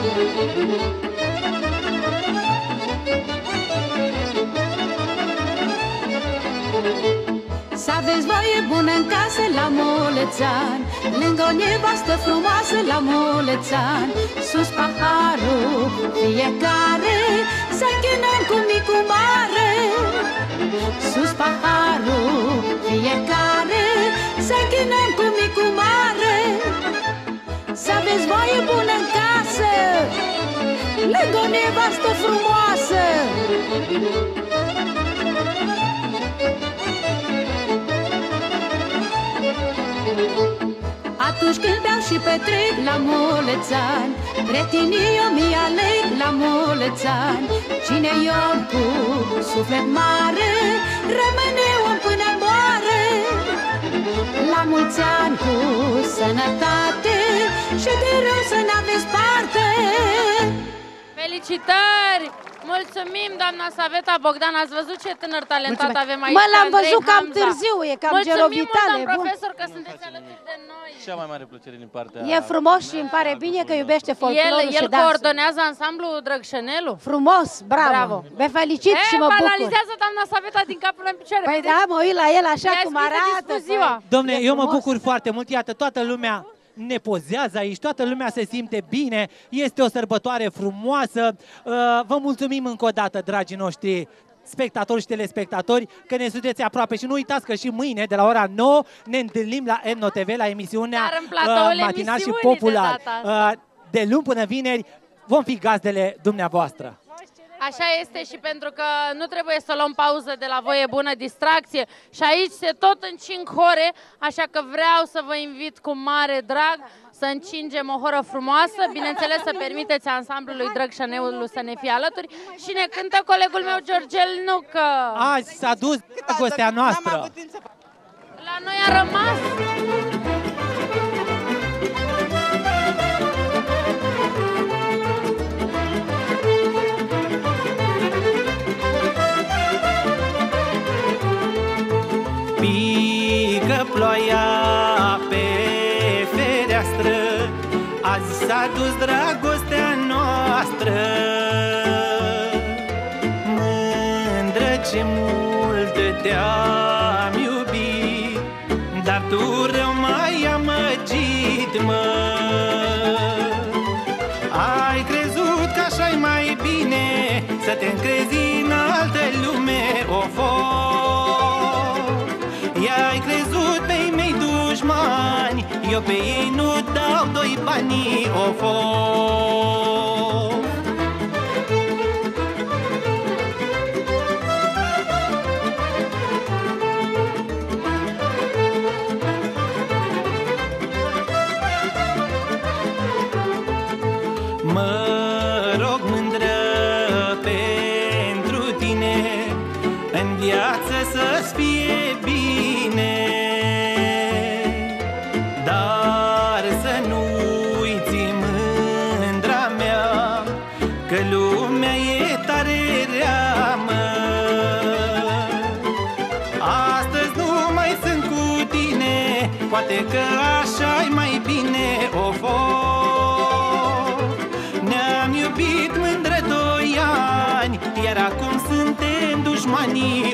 Să aveți voie bună în casă la mulți ani, lângă o nevastă frumoasă la mulți ani. Sus paharul fiecare, să închinăm cu micu mare. Sus paharul fiecare, să închinăm cu micu mare. Să aveți voie bună în casă, lângă o nevastă frumoasă. Atunci când beau și petrec la mulți ani, prietenii eu mi aleg la mulți ani. Cine e om cu suflet mare, rămâne om până moare. La mulți ani cu sănătate, și de rău să n-aveți parte. Felicitări! Mulțumim, doamna Saveta Bogdan, ați văzut ce tânăr talentat avem aici. Mă, l-am Andrei văzut cam Hamza. târziu, e cam Mulțumim gerovitale. mult, domn Bun. profesor, că sunteți alături de noi. Cea mai mare plăcere din partea... E frumos și îmi pare bine că iubește folclorul și El dansul. coordonează ansamblul Drăgșănelu? Frumos, bravo. Vă felicit și mă bucur. Analizează doamna Saveta din capul în picioare. Păi da, mă uit la el așa cum arată. Ziua. Domne, eu mă bucur foarte mult, iată, toată lumea ne pozează aici, toată lumea se simte bine, este o sărbătoare frumoasă. Vă mulțumim încă o dată, dragii noștri spectatori și telespectatori, că ne sunteți aproape și nu uitați că și mâine, de la ora 9, ne întâlnim la Etno TV, la emisiunea Matinal și Popular. De luni până vineri vom fi gazdele dumneavoastră. Așa este și pentru că nu trebuie să luăm pauză de la voie bună distracție și aici se tot încing hore, așa că vreau să vă invit cu mare drag să încingem o horă frumoasă, bineînțeles să permiteți ansamblului Drăgșăneulu să ne fie alături și ne cântă colegul meu Georgel Nucă. Azi s-a dus dragostea noastră. La noi a rămas. Pică ploaia pe fereastră, azi s-a dus dragostea noastră. Mândră ce mult te-am iubit, dar tu rău m-ai amăgit, mă. Ai crezut că așa-i mai bine să te încrezi în altă lume, I-ai crezut pe ei mei dușmani, eu pe ei nu dau doi bani, Mă rog, mândră, pentru tine, în viață să-ți fie bine, dar să nu uiți, mândra mea, că lumea e tare rea, mă. Astăzi nu mai sunt cu tine, poate că așa-i mai bine, Ne-am iubit, mândră, 2 ani, iar acum suntem dușmanii,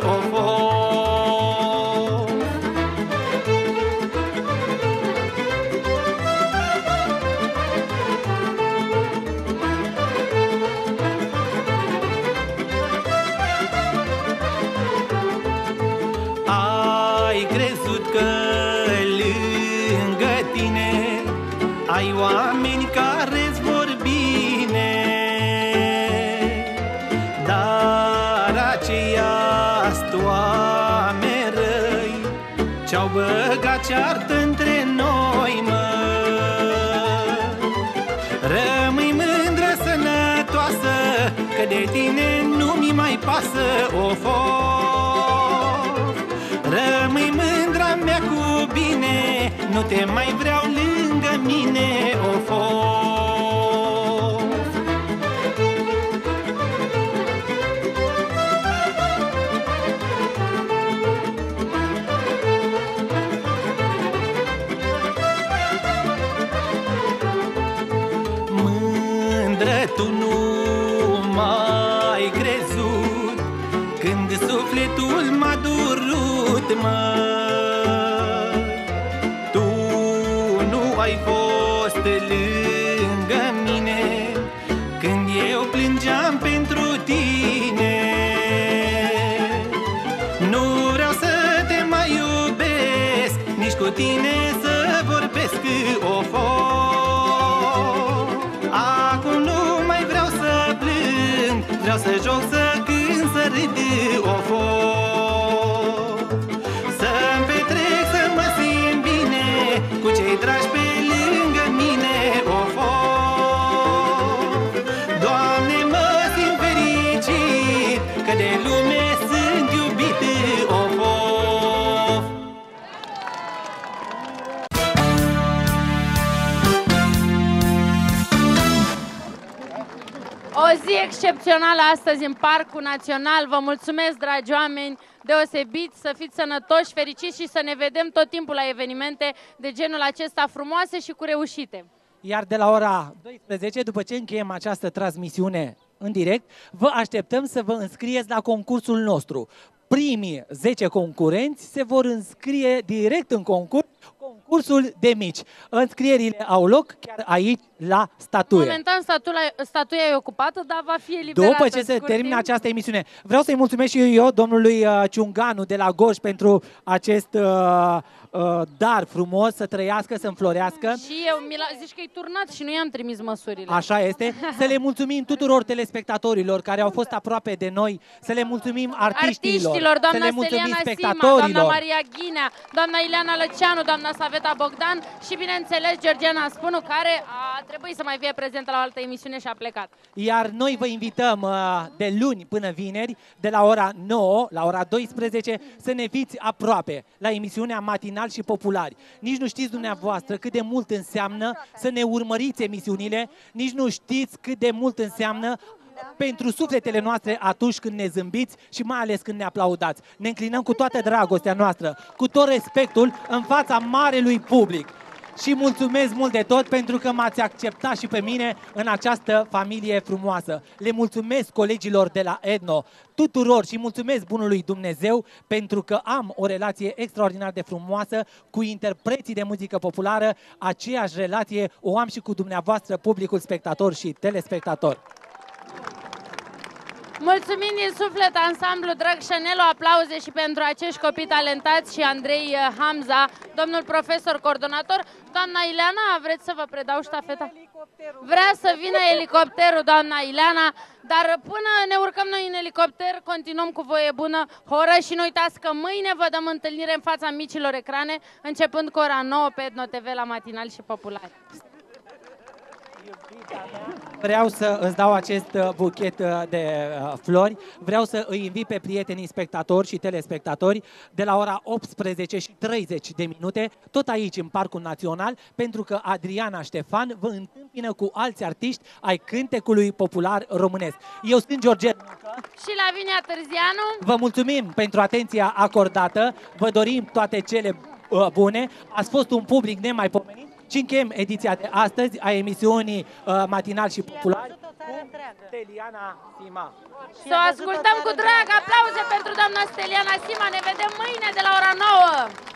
Ai crezut că lângă tine ai oameni care-ți vor bine, dar aceia-st oameni răi ce-au băgat ceartă între noi, mă. Rămâi mândră, sănătoasă, că de tine nu mi mai pasă, Rămâi mândra mea cu bine, nu te mai vreau lângă mine, Mândră, tu nu m-ai crezut când sufletul m-a durut, mă. Tu nu ai fost lângă mine când eu plângeam pentru tine. Nu vreau să te mai iubesc, nici cu tine să vorbesc, Acum nu mai vreau să plâng, vreau să joc, să cânt, să râd, Să-mi petrec, să mă simt bine cu cei dragi pe lângă mine, Doamne, mă simt fericit că de lume sunt iubit, excepțională astăzi în Parcul Național. Vă mulțumesc, dragi oameni, deosebiți, să fiți sănătoși, fericiți și să ne vedem tot timpul la evenimente de genul acesta frumoase și cu reușite. Iar de la ora 12, după ce încheiem această transmisiune în direct, vă așteptăm să vă înscrieți la concursul nostru. Primii 10 concurenți se vor înscrie direct în concursul de mici. Înscrierile au loc chiar aici, la statuie. Momentan statuia e ocupată, dar va fi eliberată. După ce se termină această emisiune. Vreau să-i mulțumesc și eu domnului Ciunganu de la Gorj pentru acest dar frumos, să trăiască, să înflorească. Și eu, zici că e turnat și nu i-am trimis măsurile. Așa este. Să le mulțumim tuturor telespectatorilor care au fost aproape de noi, să le mulțumim artiștilor, doamna să le mulțumim Steliana spectatorilor. Sima, doamna Maria Ghinea, doamna Ileana Lăceanu, doamna Saveta Bogdan și, bineînțeles, Georgiana Spunu, care a trebuit să mai fie prezentă la o altă emisiune și a plecat. Iar noi vă invităm de luni până vineri, de la ora 9 la ora 12, să ne fiți aproape la emisiunea Matinal și Populari. Nici nu știți dumneavoastră cât de mult înseamnă să ne urmăriți emisiunile, nici nu știți cât de mult înseamnă pentru sufletele noastre atunci când ne zâmbiți și mai ales când ne aplaudați. Ne înclinăm cu toată dragostea noastră, cu tot respectul în fața marelui public. Și mulțumesc mult de tot pentru că m-ați acceptat și pe mine în această familie frumoasă. Le mulțumesc colegilor de la Etno, tuturor, și mulțumesc bunului Dumnezeu pentru că am o relație extraordinar de frumoasă cu interpreții de muzică populară. Aceeași relație o am și cu dumneavoastră, publicul spectator și telespectator. Mulțumim din suflet ansamblu Drag Șanelu, aplauze și pentru acești copii talentați și Andrei Hamza, domnul profesor coordonator. Doamna Ileana, vreți să vă predau ștafeta? Vrea să vină elicopterul, doamna Ileana, dar până ne urcăm noi în elicopter, continuăm cu voie bună, horă, și nu uitați că mâine vă dăm întâlnire în fața micilor ecrane, începând cu ora 9 pe Etno TV la Matinal și Populari. Vreau să îți dau acest buchet de flori. Vreau să îi invit pe prietenii spectatori și telespectatori de la ora 18:30 tot aici în Parcul Național, pentru că Adriana Ștefan vă întâmpină cu alți artiști ai cântecului popular românesc. Eu sunt Georgel și Lavinia Târzianu. Vă mulțumim pentru atenția acordată. Vă dorim toate cele bune. Ați fost un public nemaipomenit. Și încheiem ediția de astăzi a emisiunii Matinal și Populari cu Steliana Sima. Să o ascultăm cu drag, aplauze pentru doamna Steliana Sima, ne vedem mâine de la ora 9!